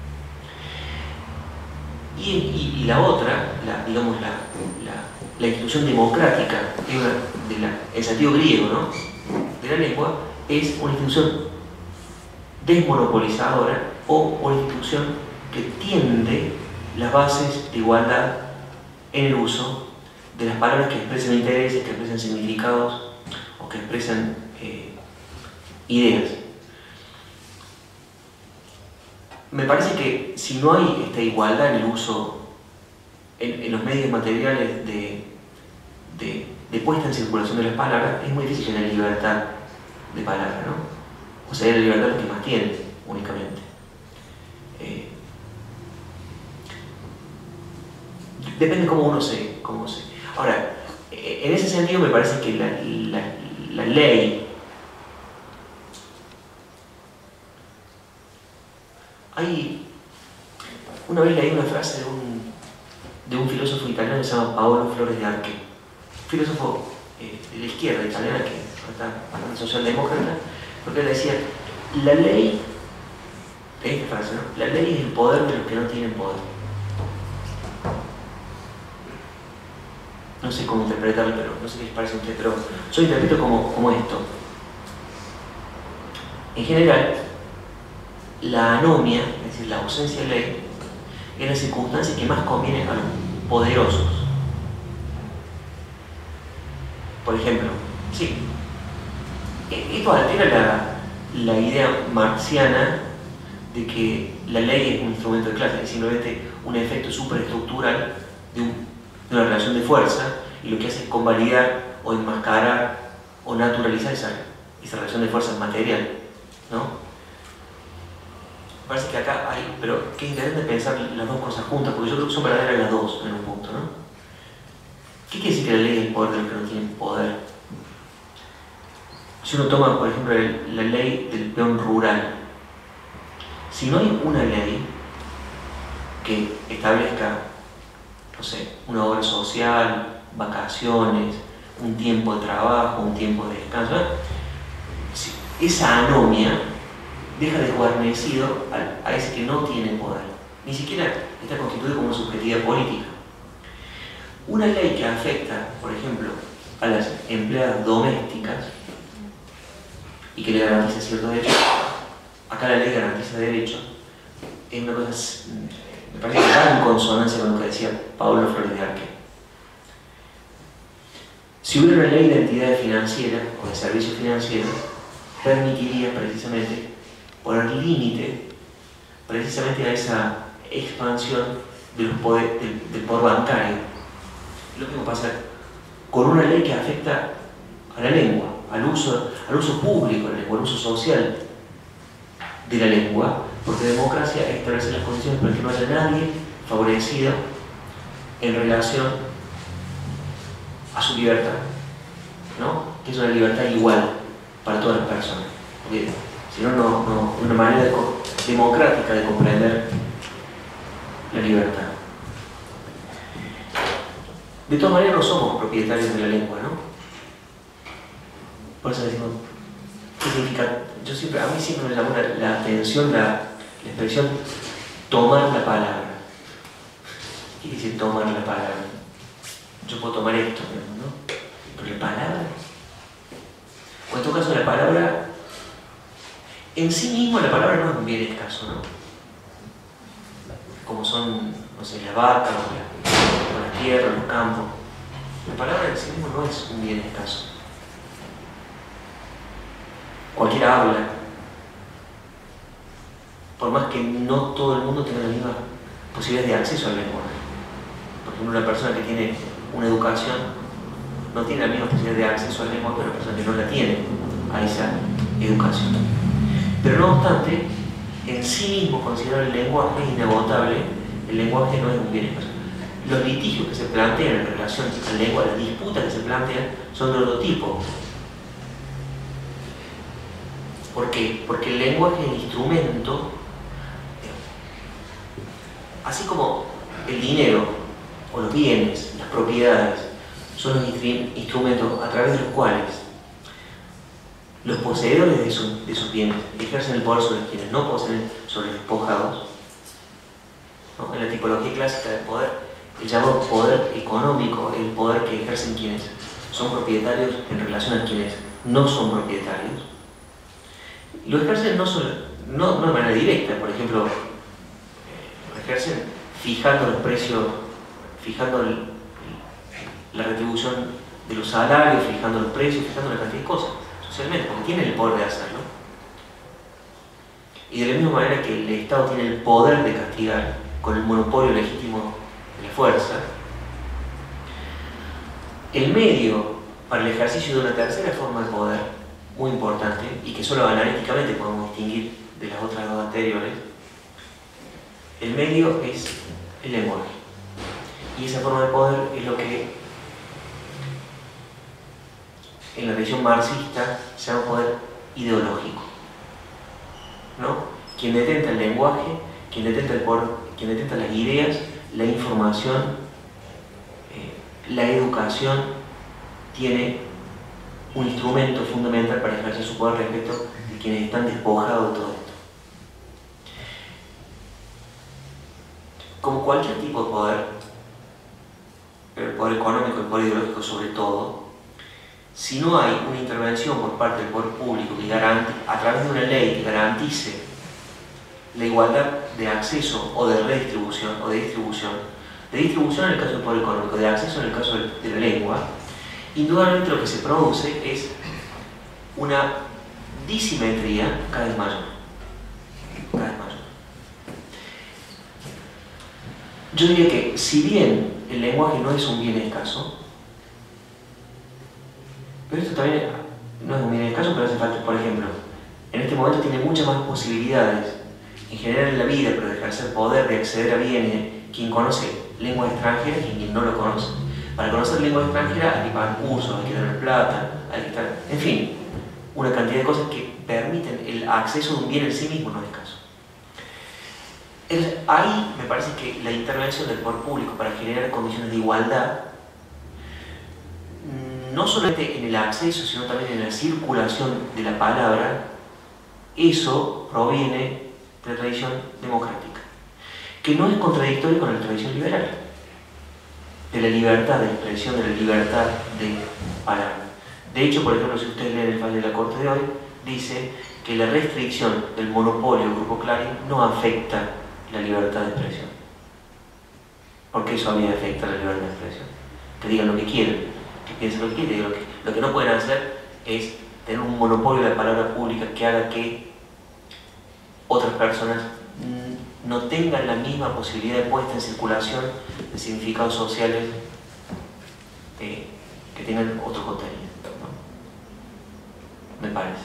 Y, y, y la otra, la, digamos, la, la, la institución democrática de una, de la, el sentido griego, ¿no?, de la lengua, es una institución desmonopolizadora o una institución que tiende las bases de igualdad en el uso de las palabras que expresan intereses, que expresan significados o que expresan eh, ideas. Me parece que si no hay esta igualdad en el uso, en, en los medios materiales de, de, de puesta en circulación de las palabras, es muy difícil tener libertad de palabra, ¿no? O sea, la libertad que más tiene, únicamente. Eh, depende cómo uno se, cómo se... Ahora, en ese sentido me parece que la, la, la ley... Hay... Una vez leí una frase de un, de un filósofo italiano que se llama Paolo Flores de Arche, filósofo eh, de la izquierda italiana que está bastante socialdemócrata, porque él decía, la ley, esta frase, ¿no? La ley es el poder de los que no tienen poder. No sé cómo interpretarlo, pero no sé qué les parece a usted, pero yo interpreto como, como esto. En general, la anomia, es decir, la ausencia de ley, es la circunstancia que más conviene a los poderosos. Por ejemplo, sí, esto altera la, la idea marxiana de que la ley es un instrumento de clase, es simplemente un efecto superestructural de, un, de una relación de fuerza, y lo que hace es convalidar o enmascarar o naturalizar esa, esa relación de fuerza material, ¿no? Parece que acá hay, pero qué interesante pensar las dos cosas juntas, porque yo creo que son verdaderas las dos en un punto, ¿no? ¿Qué quiere decir que la ley es el poder de los que no tienen poder? Si uno toma, por ejemplo, el, la ley del peón rural, si no hay una ley que establezca, no sé, una obra social, vacaciones, un tiempo de trabajo, un tiempo de descanso, ¿eh? Esa anomia deja desguarnecido a, a ese que no tiene poder. Ni siquiera está constituido como una subjetividad política. Una ley que afecta, por ejemplo, a las empleadas domésticas y que le garantiza ciertos derechos, acá la ley garantiza derechos, es una cosa, me parece que está en consonancia con lo que decía Paolo Flores de Arche. Si hubiera una ley de entidades financieras o de servicios financieros, permitiría precisamente poner límite precisamente a esa expansión de los poder, del, del poder bancario. Lo mismo pasa con una ley que afecta a la lengua, al uso, al uso público de la lengua, al uso social de la lengua, porque la democracia establece las condiciones para que no haya nadie favorecido en relación a su libertad, ¿no? Que es una libertad igual para todas las personas. Porque si no, no, no, una manera de, democrática de comprender la libertad. De todas maneras, no somos propietarios de la lengua, ¿no? Por eso decimos, ¿qué significa? Yo siempre, a mí siempre me llamó la, la atención la, la expresión tomar la palabra. ¿Qué quiere decir tomar la palabra? Yo puedo tomar esto, ¿no? Pero la palabra, o en todo caso la palabra, en sí mismo la palabra no es un bien escaso, ¿no? Como son, no sé, las vacas, o la, o la tierra, los campos. La palabra en sí mismo no es un bien escaso. Cualquiera habla, por más que no todo el mundo tenga la misma posibilidad de acceso al lenguaje. Por ejemplo, una persona que tiene una educación no tiene la misma posibilidad de acceso al lenguaje que una persona que no la tiene a esa educación. Pero no obstante, en sí mismo considerar el lenguaje inagotable, el lenguaje no es un bien escaso. Los litigios que se plantean en relación al lenguaje, las disputas que se plantean, son de otro tipo. ¿Por qué? Porque el lenguaje es el instrumento, así como el dinero o los bienes, las propiedades, son los instrumentos a través de los cuales los poseedores de esos, de esos bienes ejercen el poder sobre quienes no poseen, sobre los despojados, ¿no? En la tipología clásica del poder, el llamado poder económico, el poder que ejercen quienes son propietarios en relación a quienes no son propietarios, lo ejercen no, solo, no, no de manera directa, por ejemplo, lo ejercen fijando los precios, fijando el, la retribución de los salarios, fijando los precios, fijando una cantidad de cosas socialmente, porque tiene el poder de hacerlo. Y de la misma manera que el Estado tiene el poder de castigar con el monopolio legítimo de la fuerza, el medio para el ejercicio de una tercera forma de poder, muy importante, y que solo analíticamente podemos distinguir de las otras dos anteriores, el medio es el lenguaje. Y esa forma de poder es lo que en la tradición marxista se llama poder ideológico, ¿no? Quien detenta el lenguaje, quien detenta el poder, quien detenta las ideas, la información, eh, la educación, tiene un instrumento fundamental para ejercer su poder respecto de quienes están despojados de todo esto. Como cualquier tipo de poder, el poder económico, el poder ideológico sobre todo, si no hay una intervención por parte del poder público que garantice, a través de una ley que garantice la igualdad de acceso o de redistribución o de distribución, de distribución en el caso del poder económico, de acceso en el caso de la lengua, indudablemente lo que se produce es una disimetría cada vez mayor. Cada vez mayor. Yo diría que si bien el lenguaje no es un bien escaso, pero esto también no es un bien escaso, pero hace falta, por ejemplo, en este momento tiene muchas más posibilidades en general en la vida, pero de ejercer poder, de acceder a bienes, quien conoce lengua extranjera que quien no lo conoce. Para conocer lengua extranjera hay que pagar cursos, hay que tener plata, hay que estar... En fin, una cantidad de cosas que permiten el acceso de un bien en sí mismo no es escaso. El, ahí me parece que la intervención del poder público para generar condiciones de igualdad, no solamente en el acceso, sino también en la circulación de la palabra, eso proviene de la tradición democrática, que no es contradictorio con la tradición liberal, de la libertad de expresión, de la libertad de palabra. De hecho, por ejemplo, si ustedes leen el fallo de la Corte de hoy, dice que la restricción del monopolio del Grupo Clarín no afecta la libertad de expresión. Porque eso a mí me afecta la libertad de expresión. Que digan lo que quieran, que piensen lo que quieran. Lo que, lo que no pueden hacer es tener un monopolio de la palabra pública que haga que otras personas no tengan la misma posibilidad de puesta en circulación de significados sociales eh, que tengan otro contenido, ¿no? Me parece.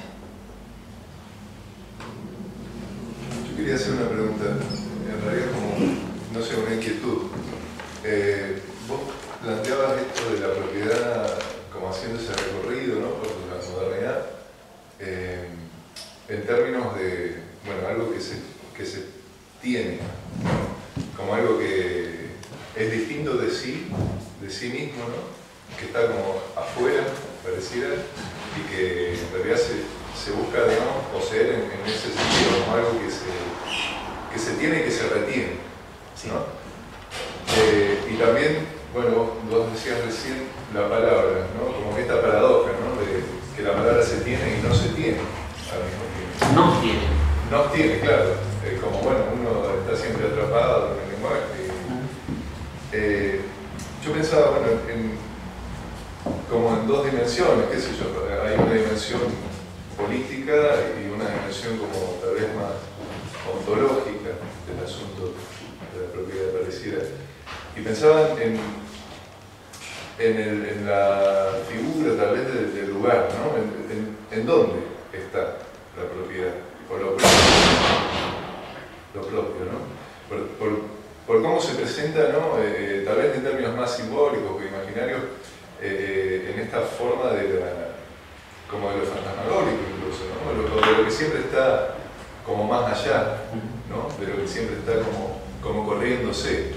Yo quería hacer una pregunta, en realidad como, no sé, una inquietud. Eh, vos planteabas esto de la propiedad como haciendo ese recorrido, ¿no?, por la modernidad, eh, en términos de, bueno, algo que se, que se tiene, ¿no?, como algo que es distinto de sí, de sí mismo, ¿no?, que está como afuera, pareciera, y que en realidad se, se busca, digamos, poseer en, en ese sentido, como algo que se, que se tiene y que se retiene, ¿no? Eh, y también, bueno, vos, vos decías recién la palabra, ¿no?, como esta paradoja, ¿no?, de que la palabra se tiene y no se tiene al mismo tiempo. No tiene. No tiene, claro. Eh, como, bueno, uno está siempre atrapado en el lenguaje. Eh, yo pensaba, bueno, en, como en dos dimensiones, qué sé yo, hay una dimensión política y una dimensión como tal vez más ontológica del asunto de la propiedad pareciera. Y pensaba en, en, el, en la figura tal vez del, del lugar, ¿no? En, en, en dónde está la propiedad, o lo propio, lo propio, ¿no? Por, por, por cómo se presenta, ¿no?, eh, tal vez en términos más simbólicos o imaginarios, eh, en esta forma de la, como de lo fantasmagórico incluso, ¿no?, de lo, de lo que siempre está como más allá, ¿no?, de lo que siempre está como, como corriéndose.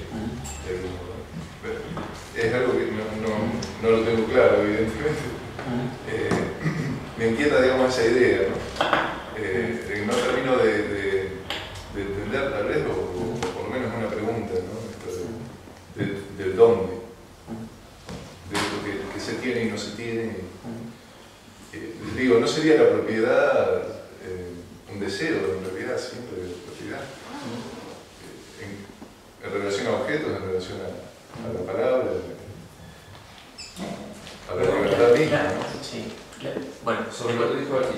Es algo que no, no, no lo tengo claro, evidentemente. Eh, me inquieta, digamos, esa idea, ¿no? Eh, no termino de, de, de entender, tal vez, o, o por lo menos una pregunta, ¿no?, esto de, de, de dónde, de lo que, que se tiene y no se tiene. Eh, digo, ¿no sería la propiedad eh, un deseo, en realidad, siempre de la propiedad? En, en relación a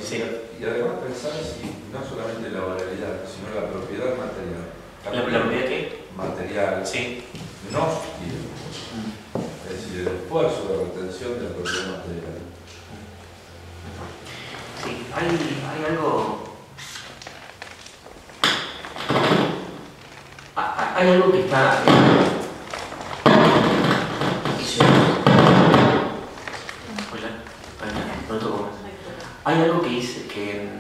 Sí. Y además pensar si no solamente la valoralidad, sino la propiedad material. ¿La, la propiedad qué? Material. Sí. No tiempo. Es decir, el esfuerzo de retención de la propiedad material. Sí, hay, hay algo. Hay algo que está. Hay algo que dice que,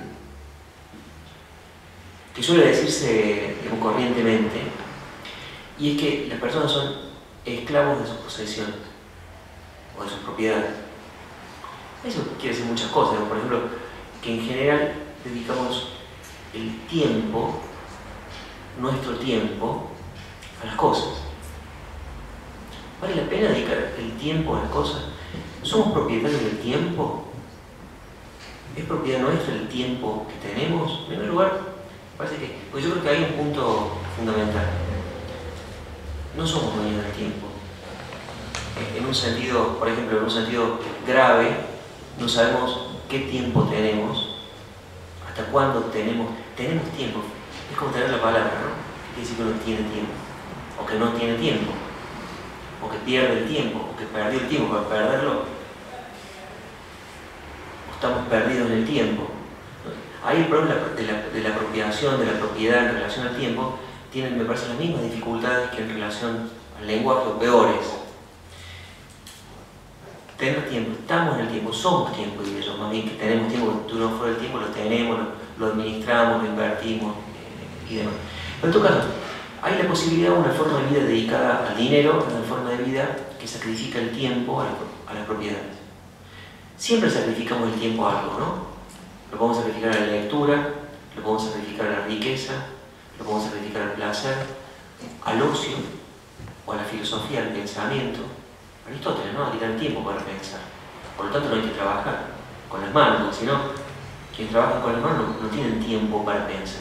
que suele decirse, digamos, corrientemente, y es que las personas son esclavos de sus posesiones o de sus propiedades. Eso quiere decir muchas cosas, por ejemplo, que en general dedicamos el tiempo, nuestro tiempo, a las cosas. ¿Vale la pena dedicar el tiempo a las cosas? ¿Somos propietarios del tiempo? ¿Es propiedad nuestra el tiempo que tenemos? En primer lugar, parece que, pues yo creo que hay un punto fundamental. No somos dueños del tiempo. En un sentido, por ejemplo, en un sentido grave, no sabemos qué tiempo tenemos, hasta cuándo tenemos, tenemos tiempo. Es como tener la palabra, ¿no? Quiere decir que uno tiene tiempo, o que no tiene tiempo, o que pierde el tiempo, o que perdió el tiempo. Para perderlo, estamos perdidos en el tiempo. Ahí el problema de la, de la apropiación, de la propiedad en relación al tiempo, tienen, me parece, las mismas dificultades que en relación al lenguaje, o peores. Tener tiempo, estamos en el tiempo, somos tiempo, diría yo, más bien que tenemos tiempo, tú no fuera el tiempo, lo tenemos, lo, lo administramos, lo invertimos eh, y demás. Pero en todo caso, hay la posibilidad de una forma de vida dedicada al dinero, una forma de vida que sacrifica el tiempo a, la, a las propiedades. Siempre sacrificamos el tiempo a algo, ¿no? Lo podemos sacrificar a la lectura, lo podemos sacrificar a la riqueza, lo podemos sacrificar al placer, al ocio, o a la filosofía, al pensamiento. Aristóteles, ¿no? Tiene tiempo para pensar. Por lo tanto, no hay que trabajar con las manos, porque si no, quienes trabajan con las manos no, no tienen tiempo para pensar.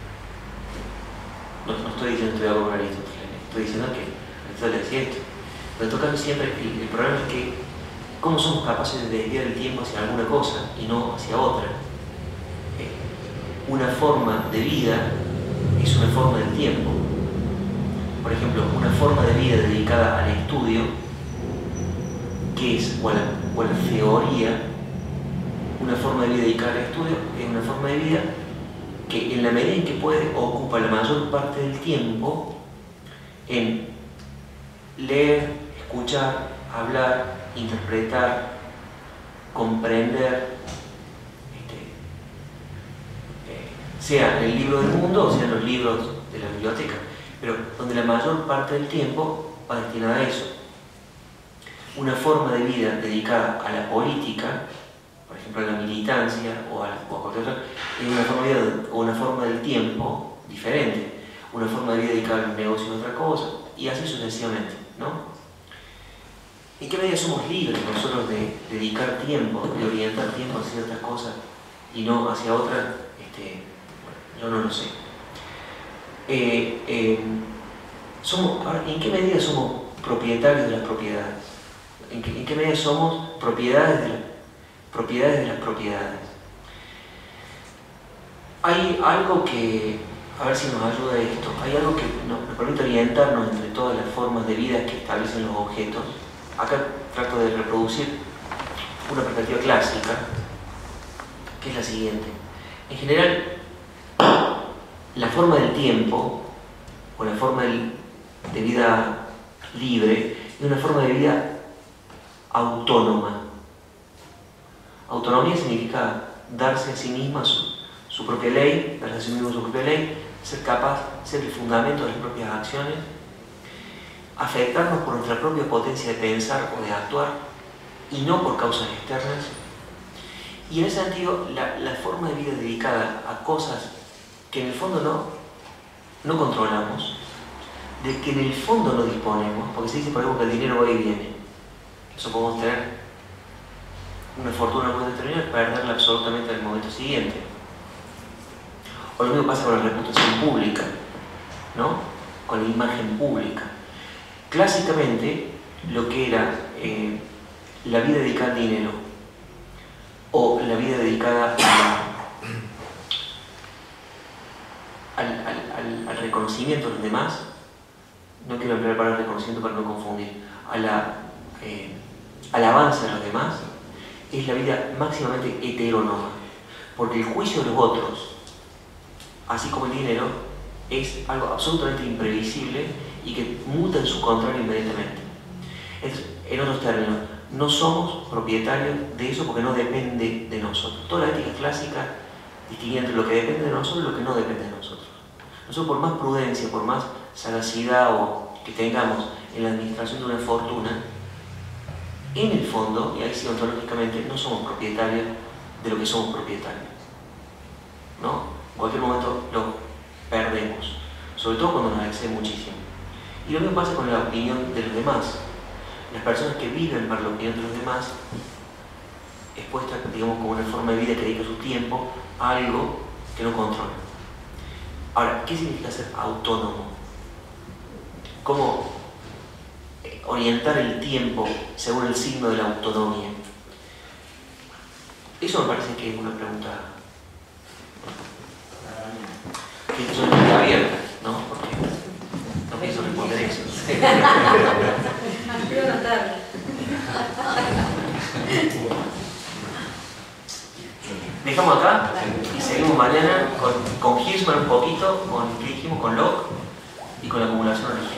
No, no estoy diciendo que estoy de acuerdo con Aristóteles, estoy diciendo que Aristóteles decía esto. Pero en todo caso, siempre el, el problema es que ¿cómo somos capaces de desviar el tiempo hacia alguna cosa y no hacia otra? Eh, una forma de vida es una forma del tiempo. Por ejemplo, una forma de vida dedicada al estudio, que es, o a, la, o a la teoría, una forma de vida dedicada al estudio es una forma de vida que en la medida en que puede ocupa la mayor parte del tiempo en leer, escuchar, hablar, interpretar, comprender, este, eh, sea el libro del mundo o sean los libros de la biblioteca, pero donde la mayor parte del tiempo va destinada a eso. Una forma de vida dedicada a la política, por ejemplo a la militancia o a, o a cualquier otra, es una forma, de vida, o una forma del tiempo diferente, una forma de vida dedicada al negocio es otra cosa, y así sucesivamente, ¿no? ¿En qué medida somos libres nosotros de dedicar tiempo, de orientar tiempo hacia ciertas cosas y no hacia otras? Este, bueno, yo no lo sé. Eh, eh, somos, ahora, ¿en qué medida somos propietarios de las propiedades? ¿En qué, en qué medida somos propiedades de, la, propiedades de las propiedades? Hay algo que, a ver si nos ayuda esto, hay algo que nos, nos permite orientarnos entre todas las formas de vida que establecen los objetos. Acá trato de reproducir una perspectiva clásica, que es la siguiente. En general, la forma del tiempo, o la forma del, de vida libre, es una forma de vida autónoma. Autonomía significa darse a sí misma su, su propia ley, darse a sí mismo su propia ley, ser capaz, ser el fundamento de las propias acciones, afectarnos por nuestra propia potencia de pensar o de actuar y no por causas externas. Y en ese sentido, la, la forma de vida dedicada a cosas que en el fondo no, no controlamos, de que en el fondo no disponemos, porque se dice por ejemplo que el dinero va y viene. Eso podemos tener una fortuna en un momento determinado y perderla absolutamente en el momento siguiente. O lo mismo pasa con la reputación pública, ¿no? Con la imagen pública. Clásicamente, lo que era eh, la vida dedicada al dinero o la vida dedicada a la reconocimiento de los demás, no quiero emplear la palabra reconocimiento para no confundir, a la eh, alabanza de los demás, es la vida máximamente heterónoma, porque el juicio de los otros, así como el dinero, es algo absolutamente imprevisible y que muta en su contrario inmediatamente. Entonces, en otros términos, no somos propietarios de eso porque no depende de nosotros. Toda la ética clásica distingue entre lo que depende de nosotros y lo que no depende de nosotros. Nosotros, por más prudencia, por más sagacidad o que tengamos en la administración de una fortuna, en el fondo, y ahí sí ontológicamente, no somos propietarios de lo que somos propietarios, ¿no? En cualquier momento lo perdemos, sobre todo cuando nos excede muchísimo. Y lo mismo pasa con la opinión de los demás. Las personas que viven para la opinión de los demás, expuestas, digamos, como una forma de vida que dedica su tiempo a algo que no controla. Ahora, ¿qué significa ser autónomo? ¿Cómo orientar el tiempo según el signo de la autonomía? Eso me parece que es una pregunta que es una abierta, ¿no? Porque no pienso responder eso. Quiero anotarlo. Dejamos acá y seguimos mañana con, con Hirschman un poquito, con, ¿qué dijimos? Con Locke y con la acumulación original.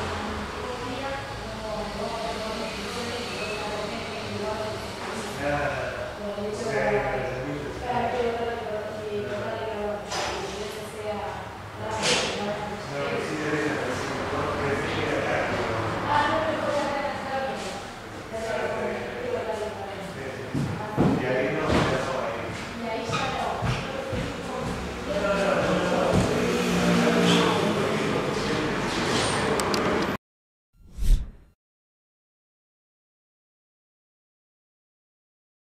Ah.